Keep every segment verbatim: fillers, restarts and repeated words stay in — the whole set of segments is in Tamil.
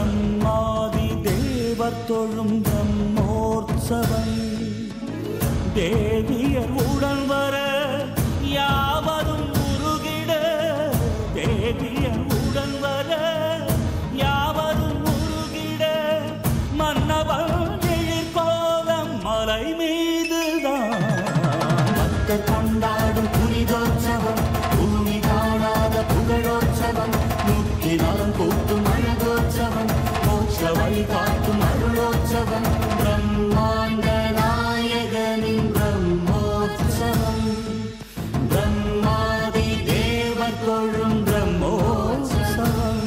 பிரம்மாதி தேவர் தொழும் பிரம்மோற்சவம் தேவியர் உடன் வர யாவரும் உருகிட தேவியர் உடன் வர யாவரும் உருகிட மன்னவன் எழிற்கோலம் மலை மீதுதான் பக்தர் கொண்டாடும் புனிதோற்சவம் பூமி காணாத புகழோற்சவம் முக்தி நலம் கூட்டும் அழகோற்சவம் மோட்ச வழி காட்டும் அருளோற்சவம் பிரம்மாண்ட நாயகனின் பிரம்மோற்சவம் பிரம்மாதி தேவர் தொழும் பிரம்மோற்சவம்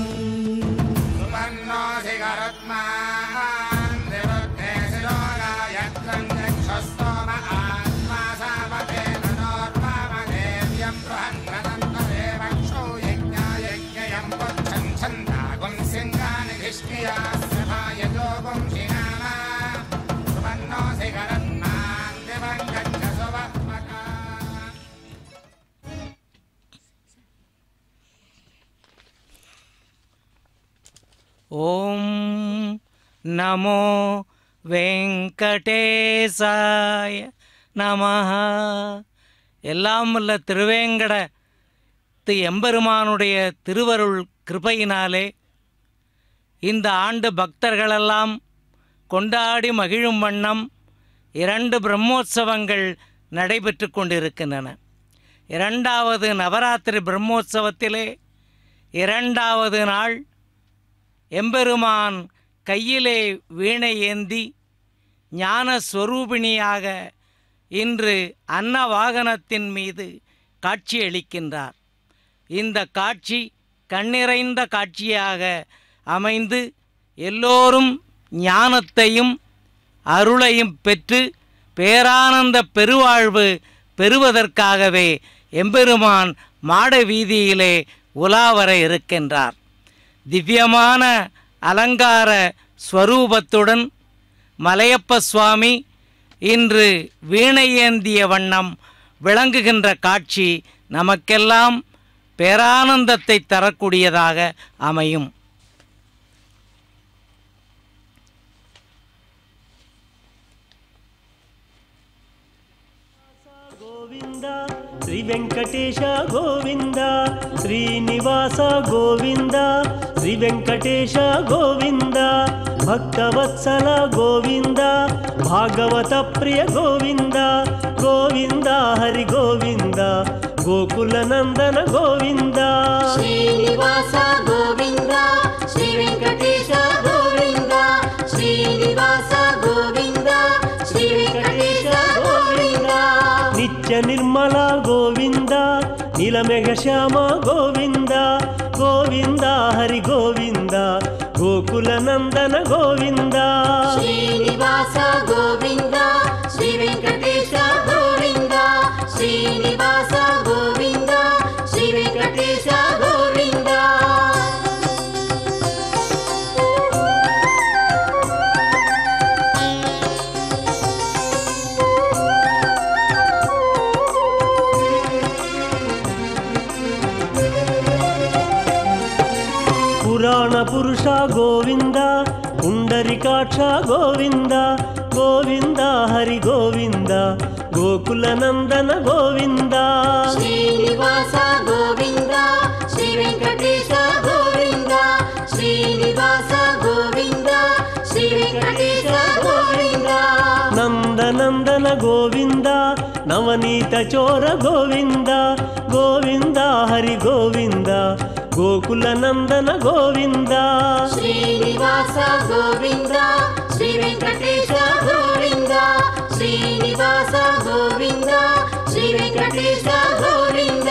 ஓம் நமோ வெங்கடேசாய நமஹ. எல்லாம் உள்ள திருவேங்கட எம்பெருமானுடைய திருவருள் கிருபையினாலே இந்த ஆண்டு பக்தர்களெல்லாம் கொண்டாடி மகிழும் வண்ணம் இரண்டு பிரம்மோற்சவங்கள் நடைபெற்று கொண்டிருக்கின்றன. இரண்டாவது நவராத்திரி பிரம்மோற்சவத்திலே இரண்டாவது நாள் எம்பெருமான் கையிலே வீணை ஏந்தி ஞானஸ்வரூபிணியாக இன்று அன்ன வாகனத்தின் மீது காட்சியளிக்கின்றார். இந்த காட்சி கண்ணிறைந்த காட்சியாக அமைந்து எல்லோரும் ஞானத்தையும் அருளையும் பெற்று பேரானந்த பெருவாழ்வு பெறுவதற்காகவே எம்பெருமான் மாட வீதியிலே உலாவர இருக்கின்றார். திவ்யமான அலங்கார ஸ்வரூபத்துடன் மலையப்ப சுவாமி இன்று வீணை ஏந்திய வண்ணம் விளங்குகின்ற காட்சி நமக்கெல்லாம் பேரானந்தத்தை தரக்கூடியதாக அமையும். శ్రీ వెంకటేశ గోవింద శ్రీనివాస గోవింద శ్రీ వెంకటేశ గోవింద భక్తవత్సల గోవింద భాగవత ప్రియ గోవింద గోవింద హరి గోవింద గోకుల నందన గోవింద శ్రీనివాస గోవింద శ్రీ వెంకటేశ గోవింద శ్రీనివాస గోవింద శ్రీ వెంకటేశ గోవింద నిత్య నిర్మల గోవింద నీలమేఘ శ్యామ గోవింద గోవింద హరి గోవింద గోకుల నందన గోవింద శ్రీనివాస గోవింద శ్రీ వెంకటేశ గోవింద శ్రీనివాస గోవింద శ్రీ వెంకటేశ గోవింద పురాణ పురుష గోవింద పుండరికాక్ష గోవింద గోవింద హరి గోవింద గోకుల నందన గోవింద శ్రీనివాస గోవింద శ్రీ వెంకటేశ గోవింద శ్రీనివాస గోవింద శ్రీ వెంకటేశ గోవింద నందనందన గోవింద నవనీత చోర గోవింద గోవింద హరి గోవింద గోకుల నందన గోవింద శ్రీనివాస గోవింద శ్రీ వెంకటేశ గోవింద శ్రీనివాస గోవింద శ్రీ వెంకటేశ గోవింద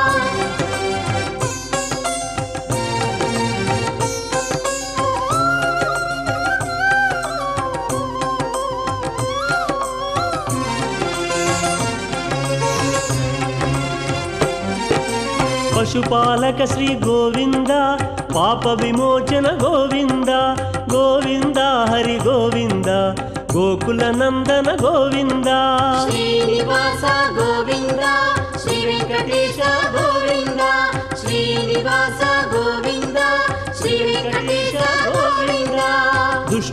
పశుపాలక శ్రీ గోవింద పాప విమోచన గోవింద గోవింద హరి గోవింద గోకుల నందన గోవింద శ్రీనివాస గోవింద శ్రీ వెంకటేశ గోవింద శ్రీనివాస గోవింద శ్రీ వెంకటేశ గోవింద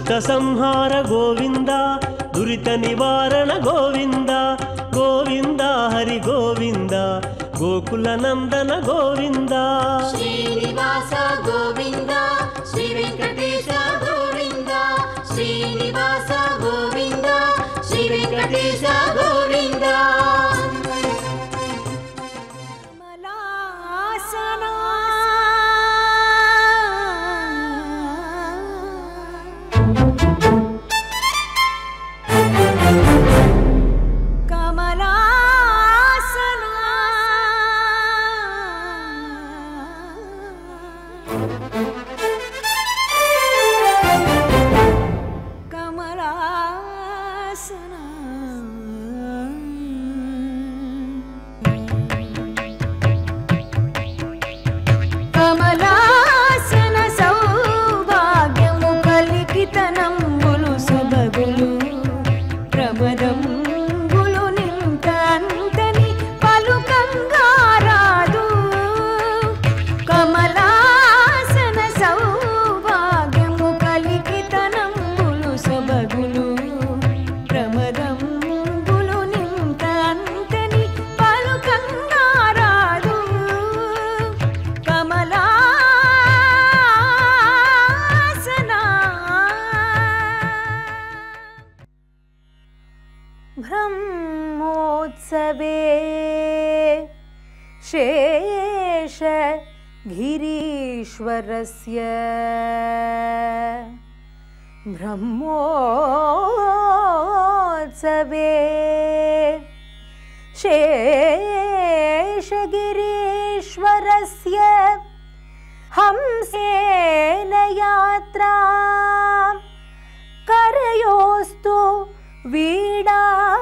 దుష్ట సంహార గోవింద దురిత నివారణ గోవింద గోవింద హరి గోవింద గోకుల నందన గోవింద శ్రీనివాస గోవింద శ్రీ వెంకటేశ గోవింద శ్రీనివాస గోవింద శ్రీ వెంకటేశ గోవింద ब्रह्मोत्सवे शेष गिरीश्वरस्य ब्रह्मोत्सवे शेष गिरीश्वरस्य हंसेन यात्रा करयोस्तु वीणा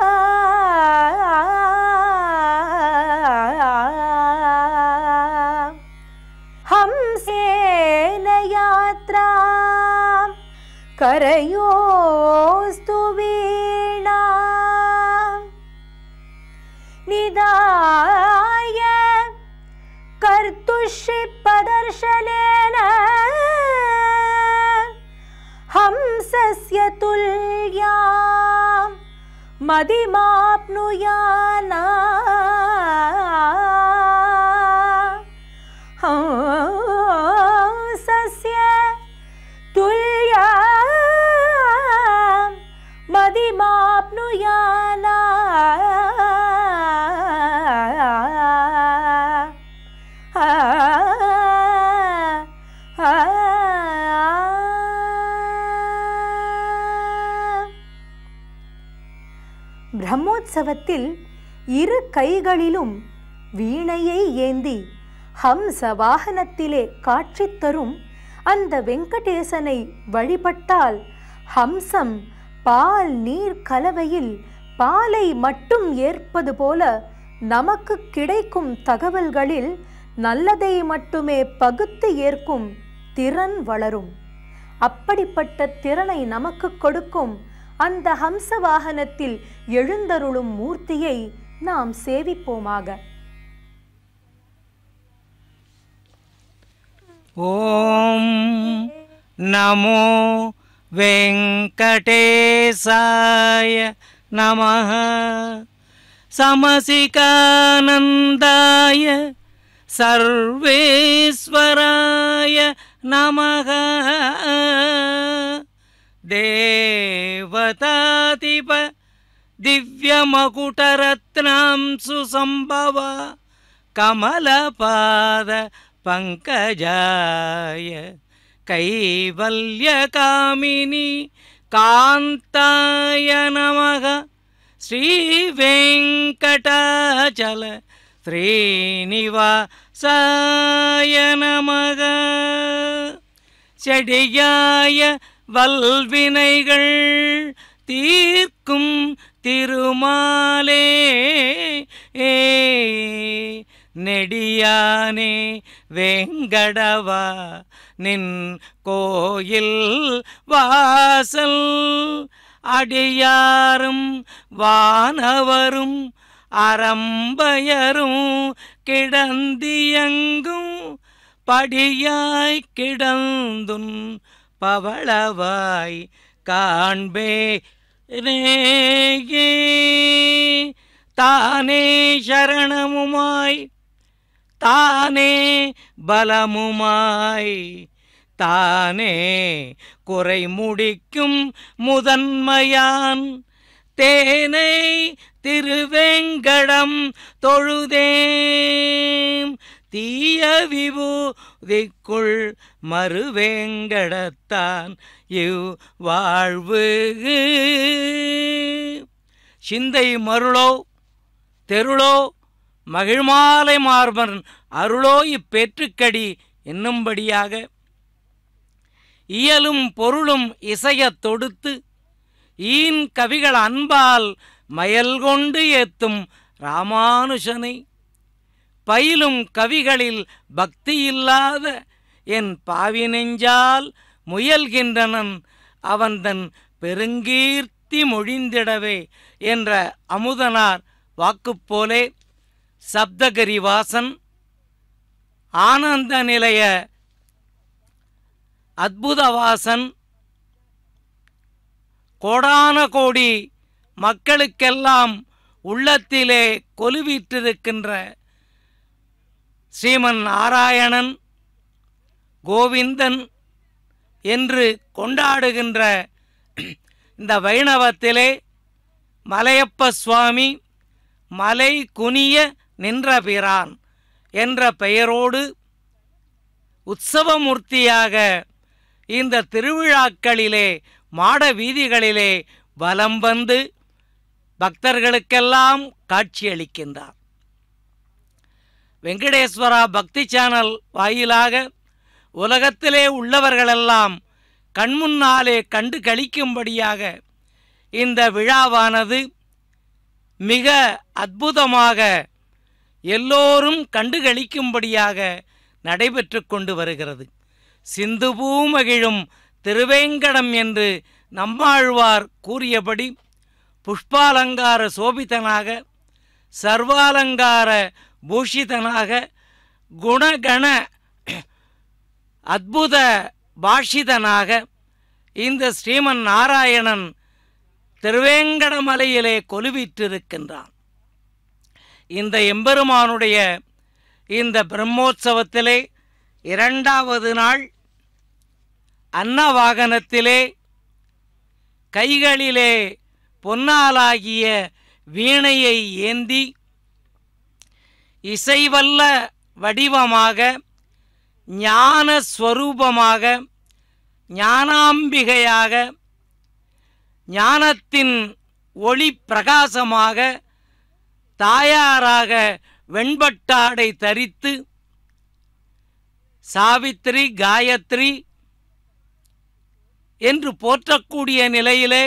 हंसेन यात्रा करयोस्तु वीणा निदाय कर्तुषिपदर्शनेन हंसस्य तुल्या मदिमाप्नुयाना हंसस्य तुल्या मदिमाप्नुयाना பிரம்மோற்சவத்தில் இரு கைகளிலும் வீணையை ஏந்தி ஹம்ச வாகனத்திலே காட்சி தரும் அந்த வெங்கடேசனை வழிபட்டால் ஹம்சம் பால் நீர் கலவையில் பாலை மட்டும் ஏற்பது போல நமக்கு கிடைக்கும் தகவல்களில் நல்லதை மட்டுமே பகுத்து ஏற்கும் திறன் வளரும். அப்படிப்பட்ட திறனை நமக்கு கொடுக்கும் அந்த ஹம்ச வாகனத்தில் எழுந்தருளும் மூர்த்தியை நாம் சேவிப்போமாக. ஓம் நமோ வெங்கடேசாய நமஹ சமசிகானந்தாய சர்வேஸ்வராய நமஹ தேவதாதிப दिव्यमकुटरत्नांसु संभव कमलपाद पंकजाय कैवल्यकामिनी कांताय नमः श्री वेंकटाचल श्रीनिवासाय नमः செடியாய வல்வினைகள் தீர்க்கும் திருமாலே நெடியானே வெங்கடவா நின் கோயில் வாசல் அடியாரும் வானவரும் அரம்பயரும் கிடந்தியங்கும் படியாய் கிடந்துன் பவளவாய் காண்பேனே. தானே சரணமுமாய் தானே பலமுமாய் தானே குறை முடிக்கும் முதன்மையான் தேனை திருவேங்கடம் தொழுதேம் தீய விபூதிக்குள் மறுவேங்கடத்தான் இவ் வாழ்வு. சிந்தை மருளோ தெருளோ மகிழ்மாலை மார்பன் அருளோ இப்பேற்றுக்கடி என்னும்படியாக இயலும் பொருளும் இசையத் தொடுத்து ஈன் கவிகள் அன்பால் மயல் கொண்டு ஏத்தும் ராமானுஷனை பயிலும் கவிகளில் பக்தியில்லாத என் பாவி நெஞ்சால் முயல்கின்றனன் அவன் தன் பெருங்கீர்த்தி மொழிந்திடவே என்ற அமுதனார் வாக்குப்போலே சப்தகரிவாசன் ஆனந்த நிலைய அத்புதவாசன் கோடான கோடி மக்களுக்கெல்லாம் உள்ளத்திலே கொலுவீற்றிருக்கின்ற ஸ்ரீமன் நாராயணன் கோவிந்தன் என்று கொண்டாடுகின்ற இந்த வைணவத்திலே மலையப்ப சுவாமி மலை குனிய நின்ற பிரான் என்ற பெயரோடு உற்சவமூர்த்தியாக இந்த திருவிழாக்களிலே மாட வீதிகளிலே வலம் வந்து பக்தர்களுக்கெல்லாம் காட்சியளிக்கின்றார். வெங்கடேஸ்வரா பக்தி சேனல் வாயிலாக உலகத்திலே உள்ளவர்களெல்லாம் கண்முன்னாலே கண்டு களிக்கும்படியாக இந்த விழாவானது மிக அற்புதமாக எல்லோரும் கண்டு களிக்கும்படியாக நடைபெற்று கொண்டு வருகிறது. சிந்து பூமகிழும் திருவேங்கடம் என்று நம்மாழ்வார் கூறியபடி புஷ்பாலங்கார சோபிதனாக சர்வாலங்கார பூஷிதனாக குணகண அத்புத பாஷிதனாக இந்த ஸ்ரீமன் நாராயணன் திருவேங்கடமலையிலே கொலுவிற்றிருக்கின்றான். இந்த எம்பெருமானுடைய இந்த பிரம்மோற்சவத்திலே இரண்டாவது நாள் அன்னவாகனத்திலே கைகளிலே பொன்னாலாகிய வீணையை ஏந்தி இசைவல்ல வடிவமாக ஞானஸ்வரூபமாக ஞானாம்பிகையாக ஞானத்தின் ஒளி பிரகாசமாக தாயாராக வெண்பட்டாடை தரித்து சாவித்திரி காயத்ரி என்று போற்றக்கூடிய நிலையிலே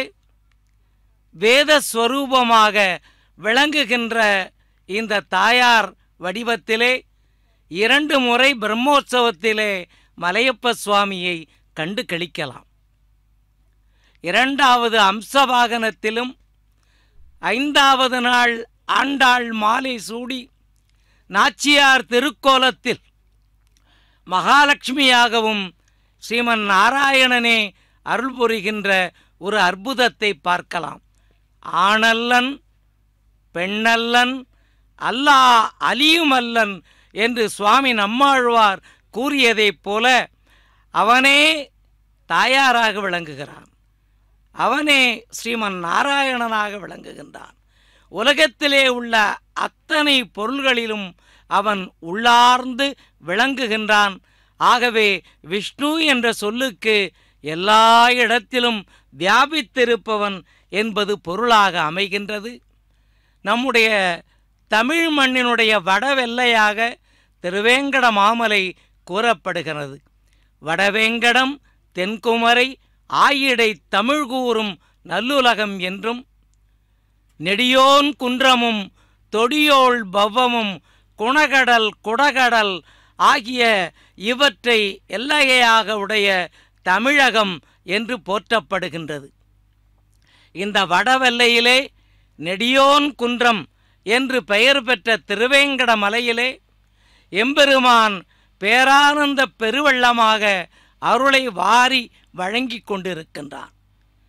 வேதஸ்வரூபமாக விளங்குகின்ற இந்த தாயார் வடிவத்திலே இரண்டு முறை பிரம்மோற்சவத்திலே மலையப்ப சுவாமியை கண்டு களிக்கலாம். இரண்டாவது அம்சவாகனத்திலும் ஐந்தாவது நாள் ஆண்டாள் மாலை சூடி நாச்சியார் திருக்கோலத்தில் மகாலட்சுமியாகவும் ஸ்ரீமன் நாராயணனே அருள் புரிகின்ற ஒரு அற்புதத்தை பார்க்கலாம். ஆணல்லன் பெண்ணல்லன் அல்லா அலியுமல்லன் என்று சுவாமி நம்மாழ்வார் கூறியதைப் போல அவனே தாயாராக விளங்குகிறான். அவனே ஸ்ரீமன் நாராயணனாக விளங்குகின்றான். உலகத்திலே உள்ள அத்தனை பொருள்களிலும் அவன் உள்ளார்ந்து விளங்குகின்றான். ஆகவே விஷ்ணு என்ற சொல்லுக்கு எல்லா இடத்திலும் வியாபித்திருப்பவன் என்பது பொருளாக அமைகின்றது. நம்முடைய தமிழ் மண்ணினுடைய வடவெல்லையாக திருவேங்கட மாமலை கூறப்படுகிறது. வடவேங்கடம் தென்குமரை ஆயிடை தமிழ் கூறும் நல்லுலகம் என்றும் நெடியோன் குன்றமும் தொடியோள் பவ்வமும் குணகடல் குடகடல் ஆகிய இவற்றை எல்லையாக உடைய தமிழகம் என்று போற்றப்படுகின்றது. இந்த வடவெல்லையிலே நெடியோன் குன்றம் என்று பெயர் பெற்ற திருவேங்கட மலையிலே எம்பெருமான் பேரானந்த பெருவெள்ளமாக அருளை வாரி வழங்கி கொண்டிருக்கின்றான்.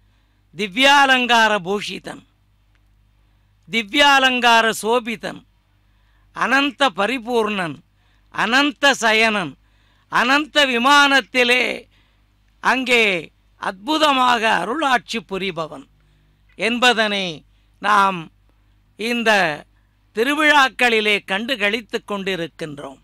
திவ்யாலங்கார பூஷிதன், திவ்யாலங்கார சோபிதன், அனந்த பரிபூர்ணன், அனந்த சயனன், அனந்த விமானத்திலே அங்கே அற்புதமாக அருளாட்சி புரிபவன் என்பதனை நாம் இந்த திருவிழாக்களிலே கண்டு களித்து கொண்டிருக்கின்றோம்.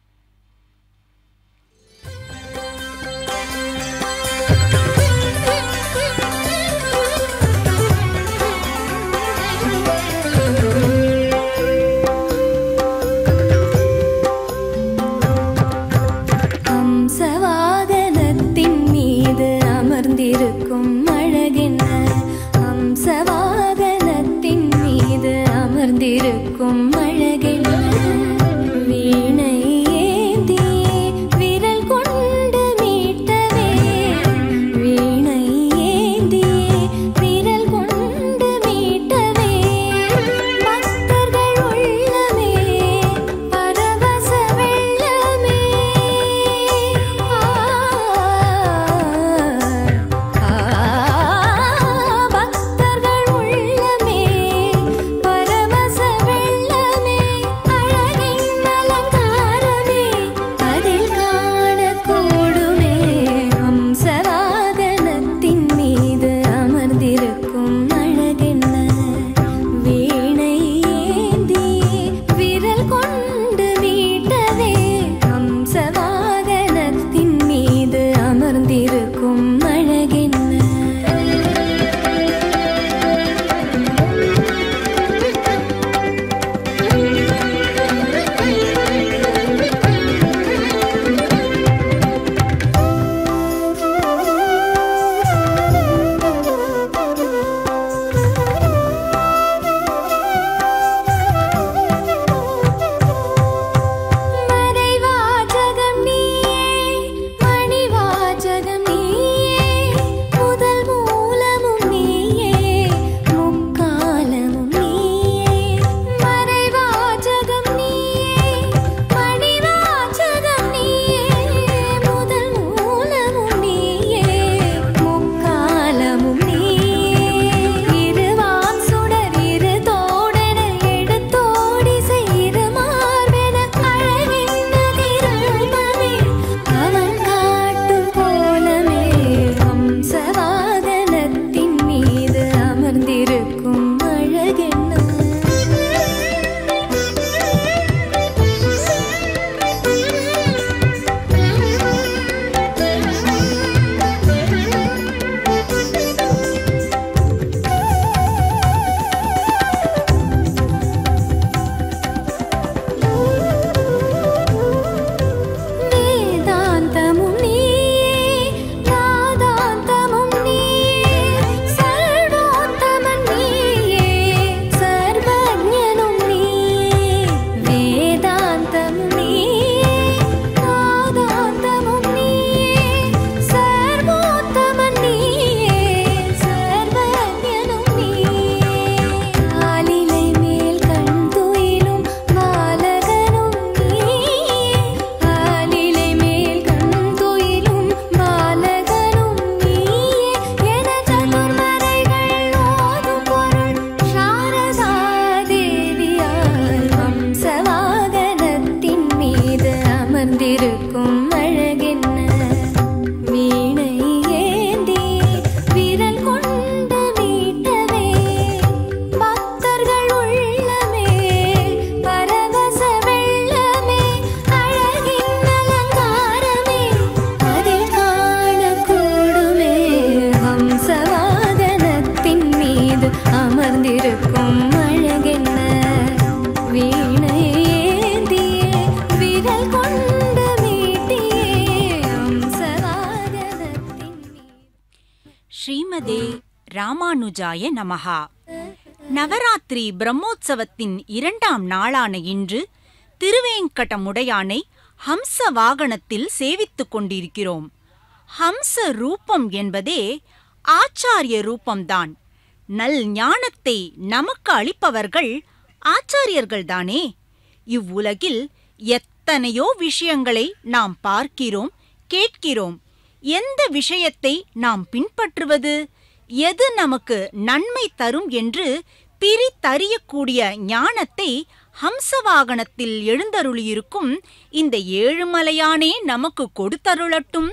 ஹம்சவாகனத்தின் மீது அமர்ந்திருக்கும் அழகென்ன, ஹம்சவாகனத்தின் மீது அமர்ந்திருக்கும் அழகென்ன, வீணை ஏந்தி விரல் கொண்டு மீட்டவே, வீணை ஏந்தி விரல் கொண்டு மீட்டவே, பக்தர்கள் உள்ளமே பரவச வெள்ளமே, பக்தர்கள் உள்ளமே பரவச வெள்ளமே, அழகின் அலங்காரமே அதில் காணக்கூடுமே, ஹம்சவாகனத்தின் மீது அமர்ந்திருக்கும் அழகென்ன, வீணை ஏந்தி விரல் கொண்டு மீட்டவே, ஹம்சவாகனத்தின் மீது அமர்ந்திருக்கும் அழகென்ன. மறைவாஜகம் நீயே, மணிவாஜகம் நீயே, முதல் மூலமும் நீயே, முக்காலமும் நீயே, மறைவாஜகம் நீயே, மணிவாஜகம் நீயே, முதல் மூலமும் நீயே, முக்காலமும் நீயே, இருவான் சுடர் இரு தோடன எடுத்தோடி செய்து மார்பென, அழகின் அதிரூபமே அவன் காட்டும் கோலமே, ஹம்சவாகனத்தின் மீது அமர்ந்திருக்கும் அழகென்ன. வேதாந்தமும் நீயே, நாதாந்தமும் நீயே, சர்வோத்தமன் நீயே, சர்வஜ்ஞனும் நீயே, வேதாந்தமும் நீயே, நாதாந்தமும் நீயே, சர்வோத்தமன் நீயே, சர்வஜ்ஞனும் நீயே, ஆலிலை மேல் கண் துயிலும் பாலகனும் நீயே, ஆலிலை மேல் கண் துயிலும் பாலகனும் நீயே, என சதுர்மறைகள் ஓதும் பொருள் சாரதா தேவியாய், ஹம்சவாகனத்தின் மீது அமர்ந்திருக்கும் அழகென்ன, வீணை ஏந்தி விரல் கொண்டு மீட்டவே, பக்தர்கள் உள்ளமே பரவச வெள்ளமே, அழகின் அலங்காரமே அதில் காணக்கூடுமே, ஹம்சவாகனத்தின் மீது அமர்ந்திருக்கும் அழகென்ன, வீணை ஏந்தியே விரல் கொண்டு மீட்டியே, ஹம்சவாகனத்தின் மீது. ஸ்ரீமதே ராமானுஜாய நமஹா. நவராத்திரி பிரம்மோற்சவத்தின் இரண்டாம் நாளான இன்று திருவேங்கடமுடையானை ஹம்ச வாகனத்தில் சேவித்துக் கொண்டிருக்கிறோம். ஹம்ச ரூபம் என்பதே ஆச்சாரிய ரூபம்தான். நல் ஞானத்தை நமக்கு அளிப்பவர்கள் ஆச்சாரியர்கள்தானே. இவ்வுலகில் எத்தனையோ விஷயங்களை நாம் பார்க்கிறோம், கேட்கிறோம். எந்த விஷயத்தை நாம் பின்பற்றுவது, எது நமக்கு நன்மை தரும் என்று பிரித்தறியக்கூடிய ஞானத்தை ஹம்சவாகனத்தில் எழுந்தருளியிருக்கும் இந்த ஏழுமலையானே நமக்கு கொடுத்தருளட்டும்.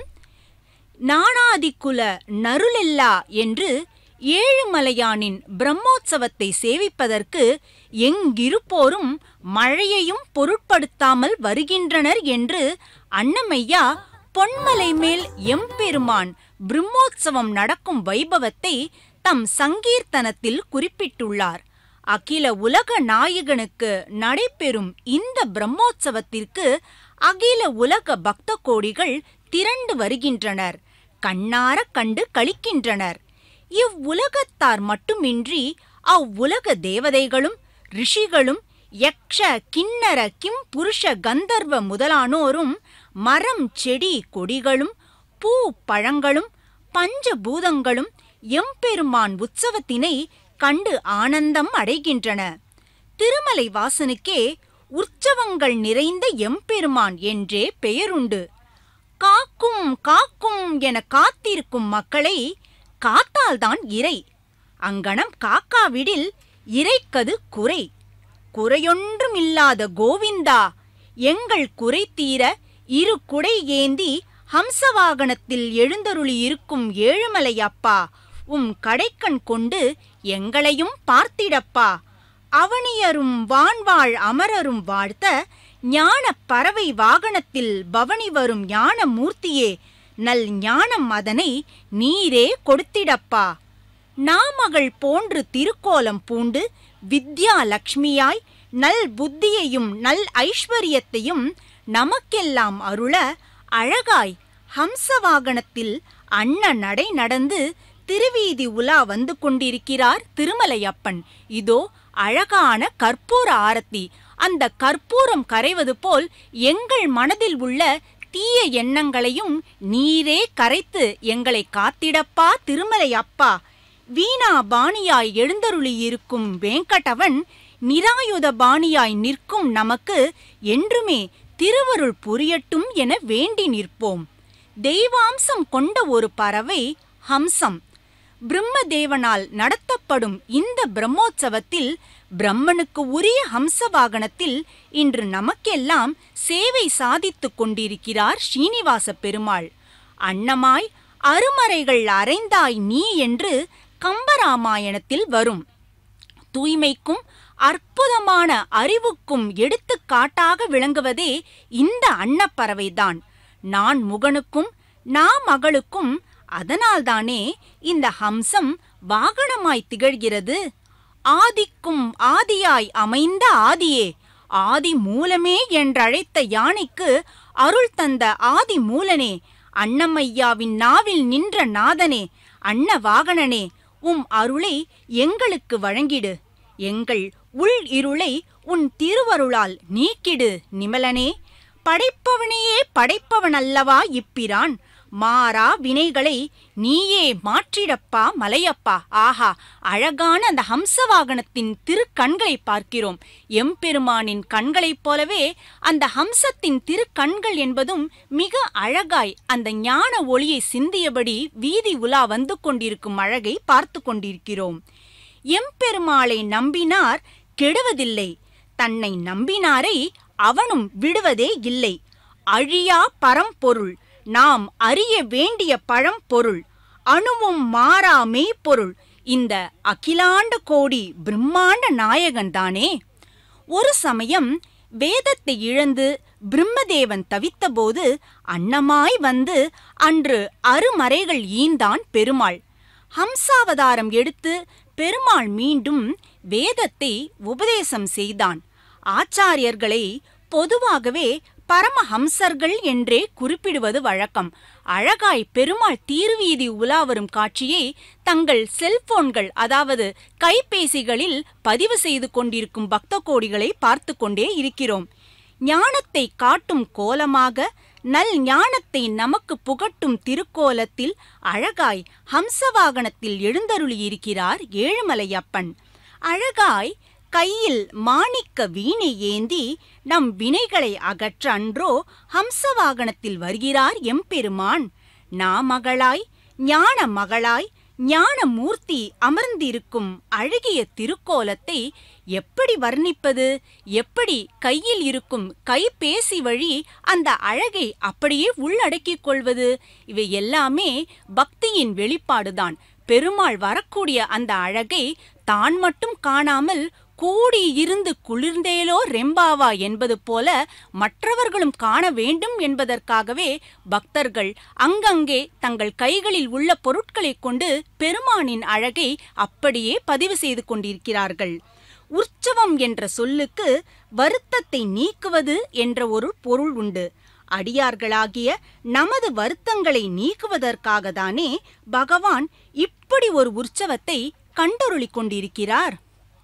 நாணாதிக்குல நருளெல்லா என்று ஏழுமலையானின் பிரம்மோற்சவத்தை சேவிப்பதற்கு எங்கிருப்போரும் மழையையும் பொருட்படுத்தாமல் வருகின்றனர் என்று அன்னமையா பொன்மலை மேல் எம்பெருமான் பிரம்மோற்சவம் நடக்கும் வைபவத்தை தம் சங்கீர்த்தனத்தில் குறிப்பிட்டுள்ளார். அகில உலக நாயகனுக்கு நடைபெறும் இந்த பிரம்மோற்சவத்திற்கு அகில உலக பக்த கோடிகள் திரண்டு வருகின்றனர், கண்ணார கண்டு களிக்கின்றனர். இவ்வுலகத்தார் மட்டுமின்றி அவ்வுலக தேவதைகளும் ரிஷிகளும் யக்ஷ கிண்ணர கிம் புருஷ கந்தர்வ முதலானோரும் மரம் செடி கொடிகளும் பூ பழங்களும் பஞ்சபூதங்களும் எம்பெருமான் உற்சவத்தினை கண்டு ஆனந்தம் அடைகின்றன. திருமலை வாசனுக்கே உற்சவங்கள் நிறைந்த எம்பெருமான் என்றே பெயருண்டு. காக்கும் காக்கும் என காத்திருக்கும் மக்களை காத்தால்தான் இறை. அங்கனம் காக்காவிடில் இறைக்கது குறை. குறையொன்றும் இல்லாத கோவிந்தா, எங்கள் குறை தீர இரு குடை ஏந்தி ஹம்சவாகனத்தில் எழுந்தருளியிருக்கும் ஏழுமலையப்பா, உம் கடைக்கண் கொண்டு எங்களையும் பார்த்திடப்பா. அவனியரும் வான்வாழ் அமரரும் வாழ்த்த ஞான பறவை வாகனத்தில் பவனி வரும் ஞான மூர்த்தியே, நல் ஞானம் அதனை நீரே கொடுத்திடப்பா. நாமகள் போன்று திருக்கோலம் பூண்டு வித்யா லக்ஷ்மியாய் நல் புத்தியையும் நல் ஐஸ்வரியத்தையும் நமக்கெல்லாம் அருள அழகாய் ஹம்சவாகனத்தில் அன்ன நடை நடந்து திருவீதி உலா வந்து கொண்டிருக்கிறார் திருமலையப்பன். இதோ அழகான கற்பூர ஆரத்தி. அந்த கற்பூரம் கரைவது போல் எங்கள் மனதில் உள்ள தீய எண்ணங்களையும் நீரே கரைத்து எங்களை காத்திடப்பா திருமலையப்பா. வீணா பாணியாய் எழுந்தருளியிருக்கும் வேங்கடவன் நிராயுத பாணியாய் நிற்கும் நமக்கு என்றுமே திருவருள் புரியட்டும் என வேண்டி நிற்போம். தெய்வாம்சம் கொண்ட ஒரு பறவை ஹம்சம். பிரம்மதேவனால் நடத்தப்படும் இந்த பிரம்மோற்சவத்தில் பிரம்மனுக்கு உரிய ஹம்சவாகனத்தில் இன்று நமக்கெல்லாம் சேவை சாதித்துக் கொண்டிருக்கிறார் ஸ்ரீனிவாச பெருமாள். அன்னமாய் அருமறைகள் அறைந்தாய் நீ என்று கம்பராமாயணத்தில் வரும். தூய்மைக்கும் அற்புதமான அறிவுக்கும் எடுத்துக்காட்டாக விளங்குவதே இந்த அன்னப்பறவைதான். நான் முகனுக்கும் நான் மகளுக்கும் அதனால்தானே இந்த ஹம்சம் வாகனமாய் திகழ்கிறது. ஆதிக்கும் ஆதியாய் அமைந்த ஆதியே, ஆதி மூலமே என்றழைத்த யானைக்கு அருள் தந்த ஆதி மூலனே, அன்னமையாவின் நாவில் நின்ற நாதனே, அன்ன வாகனனே, உம் அருளை எங்களுக்கு வழங்கிடு. எங்கள் உள் இருளை உன் திருவருளால் நீக்கிடு நிமலனே. படைப்பவனையே படைப்பவன் அல்லவா இப்பிரான், மாறா வினைகளை நீயே மாற்றிடப்பா மலையப்பா. ஆஹா, அழகான அந்த ஹம்சவாகனத்தின் திருக்கண்களை பார்க்கிறோம். எம்பெருமானின் கண்களைப் போலவே அந்த ஹம்சத்தின் திருக்கண்கள் என்பதும் மிக அழகாய் அந்த ஞான ஒளியை சிந்தியபடி வீதி உலா வந்து கொண்டிருக்கும் அழகை பார்த்து கொண்டிருக்கிறோம். எம்பெருமாளை நம்பினார் கெடுவதில்லை, தன்னை நம்பினாரை அவனும் விடுவதே இல்லை. அழியா பரம்பொருள், நாம் அறிய வேண்டிய பழம்பொருள், அணுவும் மாறா மெய்ப்பொருள், இந்த அகிலாண்ட கோடி பிரம்மாண்ட நாயகன்தானே. ஒரு சமயம் வேதத்தை இழந்து பிரம்மதேவன் தவித்தபோது அன்னமாய் வந்து அன்று அருமறைகள் ஈந்தான் பெருமாள். ஹம்சாவதாரம் எடுத்து பெருமாள் மீண்டும் வேதத்தை உபதேசம் செய்தான். ஆச்சாரியர்களை பொதுவாகவே பரமஹம்சர்கள் என்றே குறிப்பிடுவது வழக்கம். அழகாய் பெருமாள் தீர்வீதி உலாவரும் காட்சியை தங்கள் செல்போன்கள் அதாவது கைபேசிகளில் பதிவு செய்து கொண்டிருக்கும் பக்த கோடிகளை பார்த்து கொண்டே இருக்கிறோம். ஞானத்தை காட்டும் கோலமாக நல் ஞானத்தை நமக்கு புகட்டும் திருக்கோலத்தில் அழகாய் ஹம்சவாகனத்தில் எழுந்தருளியிருக்கிறார் ஏழுமலையப்பன். அழகாய் கையில் மாணிக்க வீணை ஏந்தி நம் வினைகளை அகற்ற அன்றோ ஹம்சவாகனத்தில் வருகிறார் எம்பெருமான். நாமகளாய் ஞான மகளாய் ஞானமூர்த்தி அமர்ந்திருக்கும் அழகிய திருக்கோலத்தை எப்படி வர்ணிப்பது? எப்படி கையில் இருக்கும் கைபேசி வழி அந்த அழகை அப்படியே உள்ளடக்கிக் கொள்வது? இவை எல்லாமே பக்தியின் வெளிப்பாடுதான். பெருமாள் வரக்கூடிய அந்த அழகை தான் மட்டும் காணாமல் கூடி இருந்து குளிர்ந்தேலோ ரெம்பாவா என்பது போல மற்றவர்களும் காண வேண்டும் என்பதற்காகவே பக்தர்கள் அங்கங்கே தங்கள் கைகளில் உள்ள பொருட்களை கொண்டு பெருமானின் அழகை அப்படியே பதிவு செய்து கொண்டிருக்கிறார்கள். உற்சவம் என்ற சொல்லுக்கு வருத்தத்தை நீக்குவது என்ற ஒரு பொருள் உண்டு. அடியார்களாகிய நமது வருத்தங்களை நீக்குவதற்காக தானே பகவான் இப்படி ஒரு உற்சவத்தை கண்டருளிக் கொண்டிருக்கிறார்.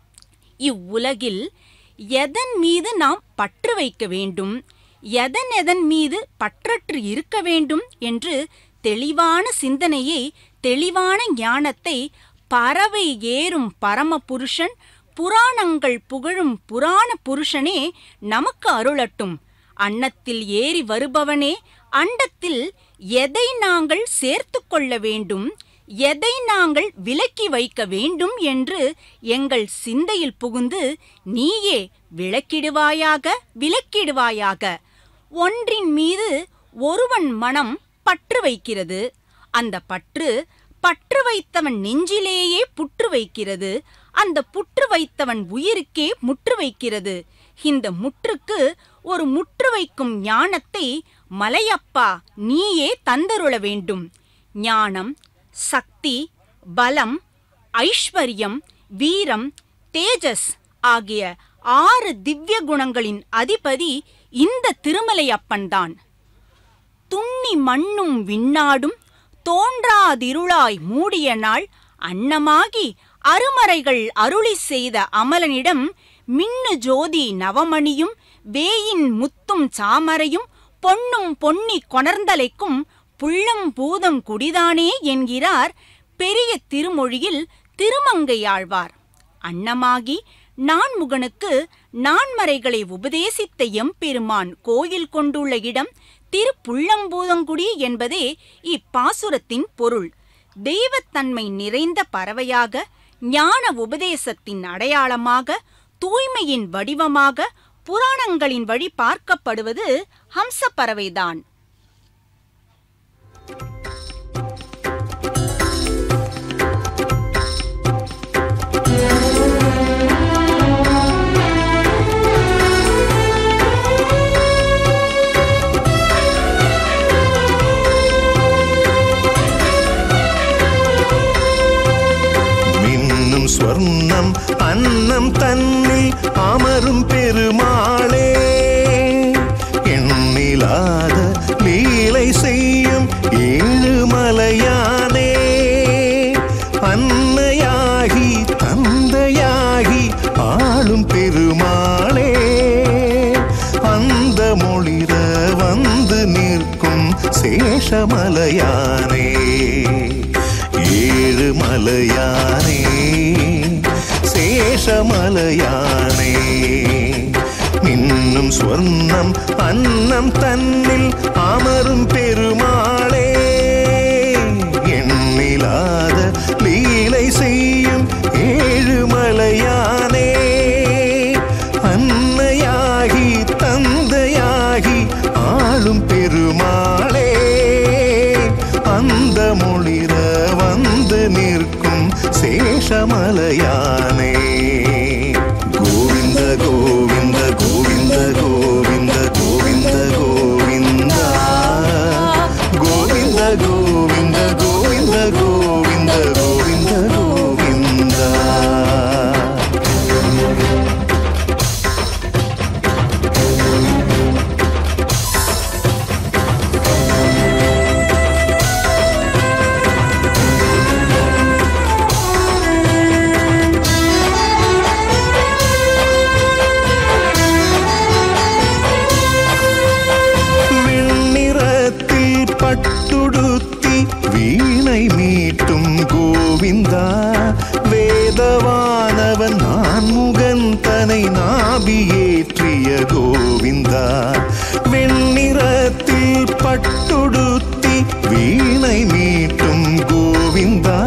இவ்வுலகில் எதன் மீது நாம் பற்று வைக்க வேண்டும், எதன் எதன் மீது பற்றற்று இருக்க வேண்டும் என்று தெளிவான சிந்தனையை, தெளிவான ஞானத்தை பறவை ஏறும் பரம புருஷன், புராணங்கள் புகழும் புராண புருஷனே நமக்கு அருளட்டும். அன்னத்தில் ஏறி வருபவனே, அண்டத்தில் எதை நாங்கள் சேர்த்து கொள்ள வேண்டும், எதை நாங்கள் விலக்கி வைக்க வேண்டும் என்று எங்கள் சிந்தையில் புகுந்து நீயே விளக்கிடுவாயாக, விலக்கிடுவாயாக. ஒன்றின் மீது ஒருவன் மனம் பற்று வைக்கிறது. அந்த பற்று பற்று வைத்தவன் நெஞ்சிலேயே புற்று வைக்கிறது. அந்த புற்று வைத்தவன் உயிருக்கே முற்று வைக்கிறது. இந்த முற்றுக்கு ஒரு முற்று வைக்கும் ஞானத்தை மலையப்பா நீயே தந்தருள வேண்டும். ஞானம், சக்தி, பலம், ஐஸ்வர்யம், வீரம், தேஜஸ் ஆகிய ஆறு திவ்ய குணங்களின் அதிபதி இந்த திருமலையப்பன்தான். துண்ணி மண்ணும் விண்ணாடும் தோன்றாதிருளாய் மூடிய நாள் அன்னமாகி அருமறைகள் அருளி செய்த அமலனிடம் மின்னு ஜோதி நவமணியும் வேயின் முத்தும் சாமரையும் பொன்னும் பொன்னி கொணர்ந்தலைக்கும் புள்ளம் பூதம் குடிதானே என்கிறார் பெரிய திருமொழியில் திருமங்கையாழ்வார். அன்னமாகி நான்முகனுக்கு நான்மறைகளை உபதேசித்த எம்பெருமான் கோயில் கொண்டுள்ள இடம் திருப்புள்ளம்பூதங்குடி என்பதே இப்பாசுரத்தின் பொருள். தெய்வத்தன்மை நிறைந்த பறவையாக, ஞான உபதேசத்தின் அடையாளமாக, தூய்மையின் வடிவமாக புராணங்களின் வழி பார்க்கப்படுவது ஹம்ச பறவைதான். ஸ்வர்ணம் அன்னம் தன்னில் அமரும் பெருமாளே, எண்ணிலாத லீலை செய்யும் ஏழுமலையானே, அன்னையாகி தந்தையாகி ஆளும் பெருமாளே, அந்த மொழிர வந்து நிற்கும் சேஷமலையானே, ஏழுமலையானே, சேஷமலையானே, மின்னும் ஸ்வர்ணம் அன்னம் தன்னில் அமரும் பெருமாளே, எண்ணிலாத லீலை செய்யும் ஏழுமலையானே, அன்னையாகி தந்தையாகி ஆளும் பெருமாளே, அந்த மொழிர வந்து நிற்கும் சேஷமலையானே. கோவிந்த கோவிந்த கோவிந்த கோவிந்த கோவிந்த கோவிந்தா, கோவிந்த கோவிந்த கோவிந்த கோவிந்த கோவிந்த கோவிந்தா. பட்டுடுத்தி வீணை மீட்டும் கோவிந்தா, வேதவானவன் நான்முகன் தனை நாபியேற்றிய கோவிந்தா, வெண்ணிறத்தில் பட்டுடுத்தி வீணை மீட்டும் கோவிந்தா,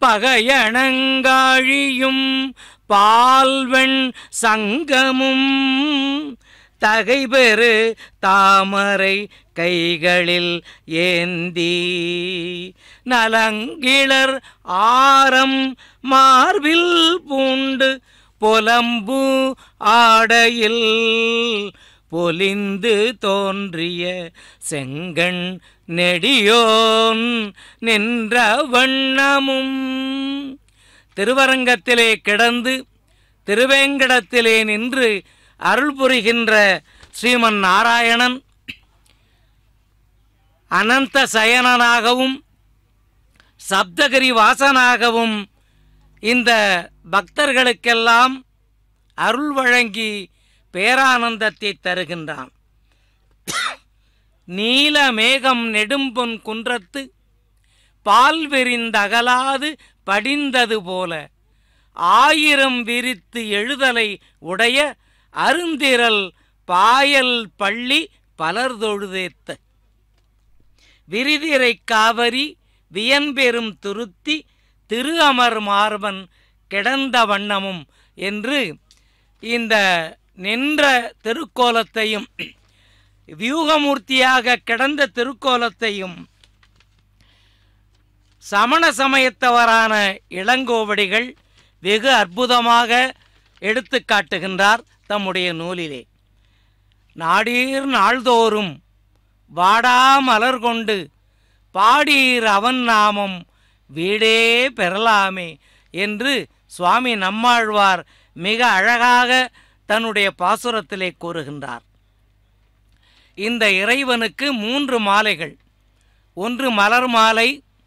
பகையணங்காழியும் பால்வெண் சங்கமும் தகைபெறு தாமரை கைகளில் ஏந்தி நலங்கிளர் ஆரம் மார்பில் பூண்டு பொலம்பு ஆடையில் பொலிந்து தோன்றிய செங்கண் நெடியோன் நின்ற வண்ணமும். திருவரங்கத்திலே கிடந்து திருவேங்கடத்திலே நின்று அருள் புரிகின்ற ஸ்ரீமன் நாராயணன் அனந்த சயனனாகவும் சப்தகிரி வாசனாகவும் இந்த பக்தர்களுக்கெல்லாம் அருள் வழங்கி பேரானந்தத்தை தருகின்றான். நீல மேகம் நெடும்பொன் குன்றத்து பால் விரிந்தகலாது படிந்தது போல ஆயிரம் விரித்து எழுதலை உடைய அருந்திரல் பாயல் பள்ளி பலர்தொழுதேத்த விரிதிரை காவரி வியன்பெரும் துருத்தி திரு அமர் மார்பன் கிடந்த வண்ணமும் என்று இந்த நின்ற திருக்கோலத்தையும் வியூகமூர்த்தியாக கிடந்த திருக்கோலத்தையும் சமண சமயத்தவரான இளங்கோவடிகள் வெகு அற்புதமாக எடுத்து காட்டுகின்றார் தம்முடைய நூலிலே. நாடீர் நாள்தோறும் வாடா மலர் கொண்டு பாடீர் அவன் நாமம் வீடே பெறலாமே என்று சுவாமி நம்மாழ்வார் மிக அழகாக தன்னுடைய பாசுரத்திலே கூறுகின்றார். இந்த இறைவனுக்கு மூன்று மாலைகள். ஒன்று மலர் மாலை,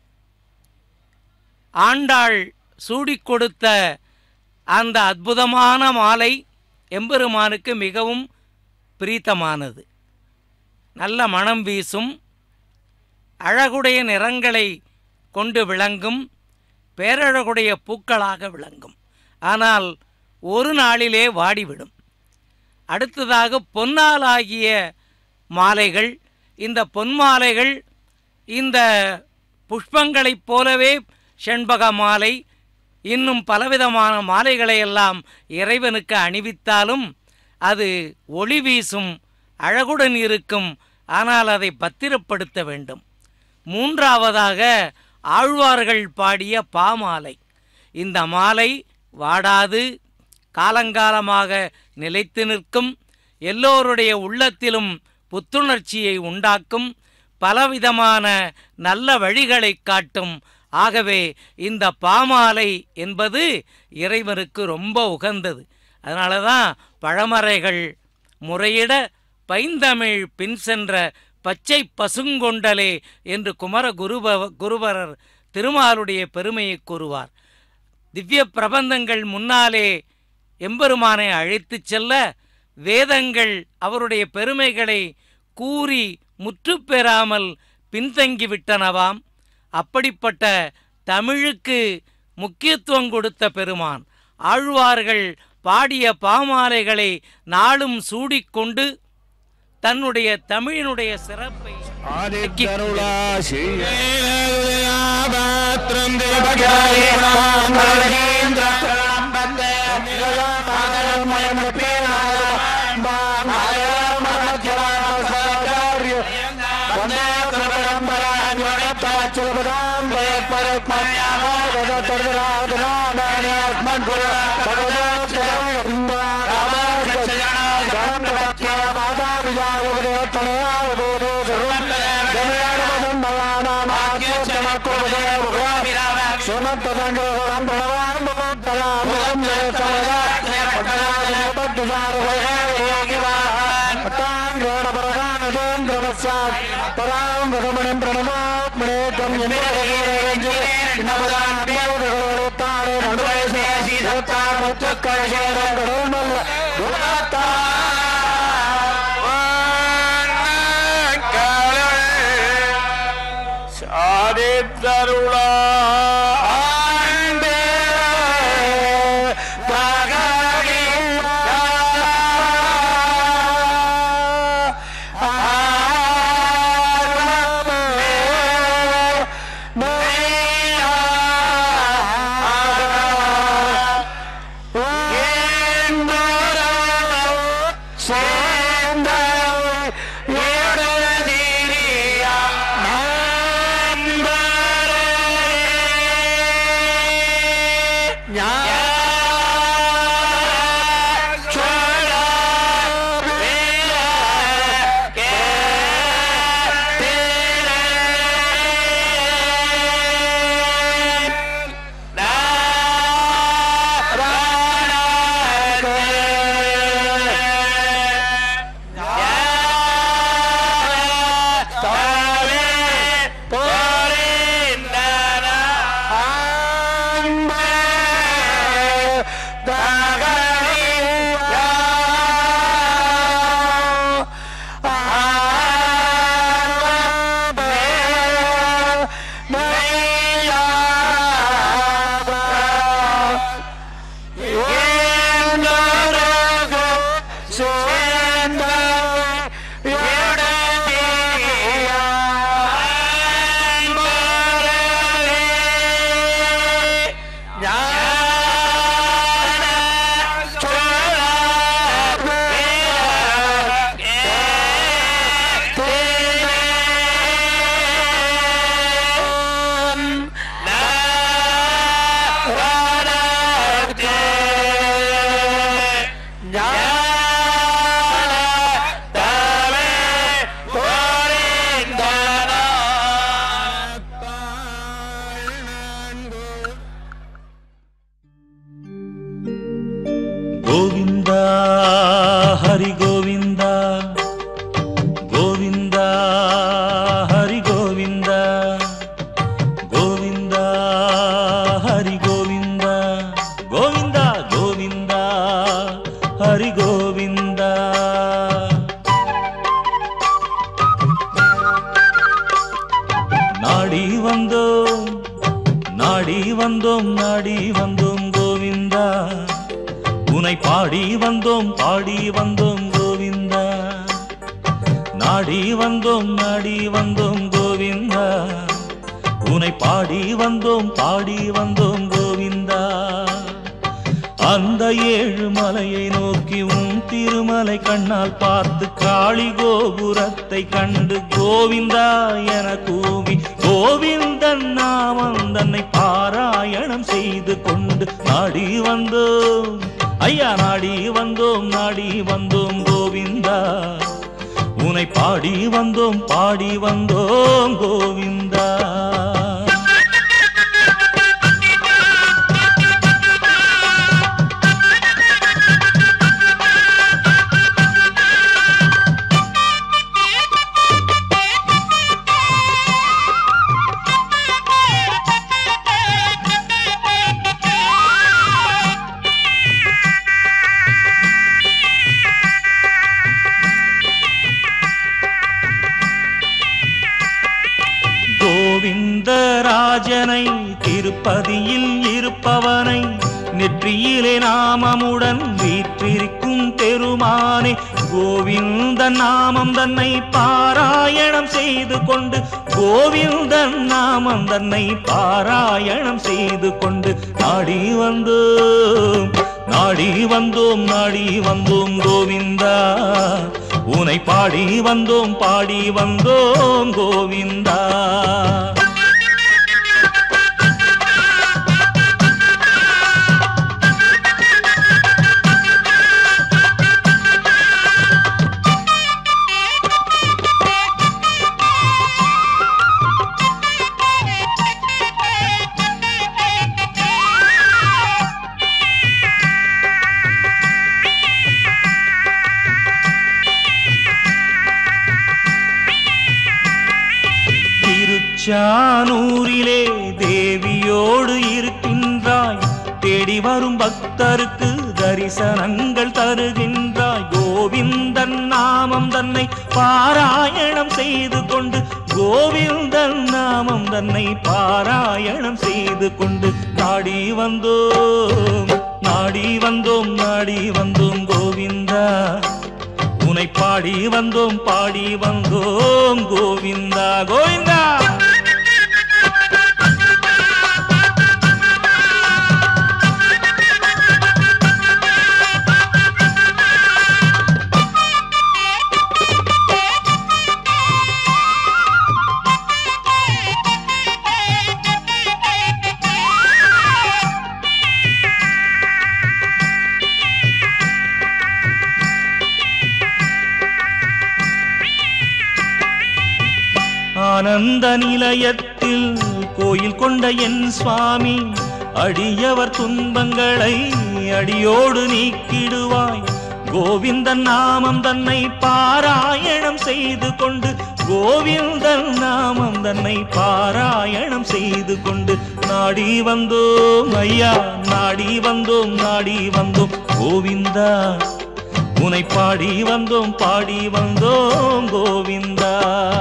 ஆண்டாள் சூடிக் கொடுத்த அந்த அற்புதமான மாலை எம்பெருமானுக்கு மிகவும் பிரீத்தமானது. நல்ல மணம் வீசும், அழகுடைய நிறங்களை கொண்டு விளங்கும், பேரழகுடைய பூக்களாக விளங்கும். ஆனால் ஒரு நாளிலே வாடிவிடும். அடுத்ததாக பொன்னாலாகிய மாலைகள். இந்த பொன்மாலைகள் இந்த புஷ்பங்களைப் போலவே செண்பக மாலை இன்னும் பலவிதமான மாலைகளையெல்லாம் இறைவனுக்கு அணிவித்தாலும் அது ஒளி வீசும், அழகுடன் இருக்கும். ஆனால் அதை பத்திரப்படுத்த வேண்டும். மூன்றாவதாக ஆழ்வார்கள் பாடிய பாமாலை. இந்த மாலை வாடாது காலங்காலமாக நிலைத்து நிற்கும், எல்லோருடைய உள்ளத்திலும் புத்துணர்ச்சியை உண்டாக்கும், பலவிதமான நல்ல வழிகளை காட்டும். ஆகவே இந்த பாமாலை என்பது இறைவனுக்கு ரொம்ப உகந்தது. அதனால தான் பழமறைகள் முறையிட பைந்தமிழ் பின் சென்ற பச்சை பசுங்கொண்டலே என்று குமர குருப குருபரர் திருமாலுடைய பெருமையை கூறுவார். திவ்ய பிரபந்தங்கள் முன்னாலே எம்பெருமானை அழைத்து செல்ல வேதங்கள் அவருடைய பெருமைகளை கூறி முற்று பெறாமல் பின்தங்கிவிட்டனவாம். அப்படிப்பட்ட தமிழுக்கு முக்கியத்துவம் கொடுத்த பெருமான் ஆழ்வார்கள் பாடிய பாமாலைகளை நாளும் சூடிக்கொண்டு தன்னுடைய தமிழினுடைய சிறப்பை Ah ಗೋವಿಂದ ಹರಿ ಗೋವಿಂದ ಗೋವಿಂದ ಹರಿ ಗೋವಿಂದ ಗೋವಿಂದ ಹರಿ ಗೋವಿಂದ ಗೋವಿಂದ ಗೋವಿಂದ ಹರಿ ಗೋವಿಂದ நாடி வந்தோம் நாடி வந்தோம் நாடி வந்தோம் கோவிந்தா உனை பாடி வந்தோம் பாடி வந்தோம் கோவிந்தா நாடி வந்தோம் நாடி வந்தோம் கோவிந்தா உனை பாடி வந்தோம் பாடி வந்தோம் கோவிந்தா அந்த ஏழு மலையை நோக்கி உன் திருமலை கண்ணால் பார்த்து காளி கோபுரத்தை கண்டு கோவிந்தா என கூவி கோவிந்தன் நாமம் தன்னை பாராயணம் செய்து கொண்டு நாடி வந்தோம் ஐயா நாடி வந்தோம் நாடி வந்தோம் கோவிந்தா உனை பாடி வந்தோம் பாடி வந்தோம் கோவிந்தா கோவிந்தராஜனை திருப்பதியில் இருப்பவனை நெற்றியிலே நாமமுடன் வீற்றிருக்கும் பெருமானே கோவிந்தன் நாமம் தன்னை பாராயணம் செய்து கொண்டு கோவிந்தன் நாமம் தன்னை பாராயணம் செய்து கொண்டு நாடி வந்தோம் நாடி வந்தோம் நாடி வந்தோம் கோவிந்தா உனை பாடி வந்தோம் பாடி வந்தோம் கோவிந்தா திருச்சானூரிலே தேவியோடு இருக்கின்றாய் தேடி வரும் பக்தருக்கு தரிசனங்கள் தருகின்றாய் கோவிந்தன் நாமம் தன்னை பாராயணம் செய்து கொண்டு கோவிந்தன் நாமம் தன்னை பாராயணம் செய்து கொண்டு நாடி வந்தோம் நாடி வந்தோம் நாடி வந்தோம் கோவிந்தா உனை பாடி வந்தோம் பாடி வந்தோம் கோவிந்தா கோவிந்தா ஆனந்த நிலையத்தில் கோயில் கொண்ட என் சுவாமி அடியவர் துன்பங்களை அடியோடு நீக்கிடுவாய். கோவிந்தன் நாமம் தன்னை பாராயணம் செய்து கொண்டு கோவிந்தன் நாமம் தன்னை பாராயணம் செய்து கொண்டு நாடி வந்தோம் ஐயா, நாடி வந்தோம், நாடி வந்தோம் கோவிந்தா, உனை பாடி வந்தோம், பாடி வந்தோம் கோவிந்தா.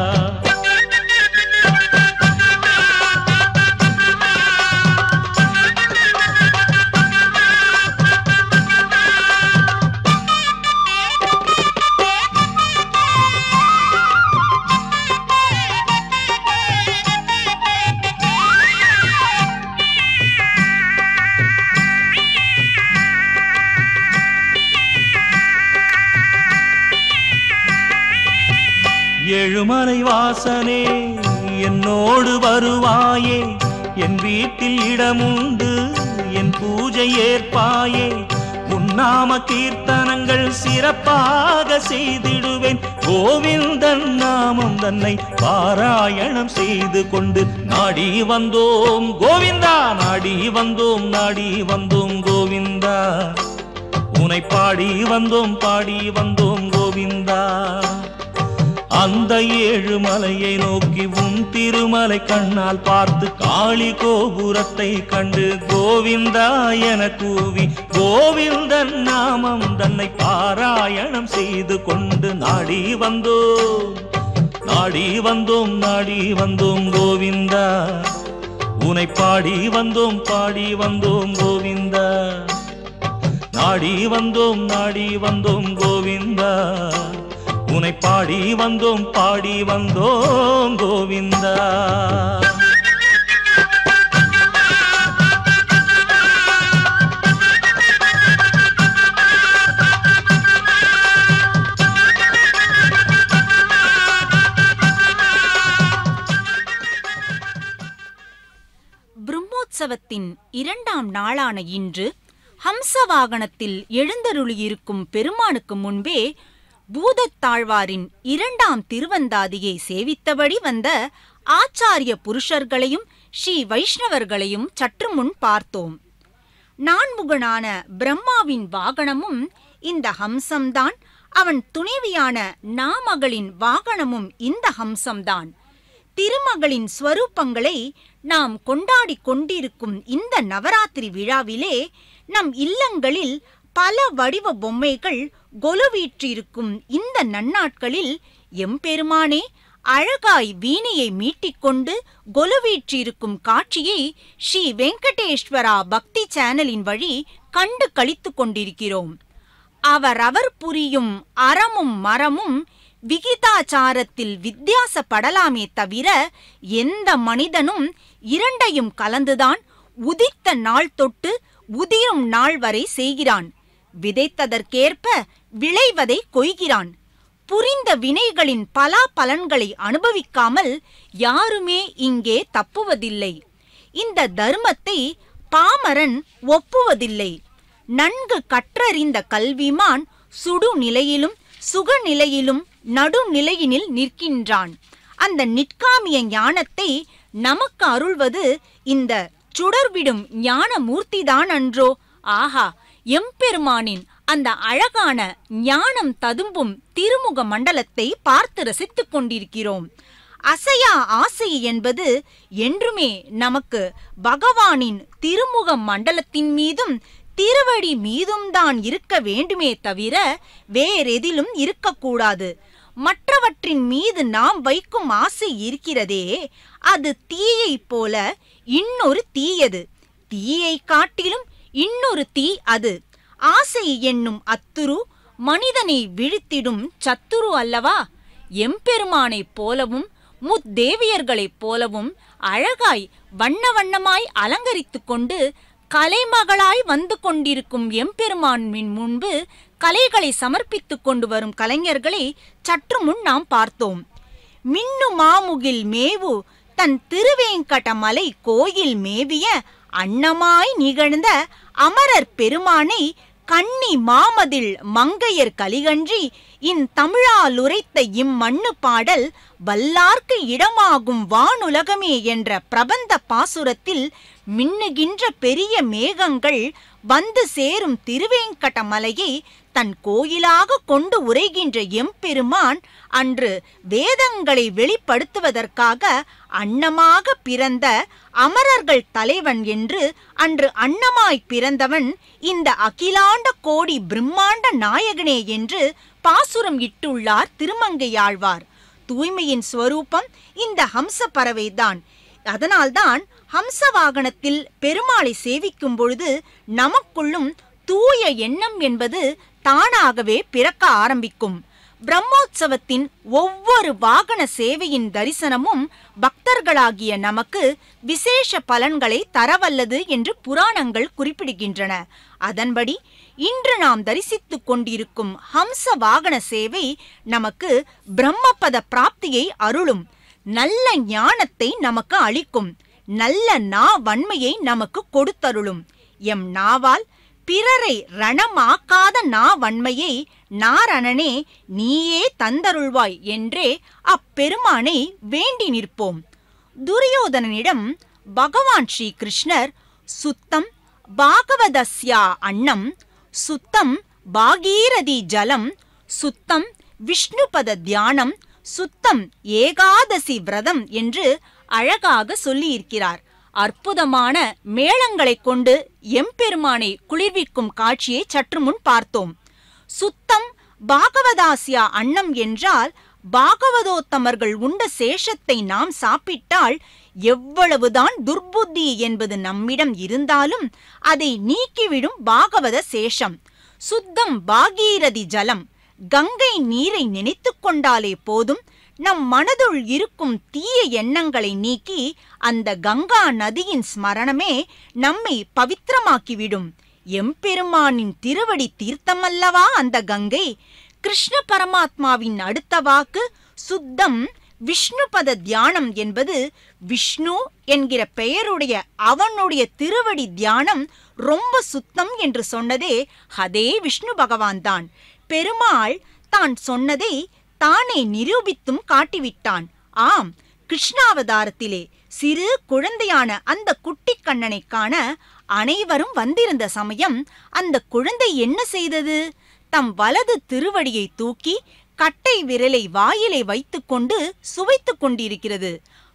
ஏழுமலை வாசனே என்னோடு வருவாயே, என் வீட்டில் இடமுண்டு என் பூஜை ஏற்பாயே. உன்னாம கீர்த்தனங்கள் சிறப்பாக செய்திடுவேன். கோவிந்தன் நாமம் தன்னை பாராயணம் செய்து கொண்டு நாடி வந்தோம் கோவிந்தா, நாடி வந்தோம், நாடி வந்தோம் கோவிந்தா, உனை பாடி வந்தோம், பாடி வந்தோம் கோவிந்தா. அந்த ஏழு மலையை நோக்கி உன் திருமலை கண்ணால் பார்த்து காளி கோபுரத்தை கண்டு கோவிந்தா என கூவி கோவிந்தன் நாமம் தன்னை பாராயணம் செய்து கொண்டு நாடி வந்தோம், நாடி வந்தோம், நாடி வந்தோம் கோவிந்தா, உனை பாடி வந்தோம், பாடி வந்தோம் கோவிந்தா, நாடி வந்தோம், நாடி வந்தோம் கோவிந்தா, உனை பாடி வந்தோம், பாடி வந்தோம் கோவிந்தா. பிரம்மோற்சவத்தின் இரண்டாம் நாளான இன்று ஹம்சவாகனத்தில் எழுந்தருளியிருக்கும் பெருமானுக்கு முன்பே பூதத்தாழ்வாரின் இரண்டாம் திருவந்தாதியை சேவித்தபடி வந்த ஆச்சாரிய புருஷர்களையும் ஸ்ரீ வைஷ்ணவர்களையும் சற்று முன் பார்த்தோம். நான்முகனான பிரம்மாவின் வாகனமும் இந்த ஹம்சம்தான், அவன் துணைவியான நாமகளின் வாகனமும் இந்த ஹம்சம்தான். திருமகளின் ஸ்வரூபங்களை நாம் கொண்டாடிக் கொண்டிருக்கும் இந்த நவராத்திரி விழாவிலே நம் இல்லங்களில் பல வடிவ பொம்மைகள் கொலுவீற்றிருக்கும் இந்த நன்னாட்களில் எம்பெருமானே அழகாய் வீணையை மீட்டிக்கொண்டு கொலுவீற்றிருக்கும் காட்சியை ஸ்ரீ வெங்கடேஸ்வரா பக்தி சேனலின் வழி கண்டு களித்துக் கொண்டிருக்கிறோம். அவரவர் புரியும் அறமும் மரமும் விகிதாச்சாரத்தில் வித்தியாசப்படலாமே தவிர எந்த மனிதனும் இரண்டையும் கலந்துதான் உதித்த நாள் தொட்டு உதிரும் நாள் வரை செய்கிறான். விதைத்ததற்கேற்ப விளைவதை கொய்கிறான். புரிந்த வினைகளின் பலா பலன்களை அனுபவிக்காமல் யாருமே இங்கே தப்புவதில்லை. இந்த தர்மத்தை பாமரன் ஒப்புவதில்லை. நன்கு கற்றறிந்த கல்விமான் சுடு நிலையிலும் சுகநிலையிலும் நடுநிலையினில் நிற்கின்றான். அந்த நிற்காமிய ஞானத்தை நமக்கு அருள்வது இந்த சுடர்விடும் ஞான மூர்த்திதான் அன்றோ? ஆஹா, எம்பெருமானின் அந்த அழகான ஞானம் ததும்பும் திருமுக மண்டலத்தை பார்த்து ரசித்துக் கொண்டிருக்கிறோம். அசையா ஆசை என்பது என்றுமே நமக்கு பகவானின் திருமுக மண்டலத்தின் மீதும் திருவடி மீதும் தான் இருக்க வேண்டுமே தவிர வேறெதிலும் இருக்கக்கூடாது. மற்றவற்றின் மீது நாம் வைக்கும் ஆசை இருக்கிறதே, அது தீயை போல இன்னொரு தீயது. தீயை காட்டிலும் இன்னொரு தீ அது. ஆசை என்னும் அத்துரு மனிதனை விழித்திடும் சத்துரு அல்லவா? எம்பெருமானைப் போலவும் முத்தேவியர்களைப் போலவும் அழகாய் வண்ண வண்ணமாய் அலங்கரித்துக் கொண்டு கலைமகளாய் வந்து கொண்டிருக்கும் எம்பெருமானின் முன்பு கலைகளை சமர்ப்பித்துக் கொண்டு வரும் கலைஞர்களை சற்று முன் நாம் பார்த்தோம். மின்னு மாமுகில் மேவு தன் திருவேங்கடமலை கோயில் மேவிய அன்னமாய் நிகழ்ந்த அமரர் பெருமானை கண்ணி மாமதில் மங்கையர் கலிகன்றி இன் தமிழாலுரைத்த இம்மண்ணு பாடல் வல்லார்க்கு இடமாகும் வானுலகமே என்ற பிரபந்த பாசுரத்தில் மின்னுகின்ற பெரிய மேகங்கள் வந்து சேரும் திருவேங்கட மலையை தன் கோயிலாக கொண்டு உரைகின்ற எம்பெருமான் அன்று வேதங்களை வெளிப்படுத்துவதற்காக அன்னமாக பிறந்த அமரர்கள் தலைவன் என்று அன்று அன்னமாய் பிறந்தவன் இந்த அகிலாண்ட கோடி பிரம்மாண்ட நாயகனே என்று பாசுரம் இட்டுள்ளார் திருமங்கையாழ்வார். தூய்மையின் ஸ்வரூபம் இந்த ஹம்ச பறவைதான். அதனால்தான் ஹம்ச வாகனத்தில் பெருமாளை சேவிக்கும் பொழுது நமக்குள்ளும் தூய எண்ணம் என்பது தானாகவே பிறக்க ஆரம்பிக்கும். பிரம்மோற்சவத்தின் ஒவ்வொரு வாகன சேவையின் தரிசனமும் பக்தர்களாகிய நமக்கு விசேஷ பலன்களை தரவல்லது என்று புராணங்கள் குறிப்பிடுகின்றன. அதன்படி இன்று நாம் தரிசித்துக் கொண்டிருக்கும் ஹம்ச வாகன சேவை நமக்கு பிரம்மபத பிராப்தியை அருளும், நல்ல ஞானத்தை நமக்கு அளிக்கும், நல்ல நா வன்மையை நமக்கு கொடுத்தருளும். எம் நாவால் பிறரை ரணமாக்காத நா வன்மையை நாரணனே நீயே தந்தருள்வாய் என்றே அப்பெருமானை வேண்டி நிற்போம். துரியோதனனிடம் பகவான் ஸ்ரீ கிருஷ்ணர் சுத்தம் பாகவதஸ்யா அன்னம், சுத்தம் பாகீரதி ஜலம், சுத்தம் விஷ்ணுபத தியானம், சுத்தம் ஏகாதசி விரதம் என்று அழகாக சொல்லியிருக்கிறார். அற்புதமான மேளங்களை கொண்டு எம்பெருமானை குளிர்விக்கும் காட்சியை சற்று முன் பார்த்தோம். சுத்தம் பாகவதாசியா அன்னம் என்றால் பாகவதோத்தமர்கள் உண்ட சேஷத்தை நாம் சாப்பிட்டால் எவ்வளவுதான் துர்புத்தி என்பது நம்மிடம் இருந்தாலும் அதை நீக்கிவிடும் பாகவத சேஷம். சுத்தம் பாகீரதி ஜலம், கங்கை நீரை நினைத்து கொண்டாலே போதும் நம் மனதுள் இருக்கும் தீய எண்ணங்களை நீக்கி அந்த கங்கா நதியின் ஸ்மரணமே நம்மை பவித்திரமாக்கிவிடும். எம்பெருமானின் திருவடி தீர்த்தமல்லவா அந்த கங்கை. கிருஷ்ண பரமாத்மாவின் அடுத்த வாக்கு சுத்தம் விஷ்ணுபத தியானம் என்பது விஷ்ணு என்கிற பெயருடைய அவனுடைய திருவடி தியானம் ரொம்ப சுத்தம் என்று சொன்னதே அதே விஷ்ணு பகவான் தான். பெருமாள் தான் சொன்னதை தானே நிரூபித்தும் காட்டிவிட்டான். ஆம், கிருஷ்ணாவதாரத்திலே சிறு குழந்தையான அந்த குட்டி கண்ணனை காண அனைவரும் வந்திருந்த சமயம் அந்த குழந்தை என்ன செய்தது? தம் வலது திருவடியை தூக்கி கட்டை விரலை வாயிலை வைத்துக்கொண்டு சுவைத்துக் கொண்டிருக்கிறது.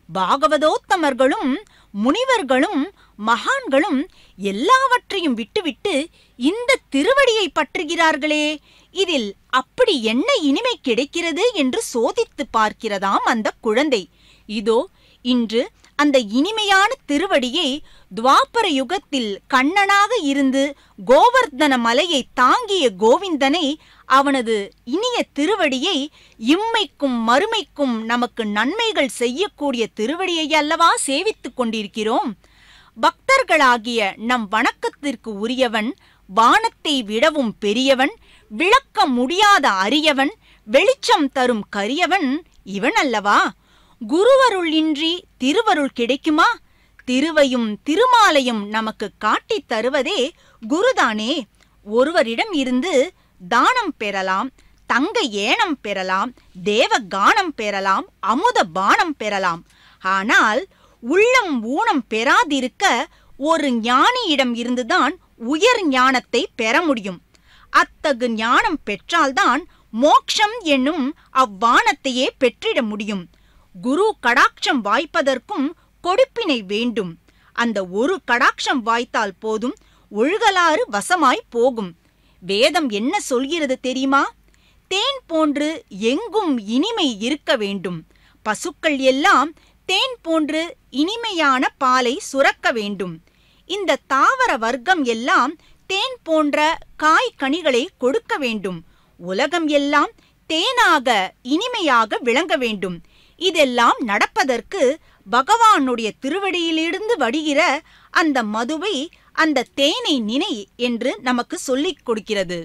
பாகவதோத்தமர்களும் முனிவர்களும் மகான்களும் எல்லாவற்றையும் விட்டுவிட்டு இந்த திருவடியை பற்றுகிறார்களே, இதில் அப்படி என்ன இனிமை கிடைக்கிறது என்று சோதித்து பார்க்கிறதாம் அந்த குழந்தை. இதோ இன்று அந்த இனிமையான திருவடியை துவாபர யுகத்தில் கண்ணனாக இருந்து கோவர்தன மலையை தாங்கிய கோவிந்தனை, அவனது இனிய திருவடியை, இம்மைக்கும் மறுமைக்கும் நமக்கு நன்மைகள் செய்யக்கூடிய திருவடியை அல்லவா சேவித்துக் கொண்டிருக்கிறோம். பக்தர்களாகிய நம் வணக்கத்திற்கு உரியவன், வானத்தை விடவும் பெரியவன், விளக்க முடியாத அரியவன், வெளிச்சம் தரும் கரியவன் இவன் அல்லவா. குருவருள் இன்றி திருவருள் கிடைக்குமா? திருவையும் திருமாலையும் நமக்கு காட்டித் தருவதே குருதானே. ஒருவரிடம் இருந்து தானம் பெறலாம், தங்க ஏனம் பெறலாம், தேவ கானம் பெறலாம், அமுத பானம் பெறலாம். ஆனால் உள்ளம் ஊனம் பெறாதிருக்க ஒரு ஞானியிடம் இருந்துதான் உயர் ஞானத்தை பெற முடியும். அத்தகு ஞானம் பெற்றால்தான் மோக்ஷம் என்னும் அவ்வானத்தையே பெற்றிட முடியும். குரு கடாட்சம் வாய்ப்பதற்கும் கொடுப்பினை வேண்டும். அந்த ஒரு கடாட்சம் வாய்த்தால் போதும், ஒழுகலாறு வசமாய் போகும். வேதம் என்ன சொல்கிறது தெரியுமா? தேன் போன்று எங்கும் இனிமை இருக்க வேண்டும். பசுக்கள் எல்லாம் தேன் போன்று இனிமையான பாலை சுரக்க வேண்டும். இந்த தாவர வர்க்கம் எல்லாம் தேன் போன்ற காய் கனிகளை கொடுக்க வேண்டும். உலகம் எல்லாம் தேனாக இனிமையாக விளங்க வேண்டும். இதெல்லாம் நடப்பதற்கு பகவானுடைய திருவடியிலிருந்து வடிகிற அந்த மதுவை, அந்த தேனை நினை என்று நமக்கு சொல்லிக் கொடுக்கிறது.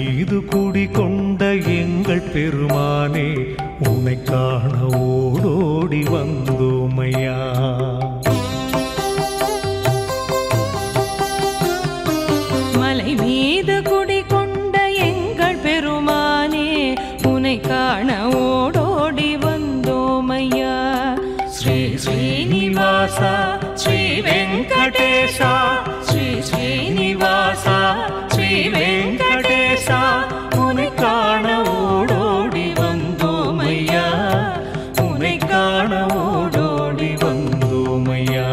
மீது குடிகொண்ட எங்கள் பெருமானே உன்னை காண ஓடோடி வந்தோமையா. மலை மீது குடிகொண்ட எங்கள் பெருமானே உன்னை காண ஓடோடி வந்தோமையா. ஸ்ரீ ஸ்ரீனிவாசா ஸ்ரீ வெங்கடேசா ஸ்ரீ ஸ்ரீனிவாசா ஸ்ரீ வெங்கடேசா உன்னை காண ஓடோடி வந்தோமையா. உன்னை காண ஓடோடி வந்தோமையா.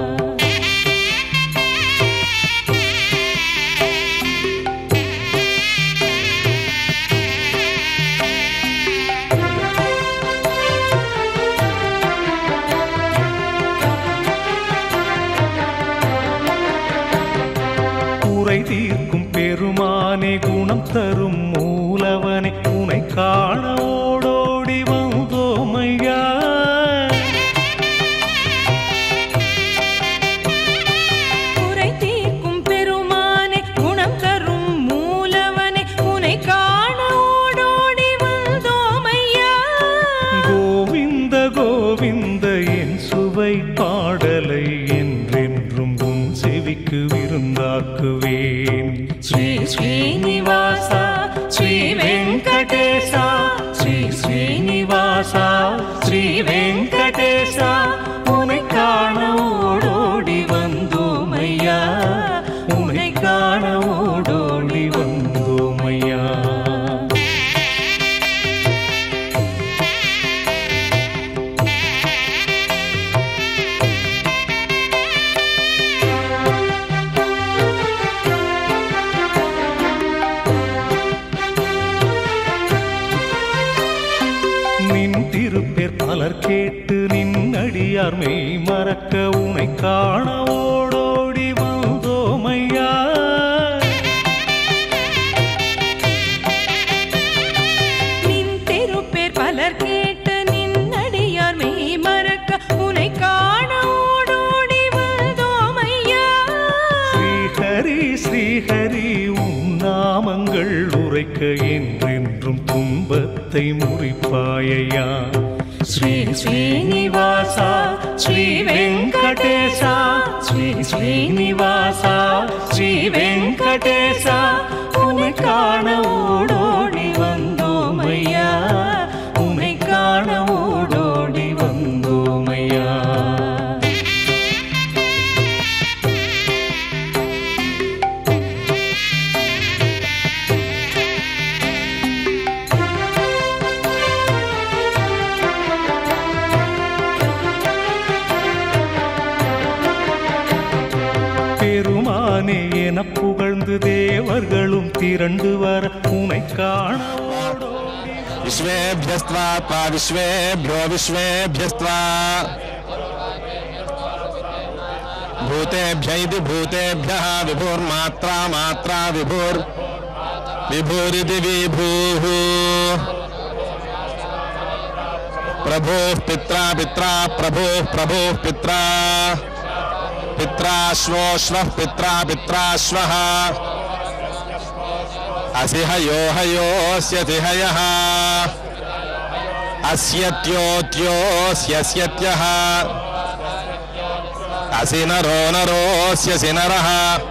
குறை தீர்க்கும் பெருமானே குணம் தரும் மூலவனே உன்னை காண ஓடோடி வந்தோமையா. குறை தீர்க்கும் பெருமானே குணம் தரும் மூலவனே உன்னை காண ஓடோடி வந்தோமையா. கோவிந்த கோவிந்த என் சுவை பாடலை என்றென்றும் உன் செவிக்கு விருந்தாக்குவேன். ஸ்ரீ ஸ்ரீனிவாசா ஸ்ரீ வெங்கடேசா ஸ்ரீ ஸ்ரீனிவாசா ஸ்ரீ வெங்கடேசா உன்னை காண ஓடோடி வந்தோமையா. உன்னை காண ஓடோடி வந்தோமையா. நின் திருப்பேர் பலர் கேட்டு நின்னடியார் மெய் மறக்க உன்னை காண ஓடோடி வந்தோமையா. நின் திருப்பேர் பலர் கேட்டு நின்னடியார் மெய் மறக்க உன்னை காண ஓடோடி வந்தோமையா. ஸ்ரீஹரி ஸ்ரீஹரி உன் நாமங்கள் உரைக்க என்றென்றும் துன்பத்தை முறிப்பாயையா. ஸ்ரீ ஸ்ரீனிவாசா ஸ்ரீ வெங்கடேசா ஸ்ரீ ஸ்ரீனிவாசா ஸ்ரீ வெங்கடேசா உன்னை காண ஓடோடி வந்தோமையா. உன்னை காண ஓடோடி வந்தோமையா. பெருமானே என புகழ்ந்து தேவர்களும் திரண்டு வர உன்னை காண ஓடோடி. विश्वेभ्यस्त्वा त्वा विश्वेभ्यो विश्वेभ्यस्त्वा भूतेभ्य इति भूतेभ्यः विभुर्मात्रा मात्रा विभुर् विभुरिति विभुः प्रभुः पित्रा पित्रा प्रभुः प्रभुः पित्रा पित्राश्वोश्वः पित्रा पित्राश्वः असि हयो हयोऽस्यति हयः अस्यत्योत्योऽस्यस्यत्यः असि नरो नरोऽस्यसि नरः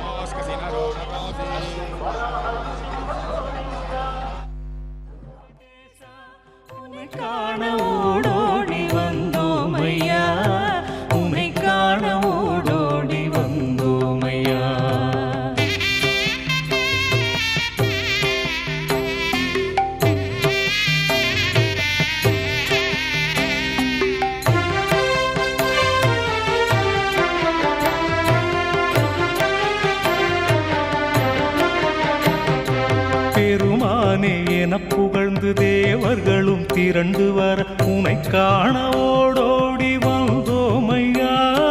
உன்னை காண ஓடோடி வந்தோமையா. உன்னை காண ஓடோடி வந்தோமையா. பெருமானே என புகழ்ந்து தேவர்களும் திரண்டு வர உன்னை காண ஓடோடி வந்தோமையா.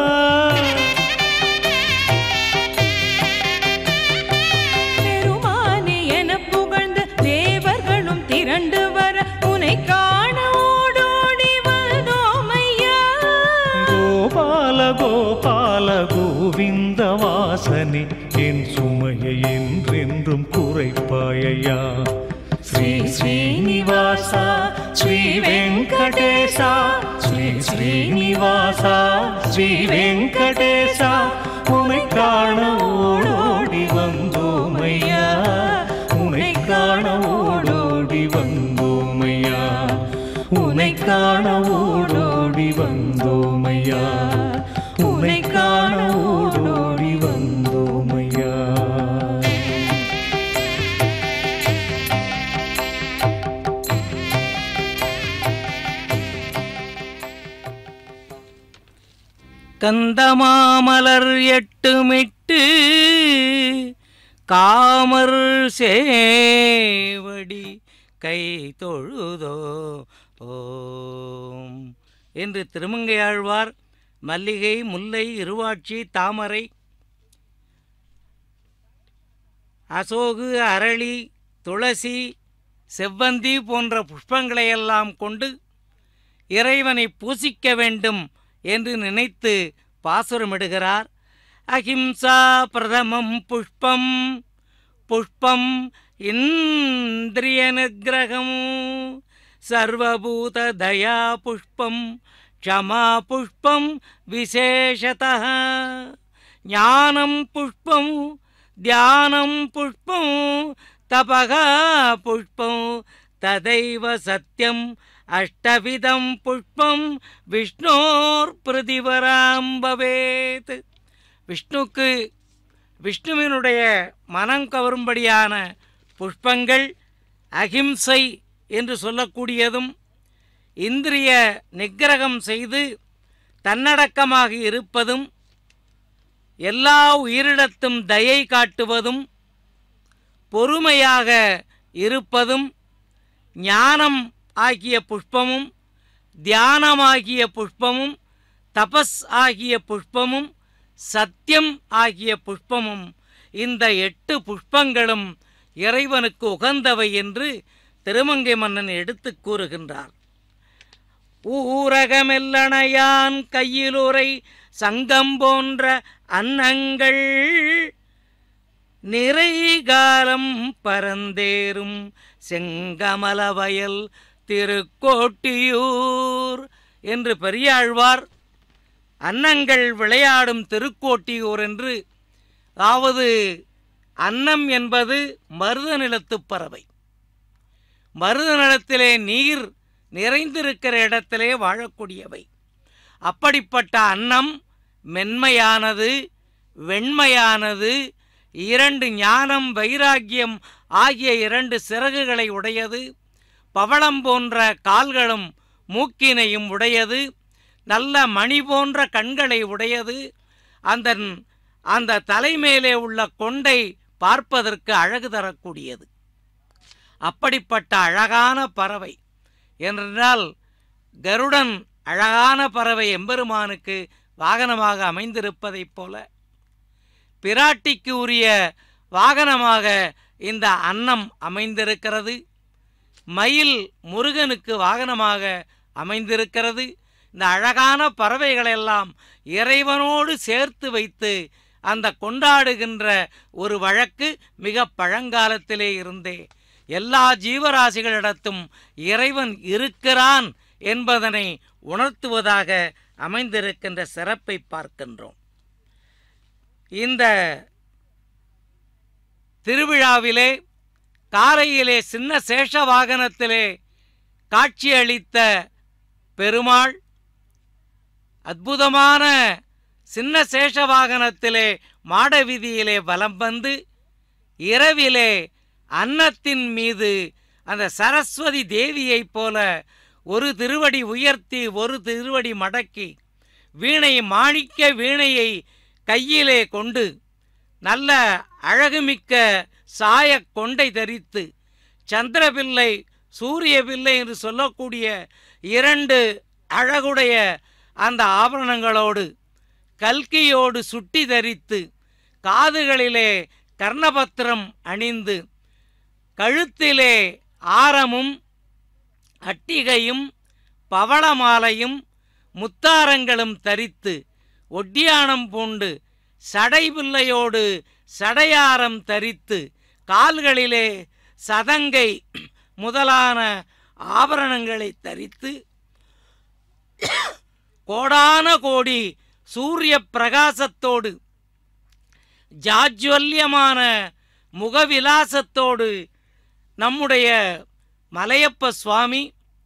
பெருமானே என புகழ்ந்து தேவர்களும் திரண்டு வர உன்னை காண ஓடோடி வந்தோமையா. கோபால கோபால கோவிந்த வாசனே என் சுமையை என்றென்றும் குறைப்பாயையா. வந்தோமையா. ஸ்ரீ ஸ்ரீனிவாசா ஸ்ரீ வெங்கடேசா ஸ்ரீ ஸ்ரீனிவாசா ஸ்ரீ வெங்கடேசா உனை காண ஓடோடி வந்தோமையா. உனை காண ஓடோடி வந்தோமையா. உனை காண ஓடோடி வந்தோமையா. உனை காண ஓடோடி வந்தோமையா. கந்தமாமலர் எட்டுமிட்டு காமர் சேவடி கை தொழுதோ ஓம் என்று திருமங்கையாழ்வார் மல்லிகை, முல்லை, இருவாட்சி, தாமரை, அசோகு, அரளி, துளசி, செவ்வந்தி போன்ற புஷ்பங்களையெல்லாம் கொண்டு இறைவனை பூசிக்க வேண்டும் என்று நினைத்து பாசுரமிடுகிறார். அஹிம்சா பிரதமம் புஷ்பம் புஷ்பம் இந்திரிய நிகிரகம் சர்வபூத தயா புஷ்பம் க்ஷமா புஷ்பம் விசேஷதः ஞானம் புஷ்பம் தியானம் புஷ்பம் தபக புஷ்பம் ததைவ சத்யம் அஷ்டவிதம் புஷ்பம் விஷ்ணோர் பிரதிவராம் பவேத். விஷ்ணுக்கு விஷ்ணுவினுடைய மனம் கவரும்படியான புஷ்பங்கள் அகிம்சை என்று சொல்லக்கூடியதும், இந்திரிய நிக்கிரகம் செய்து தன்னடக்கமாக இருப்பதும், எல்லா உயிரிடத்தும் தயை காட்டுவதும், பொறுமையாக இருப்பதும், ஞானம் ஆகிய புஷ்பமும், தியானமாகிய புஷ்பமும், தபஸ் ஆகிய புஷ்பமும், சத்தியம் ஆகிய புஷ்பமும், இந்த எட்டு புஷ்பங்களும் இறைவனுக்கு உகந்தவை என்று திருமங்கை மன்னன் எடுத்து கூறுகின்றார். ஊரகமெல்லணையான் கையிலுரை சங்கம் போன்ற அன்னங்கள் நிறைகாலம் பரந்தேறும் செங்கமல வயல் திருக்கோட்டியூர் என்று பெரியாழ்வார் அன்னங்கள் விளையாடும் திருக்கோட்டியூர் என்று, அதாவது அன்னம் என்பது மருத நிலத்து பறவை. மருத நிலத்திலே நீர் நிறைந்திருக்கிற இடத்திலே வாழக்கூடியவை. அப்படிப்பட்ட அன்னம் மென்மையானது, வெண்மையானது, இரண்டு ஞானம் வைராக்கியம் ஆகிய இரண்டு சிறகுகளை உடையது, பவளம் போன்ற கால்களும் மூக்கினையும் உடையது, நல்ல மணி போன்ற கண்களை உடையது, அந்த அந்த தலைமேலே உள்ள கொண்டை பார்ப்பதற்கு அழகு தரக்கூடியது. அப்படிப்பட்ட அழகான பறவை என்றால் கருடன் அழகான பறவை எம்பெருமானுக்கு வாகனமாக அமைந்திருப்பதைப் போல பிராட்டிக்கு உரிய வாகனமாக இந்த அன்னம் அமைந்திருக்கிறது. மயில் முருகனுக்கு வாகனமாக அமைந்திருக்கிறது. இந்த அழகான பறவைகளெல்லாம் இறைவனோடு சேர்த்து வைத்து அந்த கொண்டாடுகின்ற ஒரு வழக்கு மிக பழங்காலத்திலே இருந்தே எல்லா ஜீவராசிகளிடத்தும் இறைவன் இருக்கிறான் என்பதனை உணர்த்துவதாக அமைந்திருக்கின்ற சிறப்பை பார்க்கின்றோம். இந்த திருவிழாவிலே காலையிலே சின்ன சேஷ வாகனத்திலே காட்சியளித்த பெருமாள் அற்புதமான சின்ன சேஷ வாகனத்திலே மாட வீதியிலே வலம் வந்து இரவிலே அன்னத்தின் மீது அந்த சரஸ்வதி தேவியைப் போல ஒரு திருவடி உயர்த்தி ஒரு திருவடி மடக்கி வீணை மாணிக்க வீணையை கையிலே கொண்டு நல்ல அழகுமிக்க சாய கொண்டை தரித்து சந்திரபிள்ளை சூரிய பிள்ளை என்று சொல்லக்கூடிய இரண்டு அழகுடைய அந்த ஆபரணங்களோடு கல்கியோடு சுட்டி தரித்து காதுகளிலே கர்ணபத்திரம் அணிந்து கழுத்திலே ஆரமும் அட்டிகையும் பவளமாலையும் முத்தாரங்களும் தரித்து ஒட்டியானம் பூண்டு சடைபிள்ளையோடு சடையாரம் தரித்து கால்களிலே சதங்கை முதலான ஆபரணங்களை தரித்து கோடான கோடி சூரிய பிரகாசத்தோடு ஜாஜ்வல்யமான முகவிலாசத்தோடு நம்முடைய மலையப்ப சுவாமி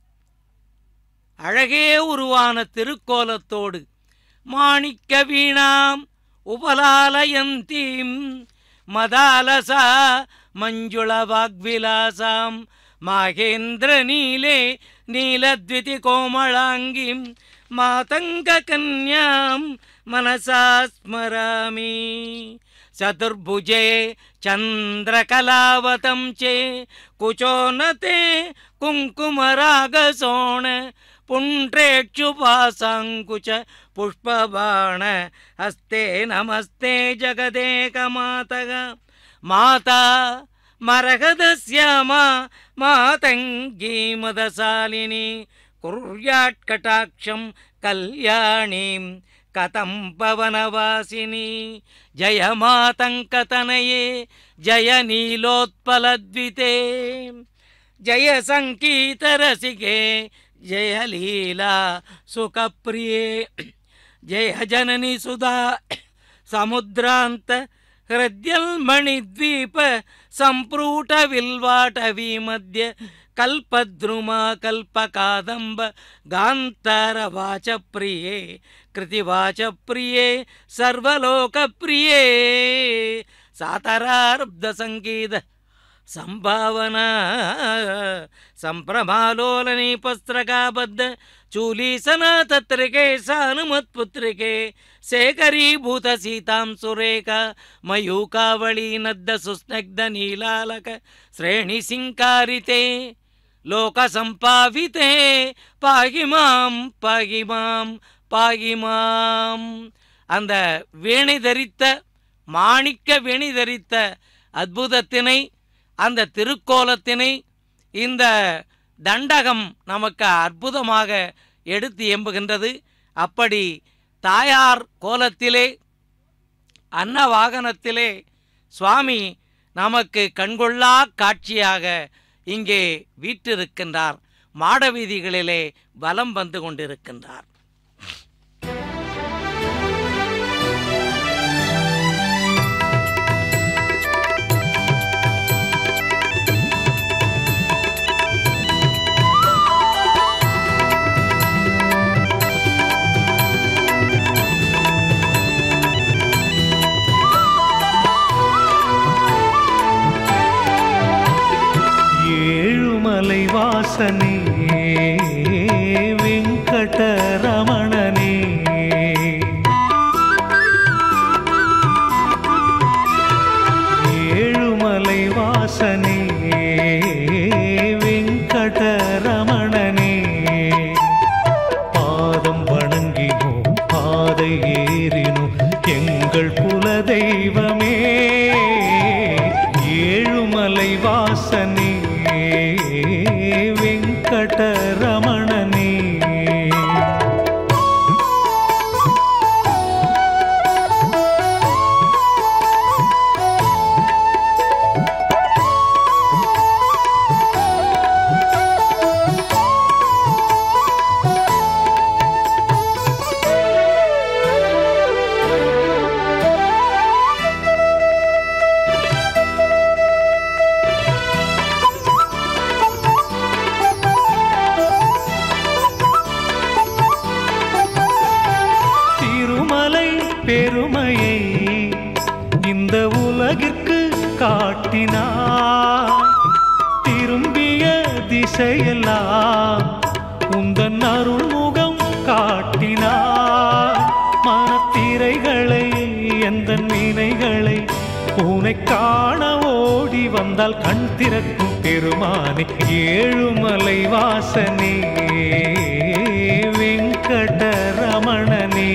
அழகே உருவான திருக்கோலத்தோடு மாணிக்க வீணாம் உபலாலயந்தீம் மதாலசா மஞ்சுள வாக்விலாசாம் மாகேந்திர நீலே நீலத்விதி கோமளாங்கிம் மாதங்க கன்யாம் மனசா ஸ்மராமி சதுர்புஜே சந்திரகலாவதம் சே குச்சோனதே குங்குமராகசோண புண்ட்ரேक्षुपासाङ्कुच पुष्पबाण हस्ते नमस्ते जगदेकमातः माता मरहदश्यामा मातङ्गी मदशालिनी कुर्यात्कटाक्षं कल्याणीं कथं पवनवासिनी जय मातङ्कतनये जय नीलोत्पलद्विते जय सङ्गीतरसिके जय लीला सुखप्रिये जय जननी सुधा समुद्रांत हृद्यल्मणिद्वीप संप्रूट विल्वाटवी मध्य कल्पद्रुमा कल्पकादंब गांतार वाच प्रिये कृतिवाच प्रिये सर्वलोक प्रिये सातरार्ब्ध संगीत संभावना संप्रभालोलनी पस्त्रकाबद्ध चूलीसना तत्रिके सानुमत्पुत्रिके शेखरीभूत सीतां सुरेखा मयूकावली नद्द सुस्नग्ध नीलालक श्रेणी सिंकारिते लोक संपाविते पाहि मां पाहि मां पाहि मां அந்த வேணி தரித்த மாணிக்க வேணி தரித்த அற்புதத்தினை அந்த திருக்கோலத்தினை இந்த தண்டகம் நமக்கு அற்புதமாக எடுத்து எம்புகின்றது. அப்படி தாயார் கோலத்திலே அன்ன வாகனத்திலே சுவாமி நமக்கு கண்கொள்ளா காட்சியாக இங்கே வீற்றிருக்கின்றார். மாட வீதிகளிலே வலம் வந்து கொண்டிருக்கின்றார். வாசனே வெங்கடரமணனே ஏழுமலை வாசனே வெங்கடரமணனே பாதம் வணங்கினோம் பாதை ஏறினோம் எங்கள் குல தெய்வமே ஏழுமலை வாசனே வெங்கடரமணனே பெருமையை இந்த உலகிற்கு காட்டினார். திரும்பிய திசையெல்லாம் உந்தன் அருள்முகம் காட்டினார். மனத்திரைகளை எந்த நினைகளை உனை காண ஓடி வந்தால் கண் திறக்கும் பெருமானே ஏழுமலை வாசனே வெங்கடரமணனே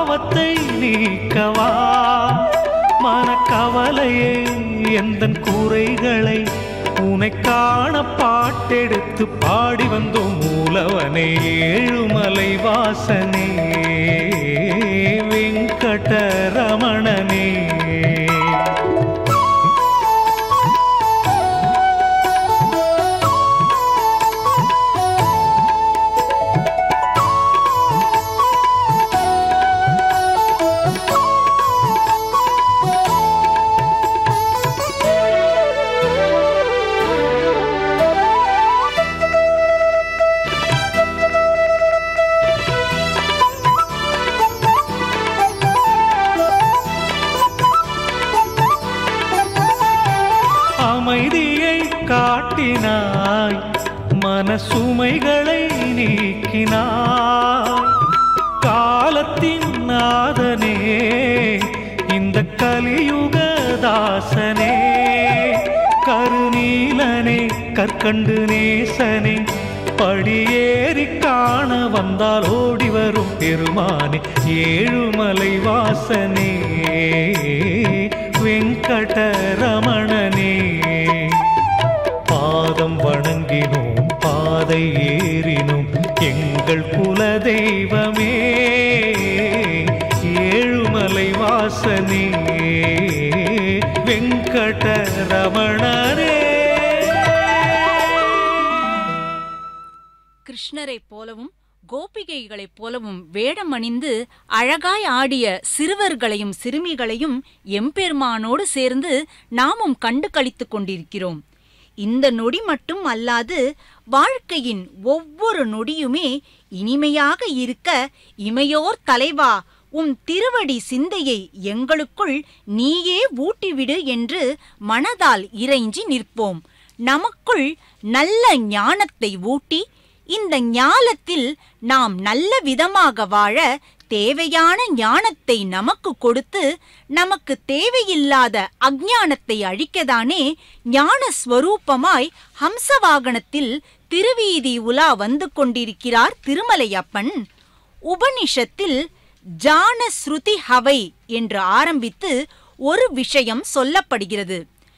பாவத்தை நீக்கவா மனக்கவலையே எந்தன் குறைகளை உனை காண பாட்டெடுத்து பாடி வந்தோம் மூலவனே ஏழுமலை வாசனே வெங்கடரமணனே. அமைதியை காட்டினாய் மனசுமைகளை நீக்கினாய் காலத்தின் நாதனே இந்த கலியுக தாசனே கருநீலனே கற்கண்டு நேசனே படியேறி காண வந்தால் ஓடி வரும் பெருமானே ஏழுமலை வாசனே வெங்கடரமணனே. பாதம் வணங்கினோம் பாதை ஏறினோம் எங்கள் குல தெய்வமே ஏழுமலை வாசனே வெங்கடரமணனே. கிருஷ்ணரைப் போலவும் கோபிகைகளைப் போலவும் வேடம் அணிந்து அழகாய் ஆடிய சிறுவர்களையும் சிறுமிகளையும் எம்பெருமானோடு சேர்ந்து நாமும் கண்டு களித்துக் கொண்டிருக்கிறோம். இந்த நொடி மட்டும் அல்லாது வாழ்க்கையின் ஒவ்வொரு நொடியுமே இனிமையாக இருக்க இமையோர் தலைவா உம் திருவடி சிந்தையை எங்களுக்குள் நீயே ஊட்டிவிடு என்று மனதால் இறைஞ்சி நிற்போம். நமக்குள் நல்ல ஞானத்தை ஊட்டி இந்த ஞானத்தில் நாம் நல்ல விதமாக வாழ தேவையான ஞானத்தை நமக்கு கொடுத்து நமக்கு தேவையில்லாத அஞ்ஞானத்தை அழிக்கதானே ஞான ஸ்வரூபமாய் ஹம்சவாகனத்தில் திருவீதி உலா வந்து கொண்டிருக்கிறார் திருமலையப்பன். உபனிஷத்தில் ஜான ஸ்ருதி ஹவை என்று ஆரம்பித்து ஒரு விஷயம் சொல்லப்படுகிறது.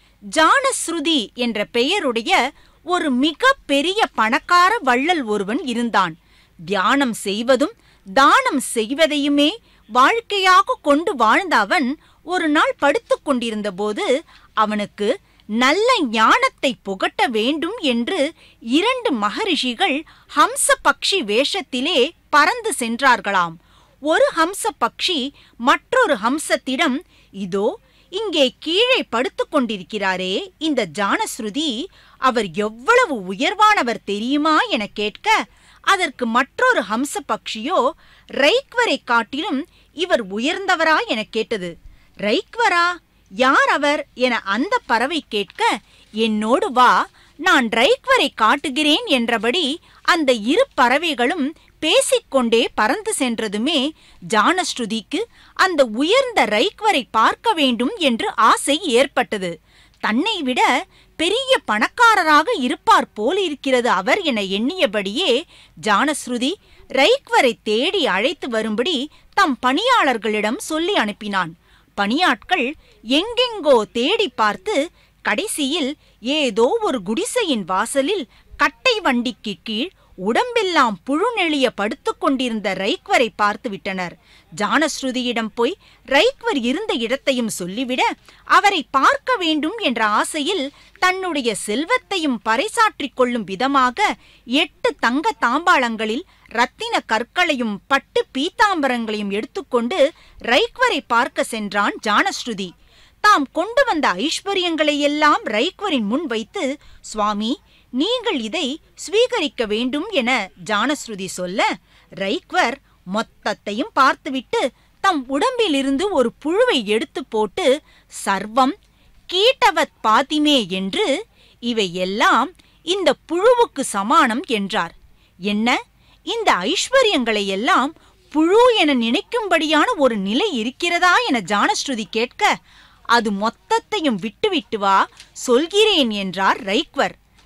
ஜானஸ்ருதி என்ற பெயருடைய ஒரு மிக பெரிய பணக்கார வள்ளல் ஒருவன் இருந்தான். தியானம் செய்வதும் தானம் செய்வதையுமே வாழ்க்கையாக கொண்டு வாழ்ந்த அவன் ஒரு நாள் படுத்துக் கொண்டிருந்த போது அவனுக்கு நல்ல ஞானத்தை புகட்ட வேண்டும் என்று இரண்டு மகரிஷிகள் ஹம்ச பக்ஷி வேஷத்திலே பறந்து சென்றார்களாம். ஒரு ஹம்ச பக்ஷி மற்றொரு ஹம்சத்திடம், இதோ இங்கே கீழே படுத்துக் கொண்டிருக்கிறாரே இந்த ஜானஸ்ருதி, அவர் எவ்வளவு உயர்வானவர் தெரியுமா என கேட்க, அதற்கு மற்றொரு ஹம்ச பக்ஷியோ ரைக்வரை காட்டிலும் இவர் உயர்ந்தவரா என கேட்டது. ரைக்வரா? யார் அவர் என அந்த பறவை கேட்க, என்னோடு வா, நான் ரைக்வரை காட்டுகிறேன் என்றபடி அந்த இரு பறவைகளும் பேசிக்கொண்டே பறந்து சென்றதுமே ஜானஸ்ருதிக்கு அந்த உயர்ந்த ரைக்வரை பார்க்க வேண்டும் என்று ஆசை ஏற்பட்டது. தன்னை விட பெரிய பணக்காரராக இருப்பார் போலிருக்கிறது அவர் என எண்ணியபடியே ஜானஸ்ருதி ரைக்வரை தேடி அழைத்து வரும்படி தம் பணியாளர்களிடம் சொல்லி அனுப்பினான். பணியாட்கள் எங்கெங்கோ தேடி பார்த்து கடைசியில் ஏதோ ஒரு குடிசையின் வாசலில் கட்டை வண்டிக்கு கீழ் உடம்பெல்லாம் புழுநெளிய படுத்துக் கொண்டிருந்த ரைக்வரை பார்த்து விட்டனர். ஜானஸ்ருதியிடம் போய் ரைக்வர் இருந்த இடத்தையும் சொல்லிவிட, அவரை பார்க்க வேண்டும் என்ற ஆசையில் தன்னுடைய செல்வத்தையும் பறைசாற்றிக் கொள்ளும் விதமாக எட்டு தங்க தாம்பாளங்களில் ரத்தின கற்களையும் பட்டு பீத்தாம்பரங்களையும் எடுத்துக்கொண்டு ரைக்வரை பார்க்க சென்றான் ஜானஸ்ருதி. தாம் கொண்டு வந்த ஐஸ்வர்யங்களையெல்லாம் ரைக்வரின் முன் வைத்து, சுவாமி, நீங்கள் இதை ஸ்வீகரிக்க வேண்டும் என ஜானஸ்ருதி சொல்ல, ரைக்வர் மொத்தத்தையும் பார்த்துவிட்டு தம் உடம்பிலிருந்து ஒரு புழுவை எடுத்து போட்டு, சர்வம் கீட்டவத் பாத்திமே என்று, இவையெல்லாம் இந்த புழுவுக்கு சமானம் என்றார். என்ன, இந்த ஐஸ்வர்யங்களையெல்லாம் புழு என நினைக்கும்படியான ஒரு நிலை இருக்கிறதா என ஜானஸ்ருதி கேட்க, அது மொத்தத்தையும் விட்டுவிட்டு வா, சொல்கிறேன் என்றார் ரைக்வர்.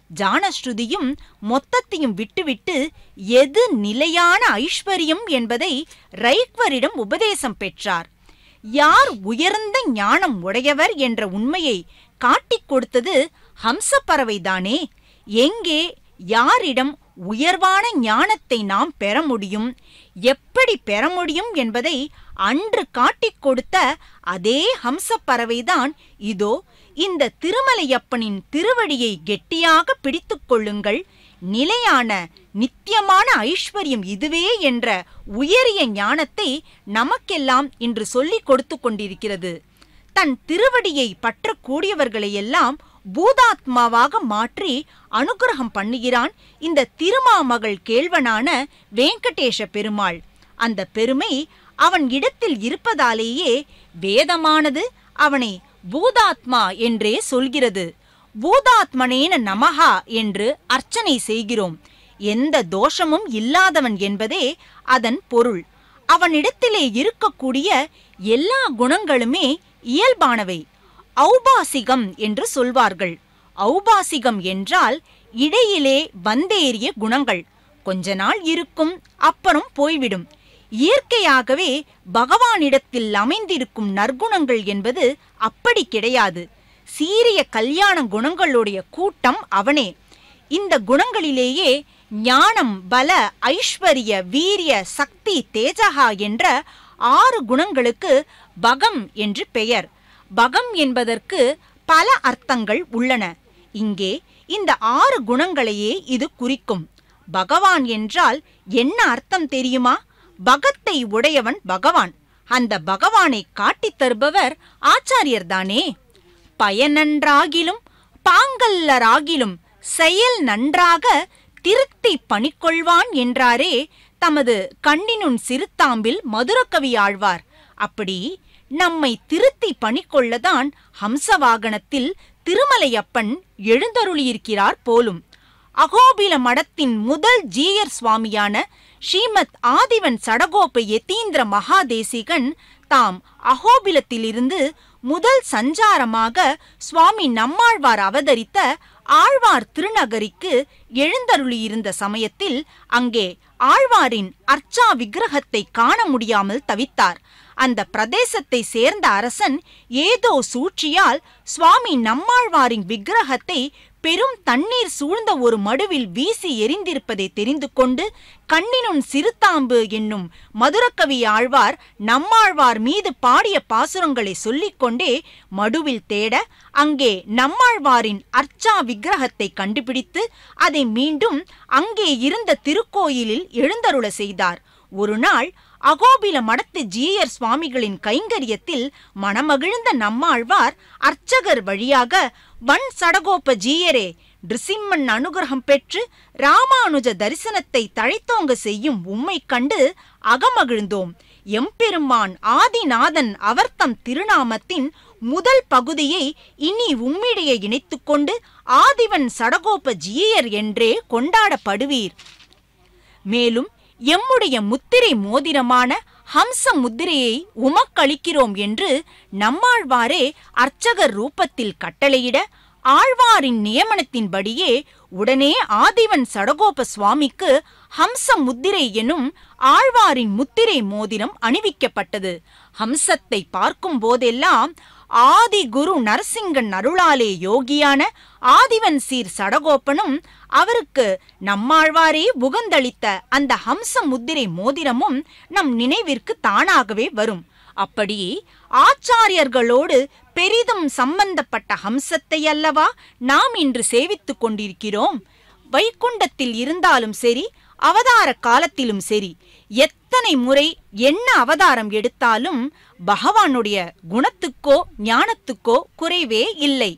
ஜானஸ்ருதியும் மொத்தத்தையும் விட்டுவிட்டு எது நிலையான ஐஸ்வர்யம் என்பதை ரைக்வரிடம் உபதேசம் பெற்றார். யார் உயர்ந்த ஞானம் உடையவர் என்ற உண்மையை காட்டிக் கொடுத்தது ஹம்சப்பறவைதானே. எங்கே யாரிடம் உயர்வான ஞானத்தை நாம் பெற முடியும், எப்படி பெற முடியும் என்பதை அன்று காட்டிக் கொடுத்த அதே ஹம்சப்பறவைதான் இதோ இந்த திருமலையப்பனின் திருவடியை கெட்டியாக பிடித்துக் கொள்ளுங்கள், நிலையான நித்தியமான ஐஸ்வர்யம் இதுவே என்ற உயரிய ஞானத்தை நமக்கெல்லாம் இன்று சொல்லிக் கொடுத்து கொண்டிருக்கிறது. தன் திருவடியை பற்றக்கூடியவர்களையெல்லாம் பூதாத்மாவாக மாற்றி அனுகிரகம் பண்ணுகிறான் இந்த திருமாமகள் கேள்வனான வெங்கடேஷ பெருமாள். அந்த பெருமை அவன் இடத்தில் இருப்பதாலேயே வேதமானது அவனை பூதாத்மா என்றே சொல்கிறது. பூதாத்மனேன நமஹா என்று அர்ச்சனை செய்கிறோம். எந்த தோஷமும் இல்லாதவன் என்பதே அதன் பொருள். அவனிடத்திலே இருக்கக்கூடிய எல்லா குணங்களுமே இயல்பானவை. ஔபாசிகம் என்று சொல்வார்கள். ஔபாசிகம் என்றால் இடையிலே வந்தேறிய குணங்கள். கொஞ்ச நாள் இருக்கும், அப்புறம் போய்விடும். இயற்கையாகவே பகவானிடத்தில் அமைந்திருக்கும் நற்குணங்கள் என்பது அப்படி கிடையாது. சீரிய கல்யாண குணங்களுடைய கூட்டம் அவனே. இந்த குணங்களிலேயே ஞானம், பல, ஐஸ்வர்ய, வீரிய, சக்தி, தேஜகா என்ற ஆறு குணங்களுக்கு பகம் என்று பெயர். பகம் என்பதற்கு பல அர்த்தங்கள் உள்ளன. இங்கே இந்த ஆறு குணங்களையே இது குறிக்கும். பகவான் என்றால் என்ன அர்த்தம் தெரியுமா? பகத்தை உடையவன் பகவான். அந்த பகவானை காட்டித் தருபவர் ஆச்சாரியர்தானே. பயனன்றாகிலும் பாங்கல்லராகிலும் செயல் நன்றாக திருத்தி பணிக்கொள்வான் என்றாரே தமது கண்ணினுன் சிறுத்தாம்பில் மதுரகவி ஆழ்வார். அப்படி நம்மை திருத்தி பணிக்கொள்ளதான் ஹம்சவாகனத்தில் திருமலையப்பன் எழுந்தருளியிருக்கிறார் போலும். அகோபில மடத்தின் முதல் ஜீயர் சுவாமியான ஸ்ரீமத் ஆதிவன் சடகோப யதீந்திர மகாதேசிகன் தாம் அகோபிலத்திலிருந்து முதல் சஞ்சாரமாக சுவாமி நம்மாழ்வார் அவதரித்த ஆழ்வார் திருநகரிக்கு எழுந்தருளியிருந்த சமயத்தில் அங்கே ஆழ்வாரின் அர்ச்சா விக்கிரகத்தை காண முடியாமல் தவித்தார். அந்த பிரதேசத்தை சேர்ந்த அரசன் ஏதோ சூழ்ச்சியால் சுவாமி நம்மாழ்வாரின் விக்கிரகத்தை பெரும் தண்ணீர் சூழ்ந்த ஒரு மடுவில் வீசி எரிந்திருப்பதை தெரிந்து கொண்டு கண்ணினுன் சிறுத்தாம்பு என்னும் மதுரகவி ஆழ்வார் நம்மாழ்வார் மீது பாடிய பாசுரங்களை சொல்லிக்கொண்டே மடுவில் தேட அங்கே நம்மாழ்வாரின் அர்ச்சா விக்கிரகத்தை கண்டுபிடித்து அதை மீண்டும் அங்கே இருந்த திருக்கோயிலில் எழுந்தருள செய்தார். ஒரு நாள் அகோபில மடத்து ஜீயர் சுவாமிகளின் கைங்கரியத்தில் மனமகிழ்ந்த நம்மாழ்வார் அர்ச்சகர் வழியாக வன் சடகோப ஜீயரே, நிருசிம்மன் அனுகிரகம் பெற்று ராமானுஜ தரிசனத்தை தழைத்தோங்க செய்யும் உம்மை கண்டு அகமகிழ்ந்தோம். எம்பெருமான் ஆதிநாதன் அவர்தம் திருநாமத்தின் முதல் பகுதியை இனி உம்மிடையே இணைத்துக்கொண்டு ஆதிவன் சடகோப ஜீயர் என்றே கொண்டாடப்படுவீர். மேலும் எம்முடைய முத்திரை மோதிரமான ஹம்ச முத்திரையை உமக்களிக்கிறோம் என்று நம்மாழ்வாரே அர்ச்சகர் ரூபத்தில் கட்டளையிட ஆழ்வாரின் நியமனத்தின்படியே உடனே ஆதிவன் சடகோப சுவாமிக்கு ஹம்ச முத்திரை எனும் ஆழ்வாரின் முத்திரை மோதிரம் அணிவிக்கப்பட்டது. ஹம்சத்தை பார்க்கும் போதெல்லாம் ஆதி குரு நரசிங்கன் அருளாலே யோகியான ஆதிவன் சீர் சடகோப்பனும் அவருக்கு நம்மாழ்வாரே புகந்தளித்த அந்த ஹம்ச முத்திரை மோதிரமும் நம் நினைவிற்கு தானாகவே வரும். அப்படி ஆச்சாரியர்களோடு பெரிதும் சம்பந்தப்பட்ட ஹம்சத்தை அல்லவா நாம் இன்று சேவித்துக் கொண்டிருக்கிறோம். வைகுண்டத்தில் இருந்தாலும் சரி, அவதார காலத்திலும் சரி, எத்தனை முறை என்ன அவதாரம் எடுத்தாலும் பகவானுடைய குணத்துக்கோ ஞானத்துக்கோ குறைவே இல்லை.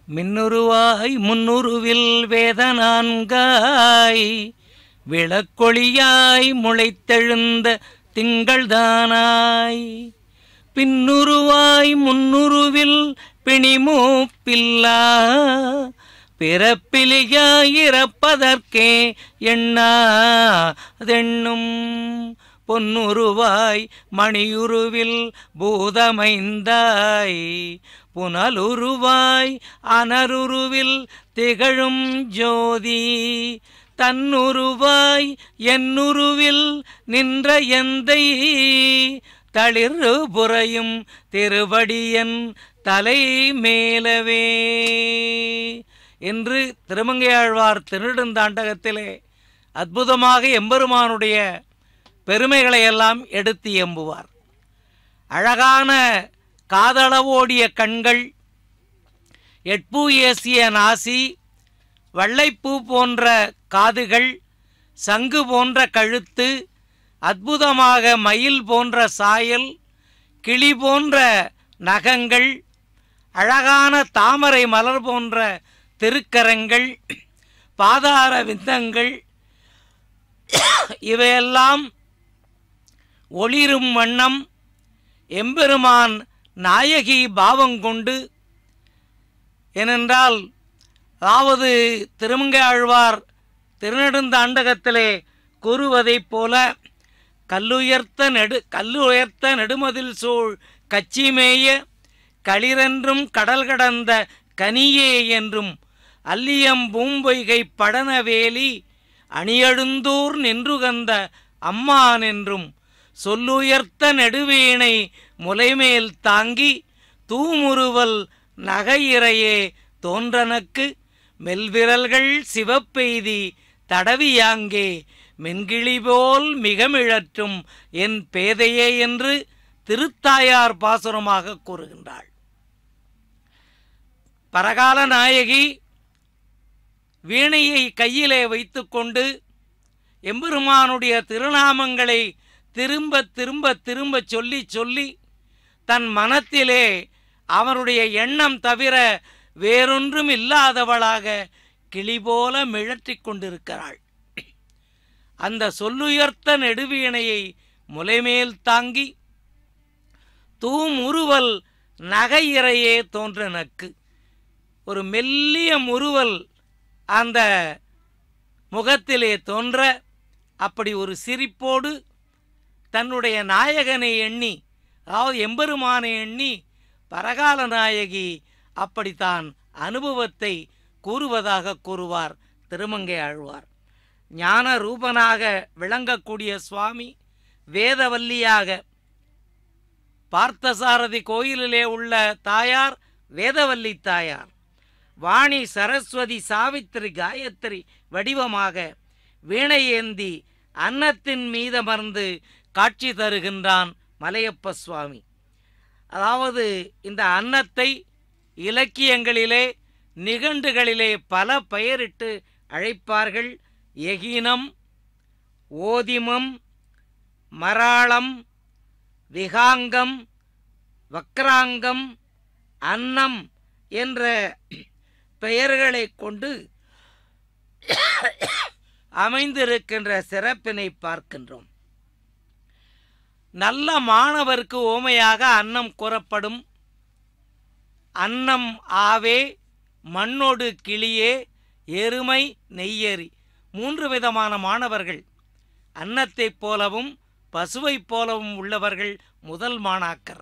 மின்னுருவாய் முன்னுருவில் வேத நான்காய் விளக்கொளியாய் முளைத்தெழுந்த திங்கள்தானாய் பின்னுருவாய் முன்னுருவில் பிணிமூப்பில்லா பிறப்பிலியாயிரப்பதற்கே எண்ணாதெண்ணும் பொன்னுருவாய் மணியுருவில் பூதமைந்தாய் புனலுருவாய் அனருருவில் திகழும் ஜோதி தன்னுருவாய் என்னுருவில் நின்ற எந்தை தளிர்ரு புரையும் திருவடியன் தலை மேலவே என்று திருமங்கையாழ்வார் திருநெடுந்தாண்டகத்திலே அற்புதமாக எம்பெருமானுடைய பெருமைகளை எல்லாம் எடுத்து எம்புவார். அழகான காதளவோடிய கண்கள், எட்பூ ஏசிய நாசி, வள்ளைப்பூ போன்ற காதுகள், சங்கு போன்ற கழுத்து, அற்புதமாக மயில் போன்ற சாயல், கிளி போன்ற நகங்கள், அழகான தாமரை மலர் போன்ற திருக்கரங்கள், பாதார விந்தங்கள், இவையெல்லாம் ஒளிரும் வண்ணம் எம்பெருமான் நாயகி பாவங்கொண்டு, ஏனென்றால் அதாவது திருமங்கையாழ்வார் திருநெடுந்தாண்டகத்திலே கூறுவதைப் போல கல்லுயர்த்த நெடு கல்லுயர்த்த நெடுமதில் சூழ் கச்சிமேய களிரென்றும் கடல் கடந்த கனியே என்றும் அல்லியம் பூம்பொய்கை படனவேலி அணியழுந்தூர் நின்றுகந்த அம்மான் என்றும் சொல்லுயர்த்த நெடுவீணை முலைமேல் தாங்கி தூமுருவல் நகையிறையே தோன்றனக்கு மெல்விரல்கள் சிவப்பெய்தி தடவியாங்கே மென்கிளி போல் மிகமிழற்றும் என் பேதையே என்று திருத்தாயார் பாசுரமாக கூறுகின்றாள். பரகால நாயகி வீணையை கையிலே வைத்துக்கொண்டு எம்பெருமானுடைய திருநாமங்களை திரும்ப திரும்ப திரும்ப சொல்லி சொல்லி தன் மனத்திலே அவனுடைய எண்ணம் தவிர வேறொன்றும் இல்லாதவளாக கிளி போல மிழற்றிக் கொண்டிருக்கிறாள். அந்த சொல்லுயர்த்த நெடுவீணையை முலைமேல் தாங்கி தூமுருவல் நகையிறையே தோன்றனக்கு, ஒரு மெல்லிய முறுவல் அந்த முகத்திலே தோன்ற, அப்படி ஒரு சிரிப்போடு தன்னுடைய நாயகனை எண்ணி, அதாவது எம்பெருமானை எண்ணி பரகால நாயகி அப்படித்தான் அனுபவத்தை கூறுவதாக கூறுவார் திருமங்கை ஆழ்வார். ஞான ரூபனாக விளங்கக்கூடிய சுவாமி வேதவல்லியாக, பார்த்தசாரதி கோயிலிலே உள்ள தாயார் வேதவல்லி தாயார், வாணி சரஸ்வதி சாவித்திரி காயத்ரி வடிவமாக வீணையேந்தி அன்னத்தின் மீதமர்ந்து காட்சி தருகின்றான் மலையப்ப சுவாமி. அதாவது இந்த அன்னத்தை இலக்கியங்களிலே நிகண்டுகளிலே பல பெயரிட்டு அழைப்பார்கள். எகினம், ஓதிமம், மராளம், விகாங்கம், வக்ராங்கம், அன்னம் என்ற பெயர்களை கொண்டு அமைந்திருக்கின்ற சிறப்பினை பார்க்கின்றோம். நல்ல மாணவருக்கு ஓமையாக அன்னம் கூறப்படும். அன்னம் ஆவே, மண்ணோடு கிளியே, எருமை, நெய்யேறி மூன்று விதமான மாணவர்கள். அன்னத்தைப் போலவும் பசுவைப் போலவும் உள்ளவர்கள் முதல் மாணாக்கர்.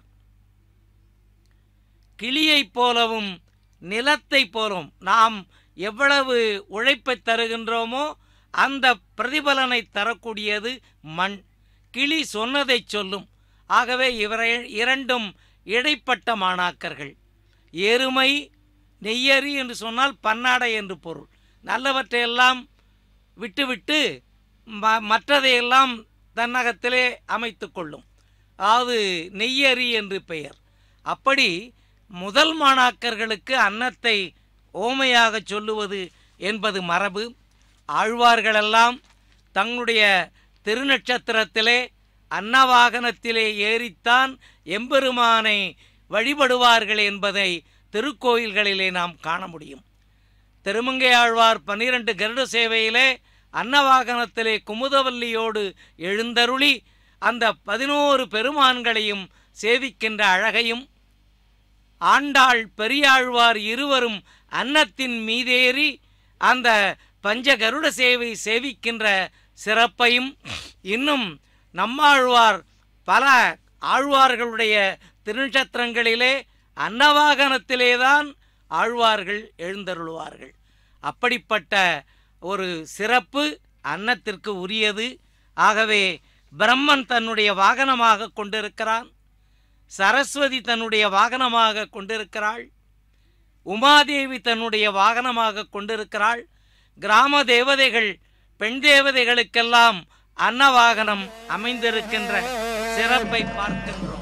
கிளியைப் போலவும் நிலத்தைப் போலவும் நாம் எவ்வளவு உழைப்பை தருகின்றோமோ அந்த பிரதிபலனை தரக்கூடியது மண். கிளி சொன்னதை சொல்லும். ஆகவே இவரை இரண்டும் இடைப்பட்ட மாணாக்கர்கள். எருமை, நெய்யரி என்று சொன்னால் பன்னாடை என்று பொருள். நல்லவற்றையெல்லாம் விட்டுவிட்டு ம மற்றதையெல்லாம் தன்னகத்திலே அமைத்து கொள்ளும். அதாவது நெய்யரி என்று பெயர். அப்படி முதல் மாணாக்கர்களுக்கு அன்னத்தை ஓமையாக சொல்லுவது என்பது மரபு. ஆழ்வார்களெல்லாம் தங்களுடைய திருநட்சத்திரத்திலே அன்னவாகனத்திலே ஏறித்தான் எம்பெருமானை வழிபடுவார்கள் என்பதை திருக்கோயில்களிலே நாம் காண முடியும். திருமங்கையாழ்வார் பன்னிரண்டு கருட சேவையிலே அன்னவாகனத்திலே குமுதவல்லியோடு எழுந்தருளி அந்த பதினோரு பெருமான்களையும் சேவிக்கின்ற அழகையும், ஆண்டாள் பெரியாழ்வார் இருவரும் அன்னத்தின் மீதேறி அந்த பஞ்ச கருட சேவை சேவிக்கின்ற சிறப்பையும், இன்னும் நம்மாழ்வார் பல ஆழ்வார்களுடைய திருநட்சத்திரங்களிலே அன்னவாகனத்திலேதான் ஆழ்வார்கள் எழுந்தருளுவார்கள். அப்படிப்பட்ட ஒரு சிறப்பு அன்னத்திற்கு உரியது. ஆகவே பிரம்மன் தன்னுடைய வாகனமாக கொண்டிருக்கிறான், சரஸ்வதி தன்னுடைய வாகனமாக கொண்டிருக்கிறாள், உமாதேவி தன்னுடைய வாகனமாக கொண்டிருக்கிறாள். கிராம தேவதைகள் பெண் தேவதைகளுக்கெல்லாம் அன்னவாகனம் அமைந்திருக்கின்ற சிறப்பை பார்க்கின்றோம்.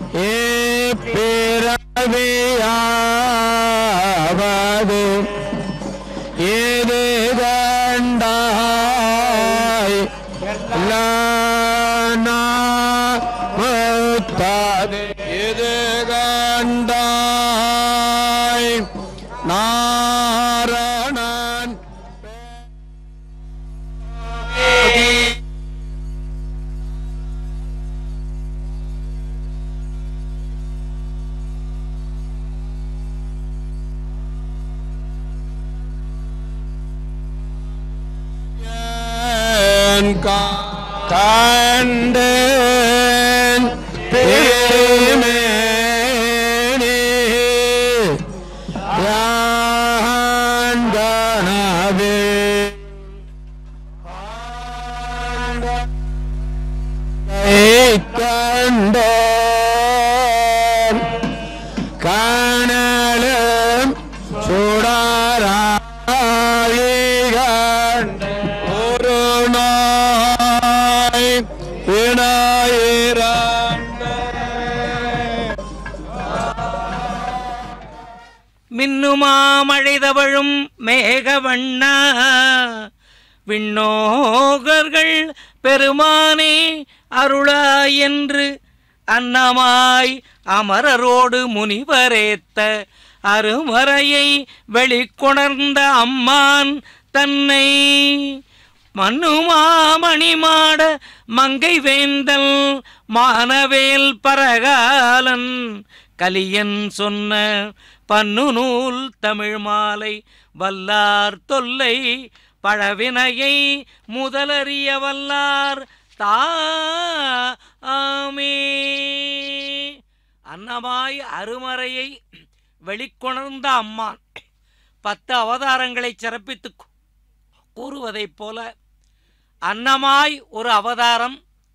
ஏது கண்டாய் முத்தாது ஏது கண்டாய் நாரணன் கண்டேன் பேமேனி யாண்டனவே கண்டேன் காணலும் சுடரா மின்னுமாமழைதவழும் மேகவண்ண விண்ணோகர்கள் பெருமானே அருளாய் என்று அன்னமாய் அமரரோடு முனிவரேத்த அருமறையை வெளிக்கொணர்ந்த அம்மான் தன்னை மண்ணுமாமணிமாட மங்கை வேந்தல் மானவேல் பரகாலன் கலியன் சொன்ன பன்னு நூல் தமிழ் மாலை வல்லார் தொல்லை பழவினையை முதலறிய வல்லார் தாமே. அன்னமாய் அருமறையை வெளிக்கொணர்ந்த அம்மான் பத்து அவதாரங்களை சிறப்பித்து கூறுவதைப் போல அன்னமாய் ஒரு அவதாரம்,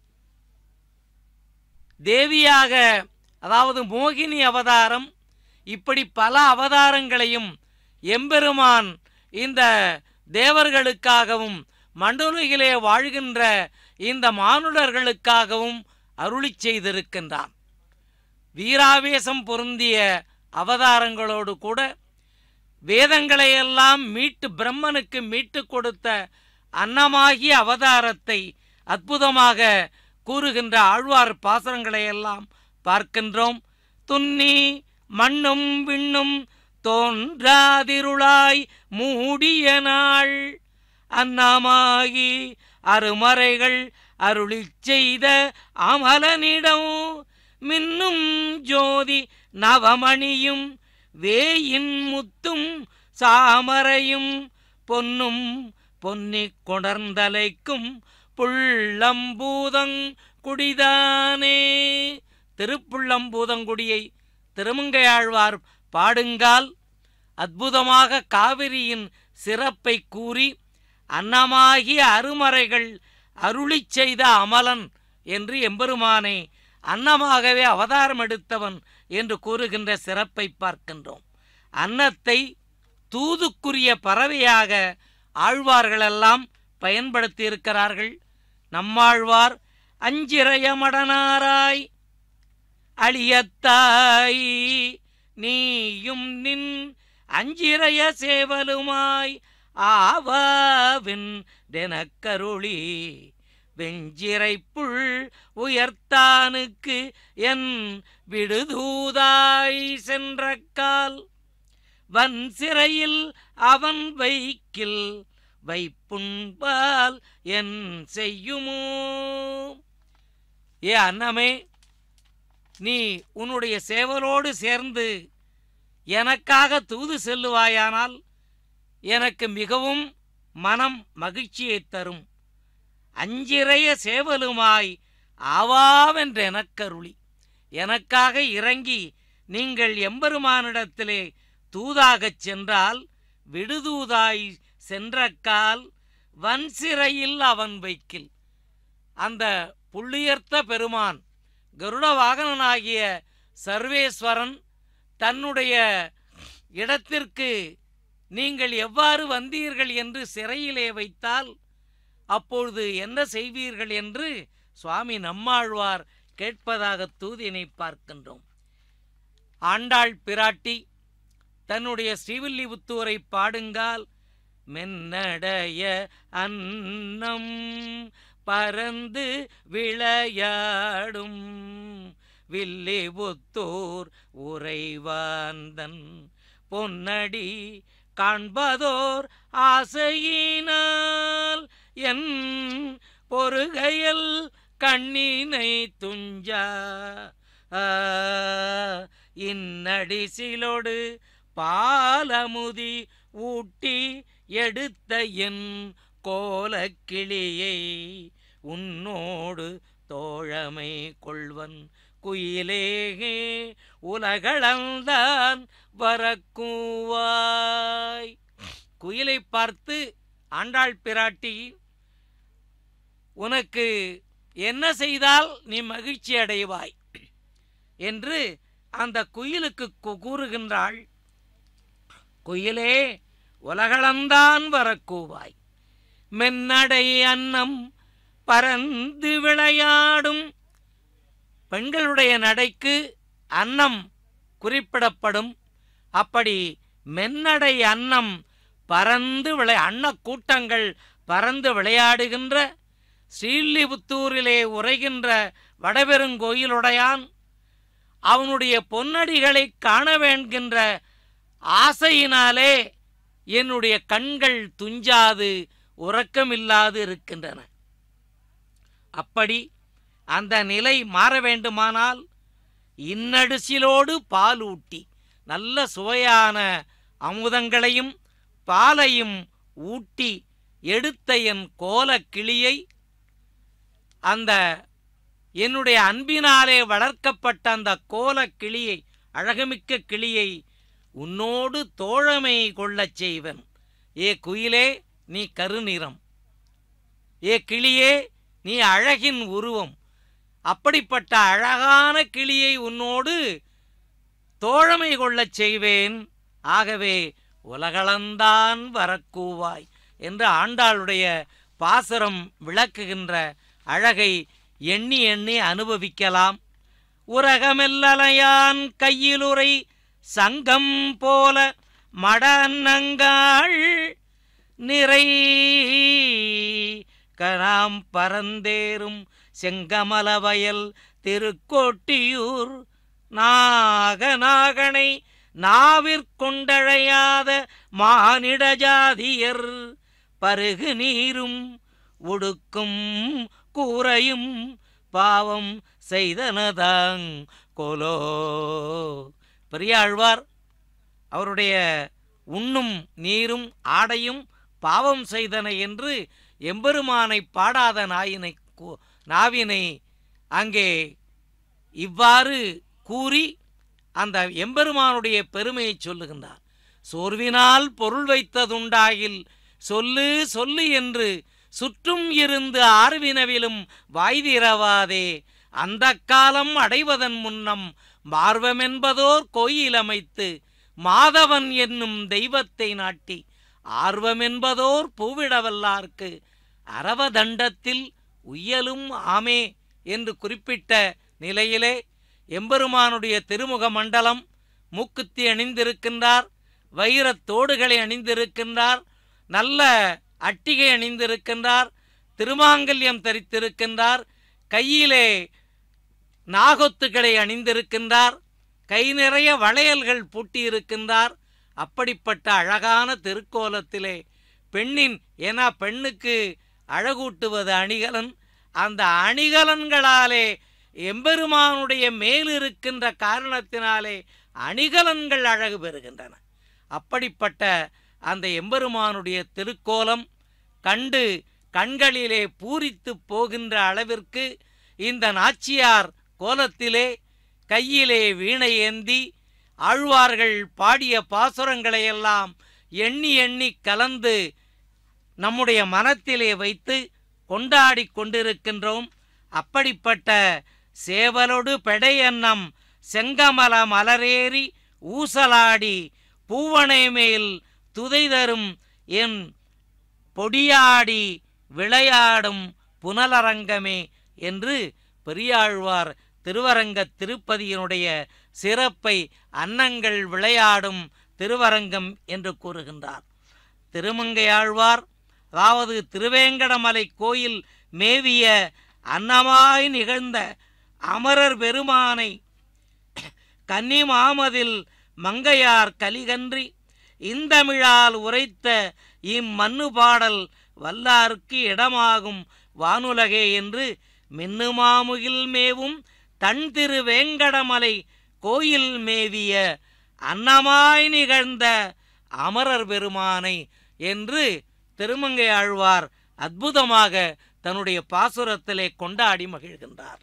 தேவியாக அதாவது மோகினி அவதாரம், இப்படி பல அவதாரங்களையும் எம்பெருமான் இந்த தேவர்களுக்காகவும் மண்டலுகிலே வாழ்கின்ற இந்த மானுடர்களுக்காகவும் அருளி செய்திருக்கின்றான். வீராவேசம் பொருந்திய அவதாரங்களோடு கூட வேதங்களையெல்லாம் மீட்டு பிரம்மனுக்கு மீட்டு கொடுத்த அன்னமாகிய அவதாரத்தை அற்புதமாக கூறுகின்ற ஆழ்வார் பாசுரங்களையெல்லாம் பார்க்கின்றோம். துன்னி மண்ணும் விண்ணும் தோன்றாதிருளாய் மூடிய நாள் அன்னமாகி அருமறைகள் அருளி செய்த அமலனிடம் மின்னும் ஜோதி நவமணியும் வேயின் முத்தும் சாமரையும் பொன்னும் பொன்னிக் கொணர்ந்தலைக்கும் புள்ளம்பூதங் குடிதானே. திருப்புள்ளம்பூதங்குடியை திருமங்கையாழ்வார் பாடுங்கால் அற்புதமாக காவிரியின் சிறப்பை கூறி அன்னமாகிய அருமறைகள் அருளி செய்த அமலன் என்று எம்பெருமானை அன்னமாகவே அவதாரம் எடுத்தவன் என்று கூறுகின்ற சிறப்பை பார்க்கின்றோம். அன்னத்தை தூதுக்குரிய பறவையாக ஆழ்வார்களெல்லாம் பயன்படுத்தி இருக்கிறார்கள். நம்மாழ்வார் அஞ்சிறையமடனாராய் அழியத்தாய் நீயும் நின் அஞ்சிறைய சேவலுமாய் ஆவாவின் தெனக்கருளி வெஞ்சிறைப்புள் உயர்த்தானுக்கு என் விடுதூதாய் சென்ற கால் வன் சிறையில் அவன் வைக்கில் வைப்புண்பால் என் செய்யுமோ. ஏ அன்னமே, நீ உன்னுடைய சேவலோடு சேர்ந்து எனக்காக தூது செல்லுவாயானால் எனக்கு மிகவும் மனம் மகிழ்ச்சியை தரும். அஞ்சிறைய சேவலுமாய் ஆவாவென்ற எனக்கருளி எனக்காக இறங்கி நீங்கள் எம்பெருமானிடத்திலே தூதாகச் சென்றால் விடுதூதாய் சென்றக்கால் வன் சிறையில் அவன் வைக்கில். அந்த புள்ளியர்த்த பெருமான் கருட வாகனனாகிய சர்வேஸ்வரன் தன்னுடைய இடத்திற்கு நீங்கள் எவ்வாறு வந்தீர்கள் என்று சிறையிலே வைத்தால் அப்பொழுது என்ன செய்வீர்கள் என்று சுவாமி நம்மாழ்வார் கேட்பதாக தூதினை பார்க்கின்றோம். ஆண்டாள் பிராட்டி தன்னுடைய ஸ்ரீவில்லிபுத்தூரை பாடுங்கால் மென்னடைய அன்னம் பறந்து விளையாடும் வில்லிபுத்தூர் உறைவாந்தன் பொன்னடி காண்பதோர் ஆசையினால் என் பொறுகையில் கண்ணினை துஞ்சா இன்னடிசிலோடு பாலமுதி ஊட்டி எடுத்த என் கோலக்கிளியை உன்னோடு தோழமை கொள்வன் குயிலேகே உலகளந்தான் வரக்கூவாய். குயிலை பார்த்து ஆண்டாள் பிராட்டி, உனக்கு என்ன செய்தால் நீ மகிழ்ச்சி அடைவாய் என்று அந்த குயிலுக்கு கூறுகின்றாள். குயிலே, உலகளந்தான் வரக்கூவாய். மென்னடை அன்னம் பறந்து விளையாடும். பெண்களுடைய நடைக்கு அன்னம் குறிப்பிடப்படும். அப்படி மென்னடை அன்னம் பறந்து விளை அன்ன கூட்டங்கள் பறந்து விளையாடுகின்ற ஸ்ரீவில்லிபுத்தூரிலே உரைகின்ற வடபெருங்கோயிலுடையான் அவனுடைய பொன்னடிகளை காண வேண்கின்ற ஆசையினாலே என்னுடைய கண்கள் துஞ்சாது உறக்கமில்லாது இருக்கின்றன. அப்படி அந்த நிலை மாற வேண்டுமானால் இன்னடிசிலோடு பால் ஊட்டி நல்ல சுவையான அமுதங்களையும் பாலையும் ஊட்டி எடுத்த என் கோல கிளியை, அந்த என்னுடைய அன்பினாலே வளர்க்கப்பட்ட அந்த கோல கிளியை, அழகுமிக்க கிளியை உன்னோடு தோழமை கொள்ளச் செய்வன். ஏ குயிலே, நீ கருநிறம். ஏ கிளியே, நீ அழகின் உருவம். அப்படிப்பட்ட அழகான கிளியை உன்னோடு தோழமை கொள்ளச் செய்வேன். ஆகவே உலகளந்தான் வரக்கூவாய் என்று ஆண்டாளுடைய பாசுரம் விளக்குகின்ற அழகை எண்ணி எண்ணி அனுபவிக்கலாம். உரகமெல்லலையான் கையிலுரை சங்கம் போல மடநங்காள் நிறை கராம் பரந்தேறும் செங்கமல வயல் திருக்கோட்டியூர் நாகநாகனை நாவிற்கொண்டழையாத மானிட ஜாதியர் பருகு நீரும் உடுக்கும் கூரையும் பாவம் செய்தனதாங் கோலோ. பெரியாழ்வார் அவருடைய உண்ணும் நீரும் ஆடையும் பாவம் செய்தன என்று எம்பெருமானை பாடாத நாயினை நாவினை அங்கே இவ்வாறு கூறி அந்த எம்பெருமானுடைய பெருமையை சொல்லுகின்றார். சோர்வினால் பொருள் வைத்ததுண்டாகில் சொல்லு சொல்லு என்று சுற்றும் இருந்து ஆர்வினவிலும் வாய்திரவாதே அந்த காலம் அடைவதன் முன்னம் மார்வமென்பதோர் கோயில் அமைத்து மாதவன் என்னும் தெய்வத்தை நாட்டி ஆர்வமென்பதோர் பூவிடவல்லார்க்கு அரவதண்டத்தில் உய்யலும் ஆமே என்று குறிப்பிட்ட நிலையிலே எம்பெருமானுடைய திருமுக மண்டலம், மூக்குத்தி அணிந்திருக்கின்றார், வைரத் தோடுகளை அணிந்திருக்கின்றார், நல்ல அட்டிகை அணிந்திருக்கின்றார், திருமாங்கல்யம் தரித்திருக்கின்றார், கையிலே நாகொத்துக்களை அணிந்திருக்கின்றார், கை நிறைய வளையல்கள் பூட்டியிருக்கின்றார். அப்படிப்பட்ட அழகான திருக்கோலத்திலே பெண்ணின் ஏன்னா பெண்ணுக்கு அழகூட்டுவது அணிகலன், அந்த அணிகலன்களாலே எம்பெருமானுடைய மேலிருக்கின்ற காரணத்தினாலே அணிகலன்கள் அழகு பெறுகின்றன. அப்படிப்பட்ட அந்த எம்பெருமானுடைய திருக்கோலம் கண்டு கண்களிலே பூரித்து போகின்ற அளவிற்கு இந்த நாச்சியார் கோலத்திலே கையிலே வீணை ஏந்தி ஆழ்வார்கள் பாடிய பாசுரங்களையெல்லாம் எண்ணி எண்ணி கலந்து நம்முடைய மனத்திலே வைத்து கொண்டாடி கொண்டிருக்கின்றோம். அப்படிப்பட்ட சேவலொடு பெடையன்னம் செங்கமல மலரேறி ஊசலாடி பூவனை மேல் துதை தரும் என் பொடியாடி விளையாடும் புனலரங்கமே என்று பெரியாழ்வார் திருவரங்க திருப்பதியினுடைய சிறப்பை அன்னங்கள் விளையாடும் திருவரங்கம் என்று கூறுகின்றார். திருமங்கையாழ்வார் அதாவது திருவேங்கடமலை கோயில் மேவிய அன்னமாய் நிகழ்ந்த அமரர் பெருமானை கன்னிமாமதில் மங்கையார் கலிகன்றி இந்தமிழால் உரைத்த இம்மன்னு பாடல் வல்லார்க்கு இடமாகும் வானுலகே என்று மின்னுமாமுகில் மேவும் தன் திரு வேங்கடமலை கோயில் மேவிய அன்னமாய் நிகழ்ந்த அமரர் பெருமானை என்று திருமங்கை ஆழ்வார் அற்புதமாக தன்னுடைய பாசுரத்திலே கொண்டாடி மகிழ்கின்றார்.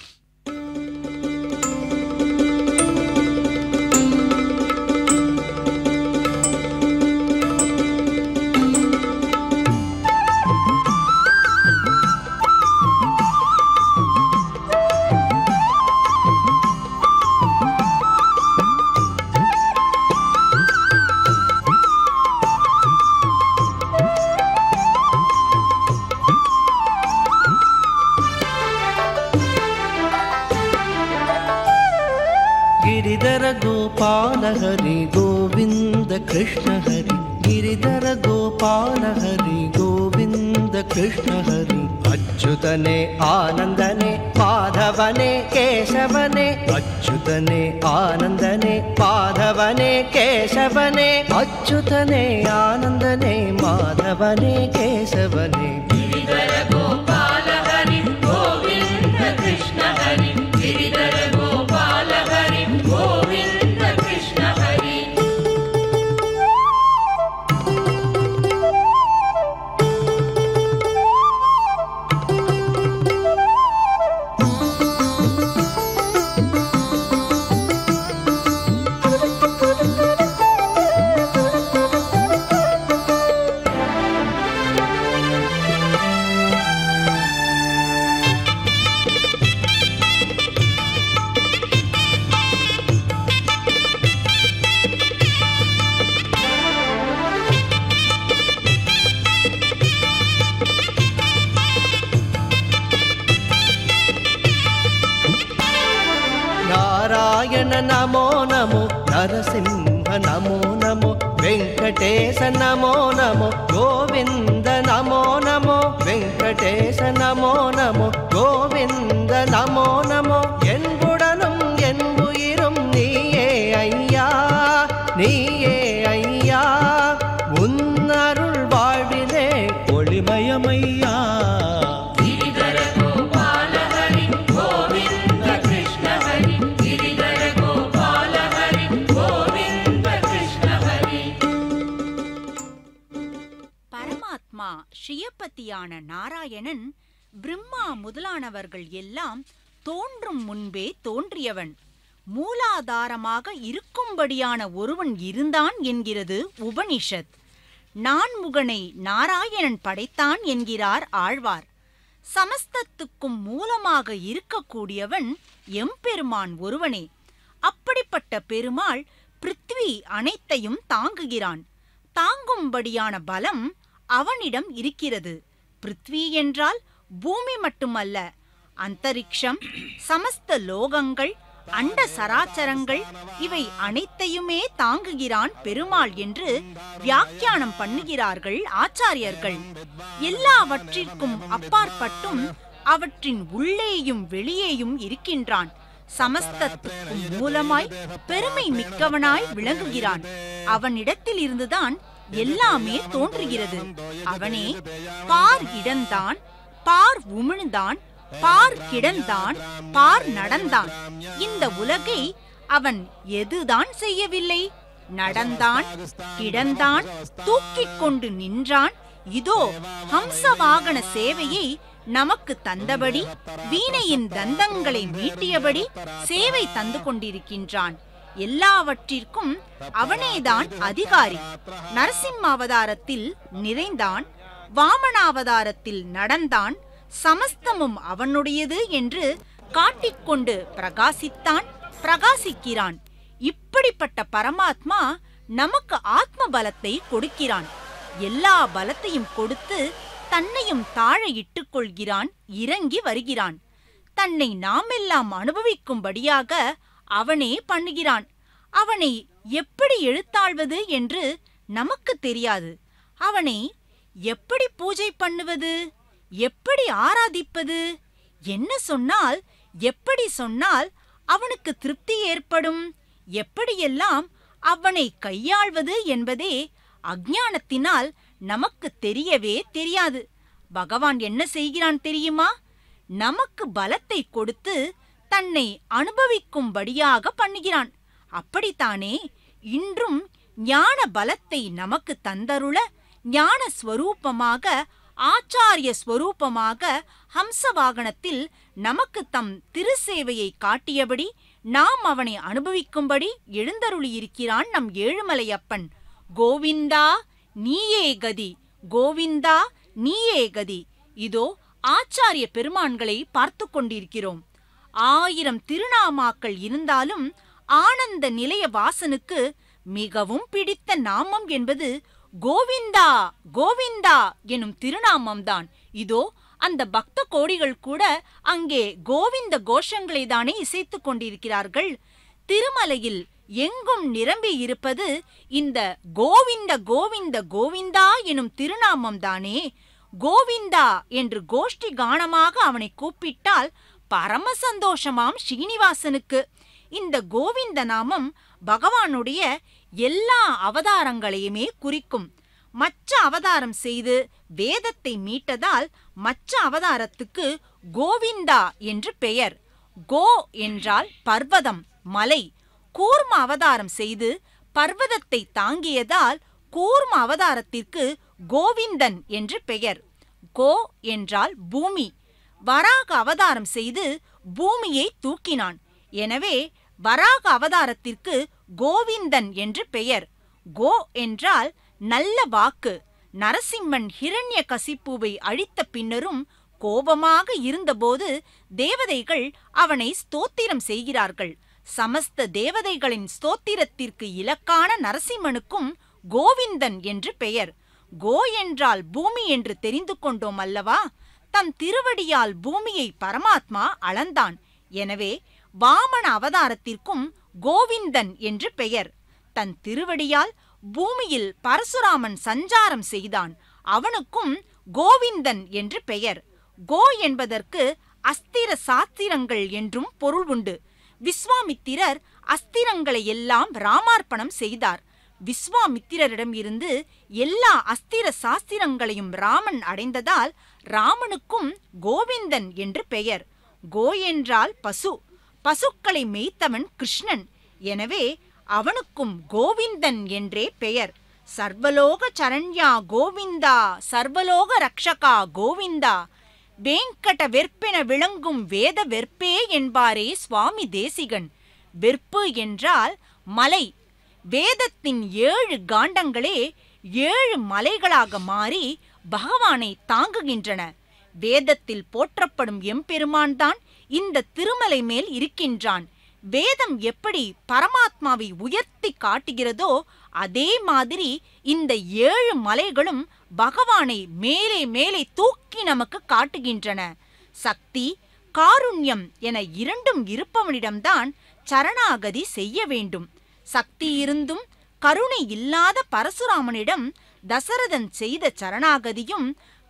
गिरिधर गोपाल हरि गोविंद कृष्ण हरि गिरिधर गोपाल हरि गोविंद कृष्ण हरि अच्युतने आनंदने माधवने केशवने अच्युतने आनंदने माधवने केशवने अच्युतने आनंदने माधवने केशवने गिरिधर गोपाल हरि गोविंद कृष्ण हरि गिरिधर गोपाल हरि गोविंद कृष्ण हरि नारायण नमो नमो नरसिंह नमो नमो वेंकटेश नमो नमो गोविंद नमो नमो वेंकटेश नमो नमो गोविंद नमो नमो என்புடனும் என்புயிரும் நீயே ஐயா நீயே ஐயா உன் அருள் வாழ்விலே ஒளிமயமையா गिरिधर गोपाल हरि गोविंद कृष्ण हरि गिरिधर गोपाल हरि गोविंद कृष्ण हरि பரமாத்மா ஸ்ரீயப்பதியான நாராயணன் பிரம்மா முதலானவர்கள் எல்லாம் தோன்றும் முன்பே தோன்றியவன், மூலாதாரமாக இருக்கும்படியான ஒருவன் இருந்தான் என்கிறது உபனிஷத். நான்முகனை நாராயணன் படைத்தான் என்கிறார் ஆழ்வார். சமஸ்தத்துக்கும் மூலமாக இருக்கக்கூடியவன் எம்பெருமான் ஒருவனே. அப்படிப்பட்ட பெருமாள் பிருத்வி அனைத்தையும் தாங்குகிறான். தாங்கும்படியான பலம் அவனிடம் இருக்கிறது. பிருத்வி என்றால் பூமி மட்டுமல்ல, அந்தரிக்ஷம், சமஸ்த லோகங்கள், அண்ட சராச்சரங்கள் இவை அனைத்தையுமே தாங்குகிறான் பெருமாள் என்று வியாக்கியானம் பண்ணுகிறார்கள் ஆச்சாரியர்கள். எல்லாவற்றிற்கும் அப்பாற்பட்டும் அவற்றின் உள்ளேயும் வெளியேயும் இருக்கின்றான். சமஸ்தத்துக்கும் மூலமாய் பெருமை மிக்கவனாய் விளங்குகிறான். அவனிடத்தில் இருந்துதான் எல்லாமே தோன்றுகிறது. அவனே பார் இடந்தான், பார் உமிழ்ந்தான், பார் கிடந்தான், பார் நடந்தான். இந்த உலகை அவன் எதுதான் செய்யவில்லை? நடந்தான், கிடந்தான், தூக்கிக் கொண்டு நின்றான். இதோ ஹம்ச வாகன சேவையை நமக்கு தந்தபடி, வீணையின் தந்தங்களை மீட்டியபடி சேவை தந்து கொண்டிருக்கின்றான். எல்லாவற்றிற்கும் அவனேதான் அதிகாரி. நரசிம்மாவதாரத்தில் நிறைந்தான், வாமனாவதாரத்தில் நடந்தான், சமஸ்தமும் அவனுடையது என்று காட்டிக்கொண்டு பிரகாசித்தான், பிரகாசிக்கிறான். இப்படிப்பட்ட பரமாத்மா நமக்கு ஆத்ம பலத்தை கொடுக்கிறான். எல்லா பலத்தையும் கொடுத்து தன்னையும் தாழ இட்டுக் கொள்கிறான், இறங்கி வருகிறான். தன்னை நாமெல்லாம் அனுபவிக்கும்படியாக அவனே பண்ணுகிறான். அவனை எப்படி எழுத்தாள்வது என்று நமக்கு தெரியாது. அவனை எப்படி பூஜை பண்ணுவது, எப்படி ஆராதிப்பது, என்ன சொன்னால், எப்படி சொன்னால் அவனுக்கு திருப்தி ஏற்படும், எப்படியெல்லாம் அவனை கையாள்வது என்பதே அஞ்ஞானத்தினால் நமக்கு தெரியவே தெரியாது. பகவான் என்ன செய்கிறான் தெரியுமா? நமக்கு பலத்தை கொடுத்து தன்னை அனுபவிக்கும்படியாக பண்ணுகிறான். அப்படித்தானே இன்றும் ஞான பலத்தை நமக்கு தந்தருள ஞான ஸ்வரூபமாக, ஆச்சாரிய ஸ்வரூபமாக ஹம்சவாகனத்தில் நமக்கு தம் திருசேவையை காட்டியபடி நாம் அவனை அனுபவிக்கும்படி எழுந்தருளியிருக்கிறான் நம் ஏழுமலையப்பன். கோவிந்தா நீயே கதி, கோவிந்தா நீயே கதி. இதோ ஆச்சாரிய பெருமான்களை பார்த்து கொண்டிருக்கிறோம். ஆயிரம் திருநாமாக்கள் இருந்தாலும் ஆனந்த நிலைய வாசனுக்கு மிகவும் பிடித்த நாமம் என்பது கோவிந்தா கோவிந்தா எனும் திருநாமம்தான். இதோ அந்த பக்த கோடிகள் கூட அங்கே கோவிந்த கோஷங்களை தானே இசைத்துக் கொண்டிருக்கிறார்கள். திருமலையில் எங்கும் நிரம்பி இருப்பது இந்த கோவிந்த கோவிந்த கோவிந்தா எனும் திருநாமம் தானே. கோவிந்தா என்று கோஷ்டி கானமாக அவனை கூப்பிட்டால் பரம சந்தோஷமாம் ஸ்ரீனிவாசனுக்கு. இந்த கோவிந்த நாமம் பகவானுடைய எல்லா அவதாரங்களையுமே குறிக்கும். மச்ச அவதாரம் செய்து வேதத்தை மீட்டதால் மச்ச அவதாரத்துக்கு கோவிந்தா என்று பெயர். கோ என்றால் பர்வதம், மலை. கூர்ம அவதாரம் செய்து பர்வதத்தை தாங்கியதால் கூர்ம அவதாரத்திற்கு கோவிந்தன் என்று பெயர். கோ என்றால் பூமி. வராக அவதாரம் செய்து பூமியை தூக்கினான். எனவே வராக அவதாரத்திற்கு கோவிந்தன் என்று பெயர். கோ என்றால் நல்ல வாக்கு. நரசிம்மன் ஹிரண்ய கசிப்புவை அழித்த பின்னரும் கோபமாக இருந்தபோது தேவதைகள் அவனை ஸ்தோத்திரம் செய்கிறார்கள். சமஸ்த தேவதைகளின் ஸ்தோத்திரத்திற்கு இலக்கான நரசிம்மனுக்கும் கோவிந்தன் என்று பெயர். கோ என்றால் பூமி என்று தெரிந்து கொண்டோம் அல்லவா? தம் திருவடியால் பூமியை பரமாத்மா அளந்தான். எனவே வாமன அவதாரத்திற்கும் கோவிந்தன் என்று பெயர். தன் திருவடியால் பூமியில் பரசுராமன் சஞ்சாரம் செய்தான். அவனுக்கும் கோவிந்தன் என்று பெயர். கோ என்பதற்கு அஸ்திர சாஸ்திரங்கள் என்றும் பொருள் உண்டு. விஸ்வாமித்திரர் அஸ்திரங்களை எல்லாம் ராமார்ப்பணம் செய்தார். விஸ்வாமித்திரரிடம் இருந்து எல்லா அஸ்திர சாஸ்திரங்களையும் ராமன் அடைந்ததால் ராமனுக்கும் கோவிந்தன் என்று பெயர். கோ என்றால் பசு. பசுக்களை மேய்த்தவன் கிருஷ்ணன். எனவே அவனுக்கும் கோவிந்தன் என்றே பெயர். சர்வலோக சரண்யா கோவிந்தா, சர்வலோக ரக்ஷகா கோவிந்தா. வேங்கட வெற்பென விளங்கும் வேத வெற்பே என்பாரே சுவாமி தேசிகன். வெற்பு என்றால் மலை. வேதத்தின் ஏழு காண்டங்களே ஏழு மலைகளாக மாறி பகவானை தாங்குகின்றன. வேதத்தில் போற்றப்படும் எம்பெருமான் தான் இந்த திருமலை மேல் இருக்கின்றான். வேதம் எப்படி பரமாத்மாவை உயர்த்தி காட்டுகிறதோ அதே மாதிரி இந்த ஏழு மலைகளும் பகவானை மேலே மேலே தூக்கி நமக்கு காட்டுகின்றன. சக்தி, காருண்யம் என இரண்டும் இருப்பவனிடம்தான் சரணாகதி செய்ய வேண்டும். சக்தி இருந்தும் கருணை இல்லாத பரசுராமனிடம் தசரதன் செய்த சரணாகதியும்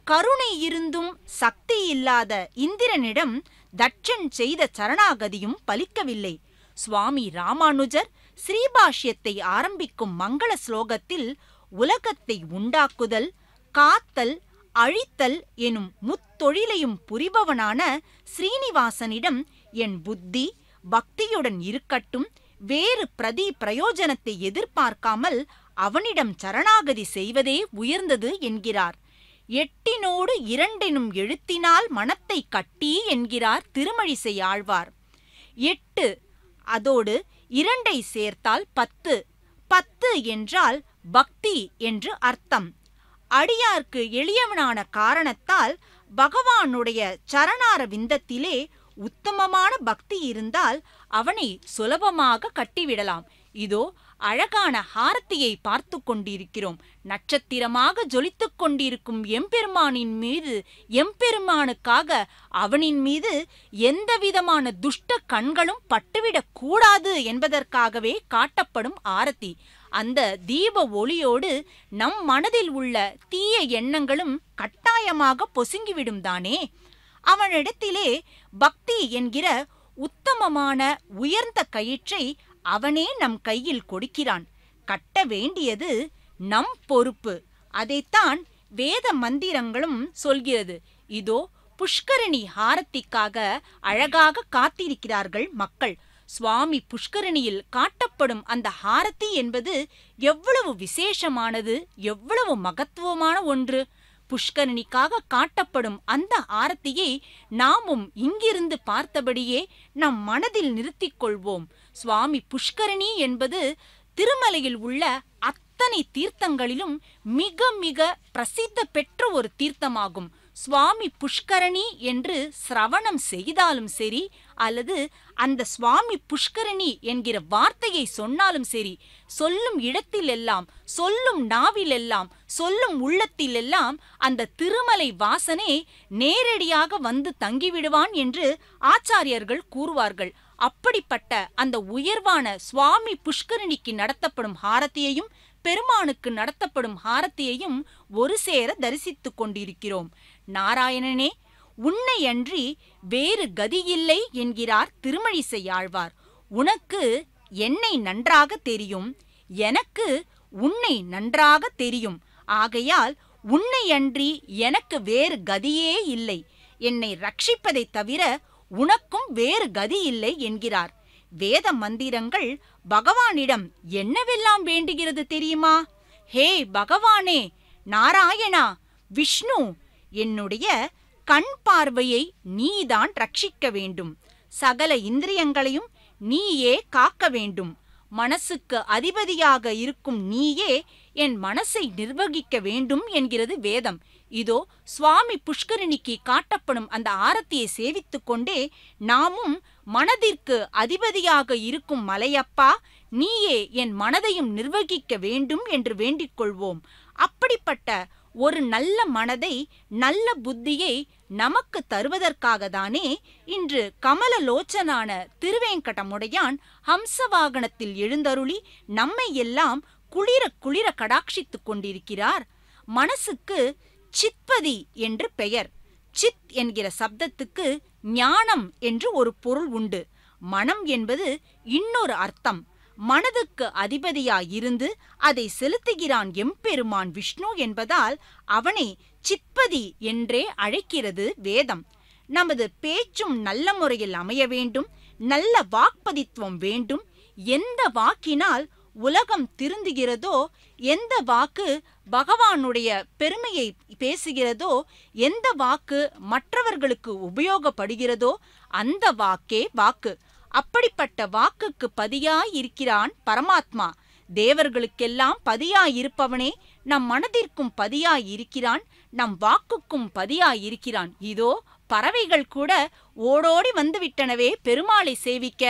கருணை இருந்தும் சக்தி இல்லாத இந்திரனிடம் தட்சன் செய்த சரணாகதியும் பலிக்கவில்லை. சுவாமி ராமானுஜர் ஸ்ரீபாஷ்யத்தை ஆரம்பிக்கும் மங்கள ஸ்லோகத்தில் உலகத்தை உண்டாக்குதல், காத்தல், அழித்தல் எனும் முத்தொழிலையும் புரிபவனான ஸ்ரீனிவாசனிடம் என் புத்தி பக்தியுடன் இருக்கட்டும், வேறு பிரதி பிரயோஜனத்தை எதிர்பார்க்காமல் அவனிடம் சரணாகதி செய்வதே உயர்ந்தது என்கிறார். எட்டினோடு இரண்டெனும் எழுத்தினால் மனத்தை கட்டி என்கிறார் திருமழிசை ஆழ்வார். எட்டு அதோடு இரண்டை சேர்த்தால் பத்து. பத்து என்றால் பக்தி என்று அர்த்தம். அடியார்க்கு எளியவனான காரணத்தால் பகவானுடைய சரணார விந்தத்திலே உத்தமமான பக்தி இருந்தால் அவனை சுலபமாக கட்டிவிடலாம். இதோ அழகான ஹாரத்தியை பார்த்து கொண்டிருக்கிறோம். நட்சத்திரமாக ஜொலித்துக் கொண்டிருக்கும் எம்பெருமானின் மீது, எம்பெருமானுக்காக அவனின் மீது எந்தவிதமான துஷ்ட கண்களும் பட்டுவிடக் கூடாது என்பதற்காகவே காட்டப்படும் ஆரத்தி. அந்த தீப ஒளியோடு நம் மனதில் உள்ள தீய எண்ணங்களும் கட்டாயமாக பொசுங்கிவிடும் தானே. அவனிடத்திலே பக்தி என்கிற உத்தமமான உயர்ந்த கயிற்றை அவனே நம் கையில் கொடுக்கிறான். கட்ட வேண்டியது நம் பொறுப்பு. அதைத்தான் வேத மந்திரங்களும் சொல்கிறது. இதோ புஷ்கரணி ஹாரத்திக்காக அழகாக காத்திருக்கிறார்கள் மக்கள். சுவாமி புஷ்கரணியில் காட்டப்படும் அந்த ஹாரத்தி என்பது எவ்வளவு விசேஷமானது, எவ்வளவு மகத்துவமான ஒன்று. புஷ்கரணிக்காக காட்டப்படும் அந்த ஆரத்தியை நாமும் இங்கிருந்து பார்த்தபடியே நம் மனதில் நிறுத்திக் கொள்வோம். சுவாமி புஷ்கரணி என்பது திருமலையில் உள்ள அத்தனை தீர்த்தங்களிலும் மிக மிக பிரசித்த பெற்ற ஒரு தீர்த்தமாகும். சுவாமி புஷ்கரணி என்று சிரவணம் செய்தாலும் சரி, அல்லது அந்த சுவாமி புஷ்கரணி என்கிற வார்த்தையை சொன்னாலும் சரி, சொல்லும் இடத்திலெல்லாம், சொல்லும் நாவிலெல்லாம், சொல்லும் உள்ளத்திலெல்லாம் அந்த திருமலை வாசனே நேரடியாக வந்து தங்கிவிடுவான் என்று ஆச்சாரியர்கள் கூறுவார்கள். அப்படிப்பட்ட அந்த உயர்வான சுவாமி புஷ்கரணிக்கு நடத்தப்படும் ஹாரத்தியையும் பெருமானுக்கு நடத்தப்படும் ஹாரத்தியையும் ஒரு சேர தரிசித்துக் கொண்டிருக்கிறோம். நாராயணனே, உன்னை அன்றி வேறு கதியில்லை என்கிறார் திருமழிசை ஆழ்வார். உனக்கு என்னை நன்றாக தெரியும், எனக்கு உன்னை நன்றாக தெரியும். ஆகையால் உன்னை அன்றி எனக்கு வேறு கதியே இல்லை. என்னை ரட்சிப்பதைத் தவிர உனக்கும் வேறு கதி இல்லை என்கிறார். வேத மந்திரங்கள் பகவானிடம் என்னவெல்லாம் வேண்டுகிறது தெரியுமா? ஹே பகவானே, நாராயணா, விஷ்ணு, என்னுடைய கண் பார்வையை நீதான் ரட்சிக்க வேண்டும். சகல இந்திரியங்களையும் நீயே காக்க வேண்டும். மனசுக்கு அதிபதியாக இருக்கும் நீயே என் மனசை நிர்வகிக்க வேண்டும் என்கிறது வேதம். இதோ சுவாமி புஷ்கரணிக்கு காட்டப்படும் அந்த ஆரத்தியை சேவித்துக் கொண்டே நாமும் மனதிற்கு அதிபதியாக இருக்கும் மலையப்பா, நீயே என் மனதையும் நிர்வகிக்க வேண்டும் என்று வேண்டிக் கொள்வோம். அப்படிப்பட்ட ஒரு நல்ல மனதை, நல்ல புத்தியை நமக்கு தருவதற்காகத்தானே இன்று கமலலோச்சனான திருவேங்கடமுடையான் ஹம்சவாகனத்தில் எழுந்தருளி நம்மை எல்லாம் குளிர குளிர கடாட்சித்துக் கொண்டிருக்கிறார். மனசுக்கு சித்பதி என்று பெயர். சித் என்கிற சப்தத்துக்கு ஞானம் என்று ஒரு பொருள் உண்டு. மனம் என்பது இன்னொரு அர்த்தம். மனதுக்கு அதிபதியாயிருந்து அதை செலுத்துகிறான் எம்பெருமான் விஷ்ணு என்பதால் அவனை சித்பதி என்றே அழைக்கிறது வேதம். நமது பேச்சும் நல்ல முறையில் அமைய வேண்டும். நல்ல வாக்பதித்துவம் வேண்டும். எந்த வாக்கினால் உலகம் திருந்துகிறதோ, எந்த வாக்கு பகவானுடைய பெருமையை பேசுகிறதோ, எந்த வாக்கு மற்றவர்களுக்கு உபயோகப்படுகிறதோ அந்த வாக்கே வாக்கு. அப்படிப்பட்ட வாக்குக்கு பதியாயிருக்கிறான் பரமாத்மா. தேவர்களுக்கெல்லாம் பதியாயிருப்பவனே நம் மனதிற்கும் பதியாயிருக்கிறான், நம் வாக்குக்கும் பதியாயிருக்கிறான். இதோ பறவைகள் கூட ஓடோடி வந்துவிட்டனவே பெருமாளை சேவிக்க.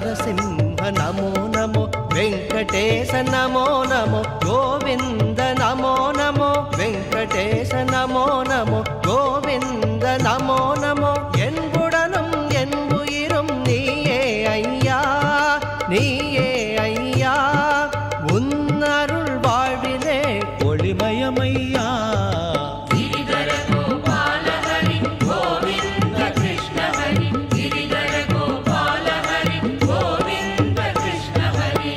నరసింహ నమో నమో వెంకటేశ నమో నమో గోవింద నమో నమో వెంకటేశ నమో నమో గోవింద నమో నమో என்புடனும் என்புயிரும் நீயே ஐயா நீயே ஐயா உன்னருள் வாழ்விலே ஒளிமயமையா గిరిధర గోపాల హరి గోవింద కృష్ణ హరి గిరిధర గోపాల హరి గోవింద కృష్ణ హరి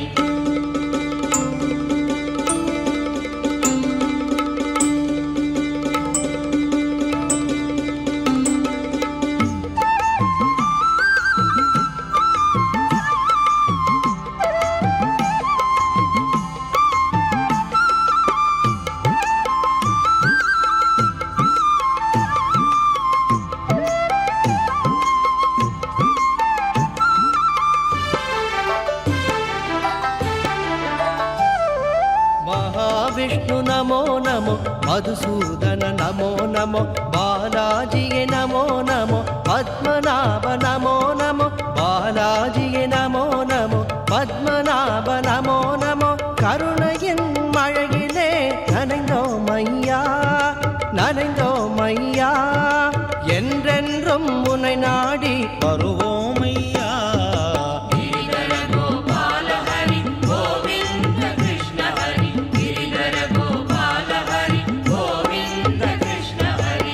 महाविष्णु नमो नमो मधुसूदन नमो नमो बालाजिये नमो नमो पद्मनाभ नमो नमो बालाजिये नमो नमो पद्मनाभ नमो नमो கருணையின் மழையிலே நனைந்தோம் ஐயா நனைந்தோம் ஐயா என்றென்றும் உன்னை நாடி வருவோம் ஐயா గిరిధర గోపాల హరి గోవింద కృష్ణ హరి గిరిధర గోపాల హరి గోవింద కృష్ణ హరి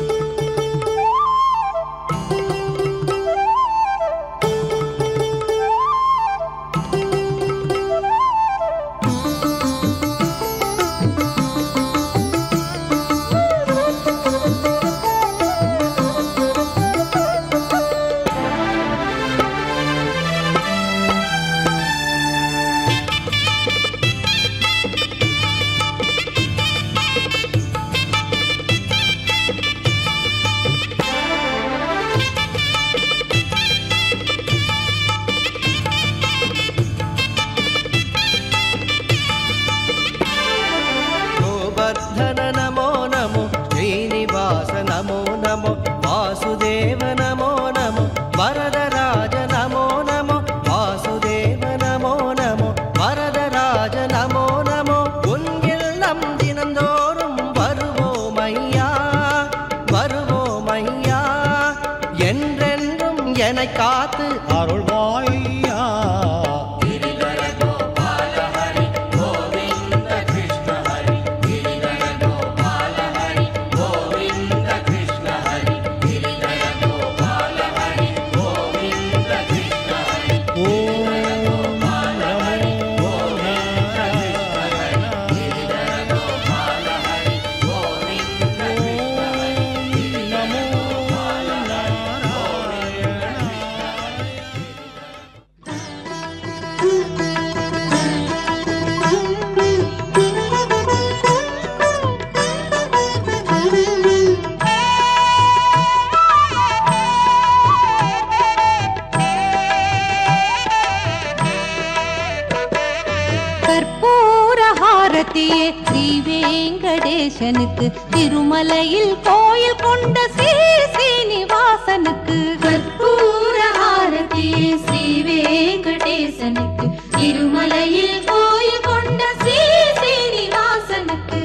गोवर्धन नमो नमो श्रीनिवास नमो नमो वासुदेव नमो नमो वरदराज नमो नमो वासुदेव नमो नमो वरदराज नमो नमो उन இல்லம் தினந்தோறும் வருவோம் ஐயா வருவோம் ஐயா என்றென்றும் என்னை காத்து அருள்வாய்யா గిరిధర గోపాల హరి గోవింద కృష్ణ హరి గిరిధర గోపాల హరి గోవింద కృష్ణ హరి గిరిధర గోపాల హరి గోవింద కృష్ణ హరి ఓం నమో గిరిధర గోపాల హరి గోవింద కృష్ణ హరి గిరిధర గోపాల హరి கற்பூர ஹாரத்தியே ஸ்ரீ வெங்கடேசனுக்கு திருமலையில் கோயில் கொண்ட ஸ்ரீ சீனிவாசனுக்கு கற்பூர ஹாரத்தியே ஸ்ரீ வெங்கடேசனுக்கு திருமலையில் கோயில் கொண்ட ஸ்ரீ சீனிவாசனுக்கு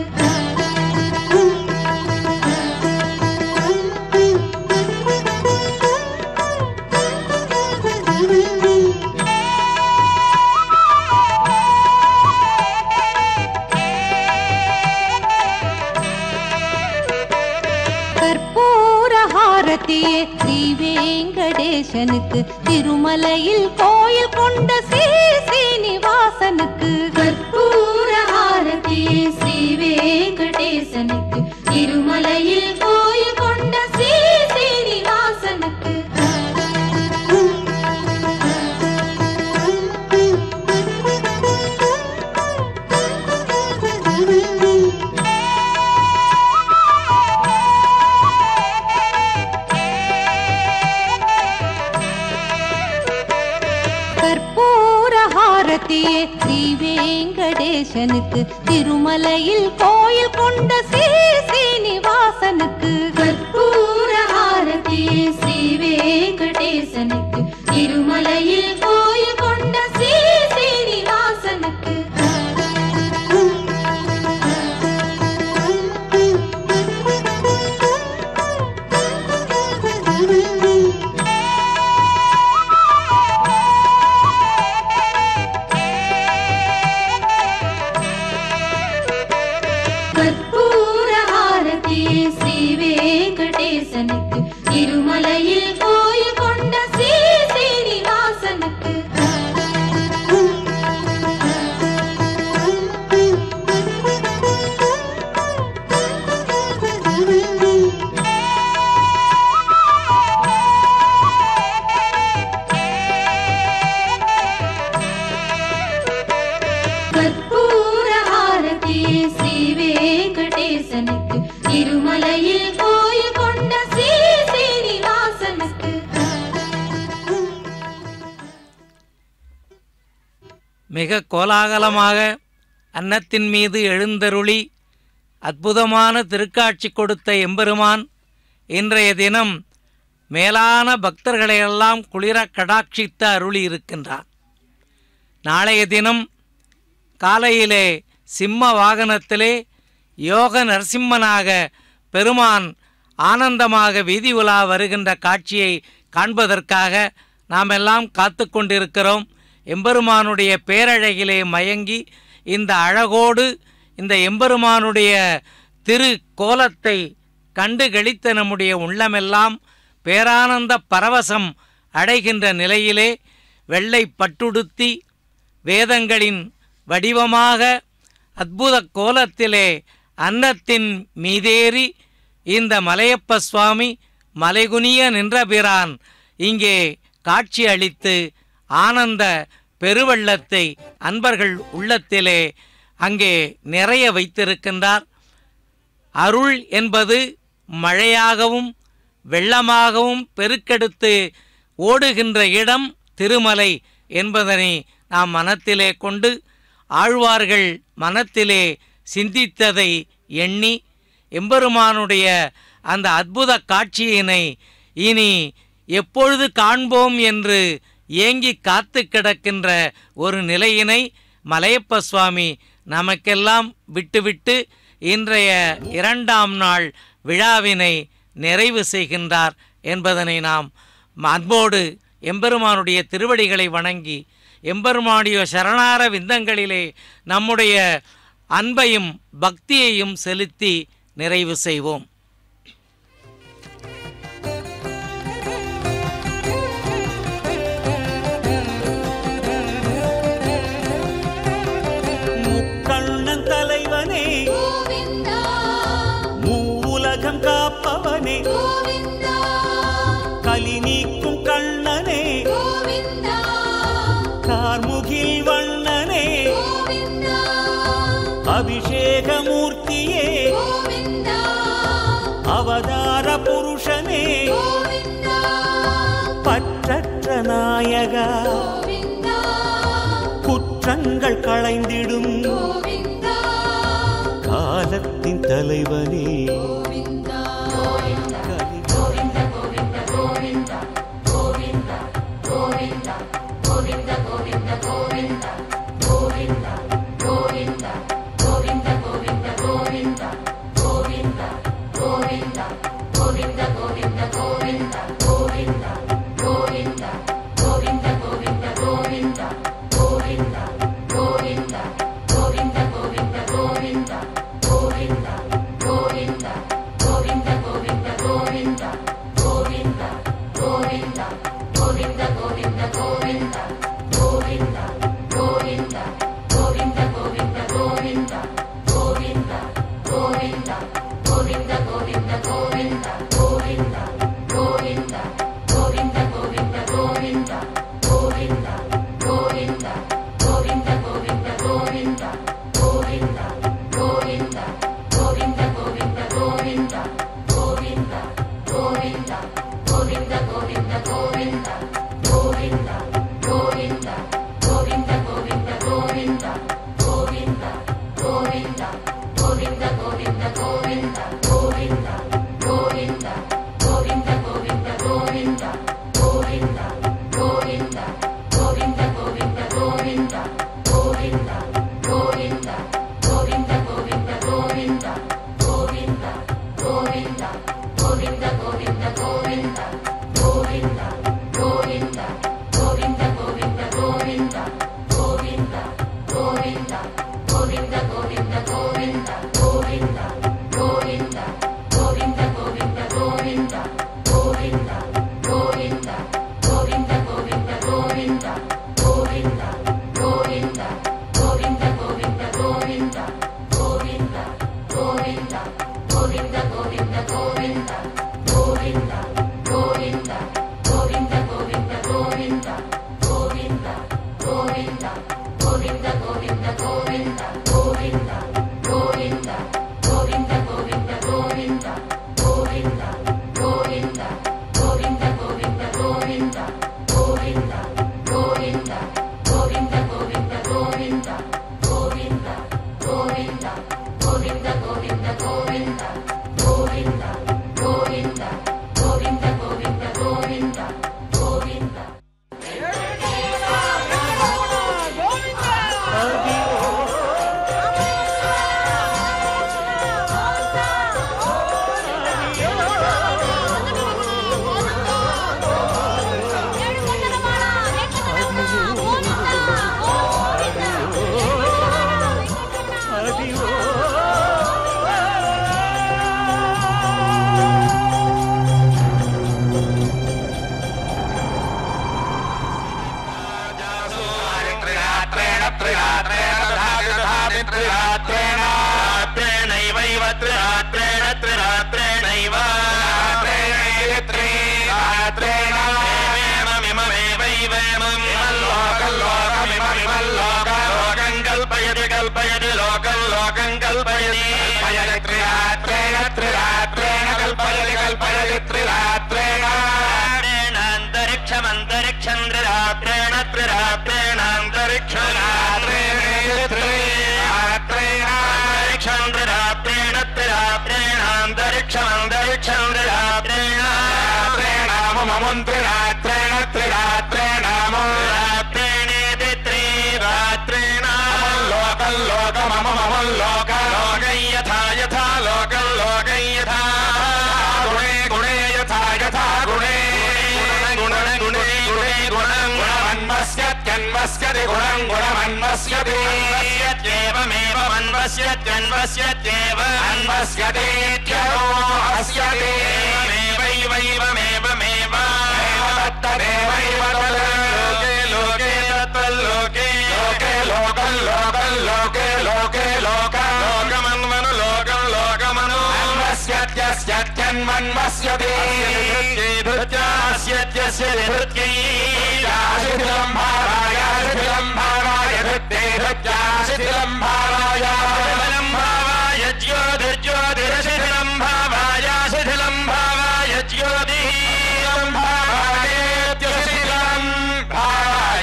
கற்பூர ஹாரத்தியே ஸ்ரீ வெங்கடேசனுக்கு திருமலையில் கோயில் கொண்ட ஸ்ரீ சீனிவாசனுக்கு கற்பூர ஹாரத்தியே ஸ்ரீ வெங்கடேசனுக்கு திருமலையில் கோயில் கொண்ட ஸ்ரீ சீனிவாசனுக்கு கற்பூர ஹாரத்தியே ஸ்ரீ வெங்கடேசனுக்கு திருமலையில் கோயில் கொண்ட ஸ்ரீ சீனிவாசனுக்கு கற்பூர ஹாரத்தியே ஸ்ரீ வெங்கடேசனுக்கு திருமலையில் கோயில் மிக கோலாகலமாக அன்னத்தின் மீது எழுந்தருளி அற்புதமான திருக்காட்சி கொடுத்த எம்பெருமான் இன்றைய தினம் மேலான பக்தர்களையெல்லாம் குளிர கடாட்சித்து அருளி இருக்கின்றார். நாளைய தினம் காலையிலே சிம்ம வாகனத்திலே யோக நரசிம்மனாக பெருமான் ஆனந்தமாக வீதி உலா வருகின்ற காட்சியை காண்பதற்காக நாம் எல்லாம் காத்து கொண்டிருக்கிறோம். எம்பெருமானுடைய பேரழகிலே மயங்கி இந்த அழகோடு இந்த எம்பெருமானுடைய திரு கோலத்தை கண்டு களித்த நம்முடைய உள்ளமெல்லாம் பேரானந்த பரவசம் அடைகின்ற நிலையிலே வெள்ளை பட்டுடுத்தி வேதங்களின் வடிவமாக அற்புத கோலத்திலே அன்னத்தின் மீதேறி இந்த மலையப்ப சுவாமி மலைகுனிய நின்றபிரான் இங்கே காட்சி அளித்து ஆனந்த பெருவெள்ளத்தை அன்பர்கள் உள்ளத்திலே அங்கே நிறைய வைத்திருக்கின்றார். அருள் என்பது மழையாகவும் வெள்ளமாகவும் பெருக்கெடுத்து ஓடுகின்ற இடம் திருமலை என்பதனை நாம் மனத்திலே கொண்டு ஆழ்வார்கள் மனத்திலே சிந்தித்ததை எண்ணி எம்பெருமானுடைய அந்த அற்புத காட்சியினை இனி எப்பொழுது காண்போம் என்று ஏங்கி காத்து கிடக்கின்ற ஒரு நிலையினை மலையப்ப சுவாமி நமக்கெல்லாம் விட்டுவிட்டு இன்றைய இரண்டாம் நாள் விழாவினை நிறைவு செய்கின்றார் என்பதனை நாம் அன்போடு எம்பெருமானுடைய திருவடிகளை வணங்கி எம்பெருமானுடைய சரணார விந்தங்களிலே நம்முடைய அன்பையும் பக்தியையும் செலுத்தி நிறைவு செய்வோம். முக்கண்ணன் தலைவனே மூவுலகம் காப்பவனே கலி நீக்கும் கண்ணனே கார்முகில் வண்ணனே அபிஷேகமூர்த்தியே அவதார புருஷனே பற்றற்ற நாயகா குற்றங்கள் களைந்திடும் காலத்தின் தலைவனே Govinda, Govinda, Govinda, Govinda, त्रिरात्रेण दधाति दधाति त्रिरात्रेण त्रिरात्रेणैवैव त्रिरात्रेण त्रिरात्रेणैव त्रिरात्रेण लोकं कल्पयति कल्पयति लोकं लोकं कल्पयति कल्पयति त्रिरात्रेण त्रिरात्रेण कल्पयति कल्पयति त्रिरात्रेण अन्तरिक्षमन्तरिक्षं त्रिरात्रेण त्रिरात्रेण अन्तरिक्षं त्रिरात्रेण त्रिरात्रेण त्रिरात्रेण अन्तरिक्षमन्तरिक्षं त्रिरात्रेण मम त्रिरात्रेण त्रिरात्रेण त्रिरात्रेणेति त्रिरात्रेण लोकं लोकं मम मम लोक लोकै यथा यथा लोकं लोकै यथा गुणे गुणे यथा यथा गुणे गुणे गुणे गुणे गुणं गुणमन्वस्यत्यन्वस्यति गुणं गुणमन्वस्यति अन्वस्यत्येवमेव अन्वस्यत्यन्वस्यत्येव अन्वस्यतीत्ययो अस्यति एवमेवैवमेवमेव तदेवैव लोके लोके तत्तल्लोके लोके लोकं लोकं लोके लोके लोकं लोकमन्वनु लोकं लोकमनु अन्वस्यत्यस्यत्यन्वन्वस्यति धृत्यास्यत्यस्य धृत्यै शिथिलं भावाय शिथिलं भावाय धृत्यै धृत्याशिथिलं भावाय शिथिलं भावाय ज्योतिर्ज्योतिरशिथिलं भावाय शिथिलं भावाय ज्योतिः भावायेत्यशिथिलं भावाय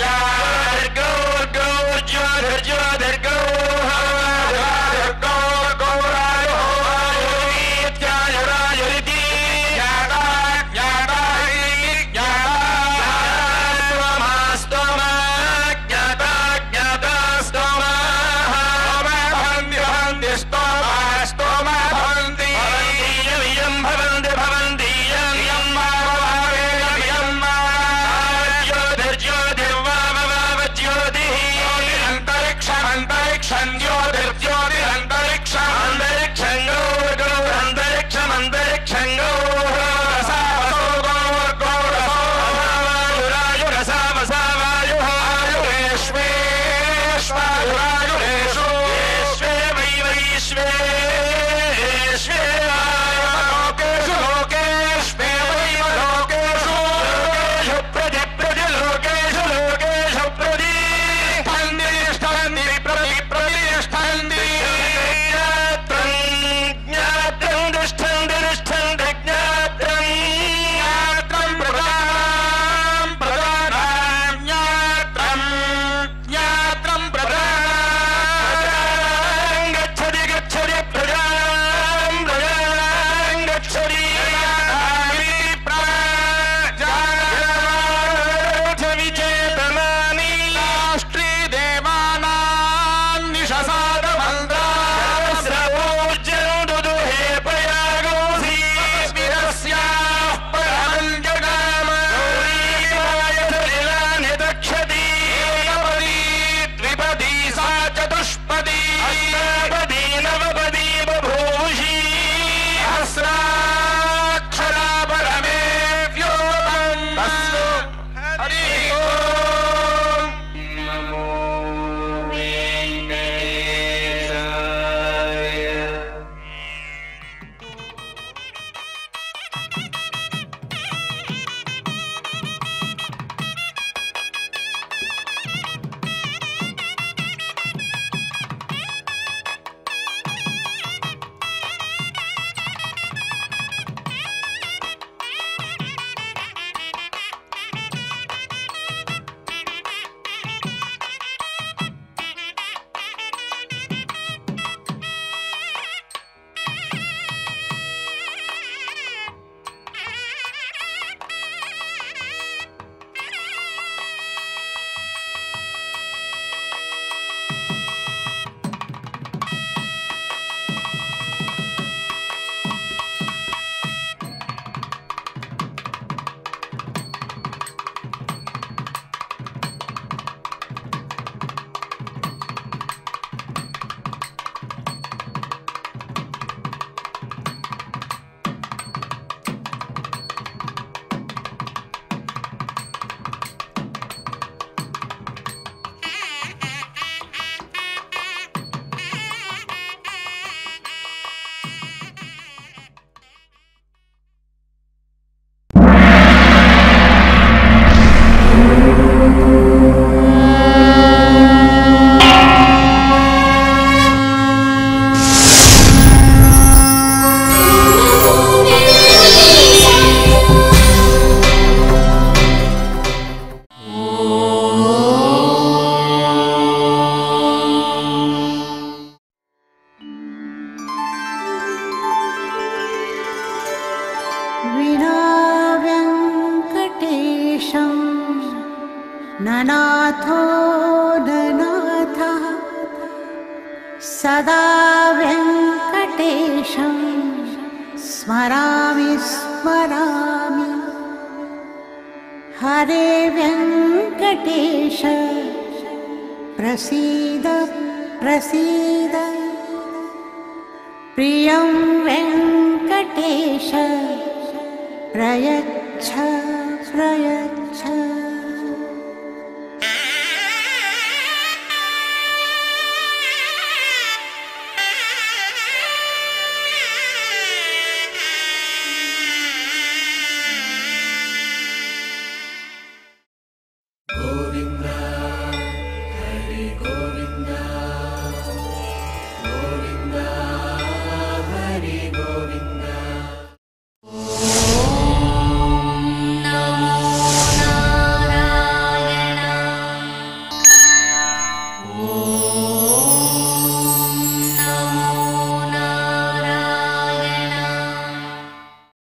ज्योतिर्ज्योतिर्ज्योतिर्गौ स्तोमा नाथः सदा वेङ्कटेशं स्मरामि स्मरामि। हरे वेङ्कटेश प्रसीद प्रसीद। प्रियं वेङ्कटेश प्रयच्छ प्रयच्छ।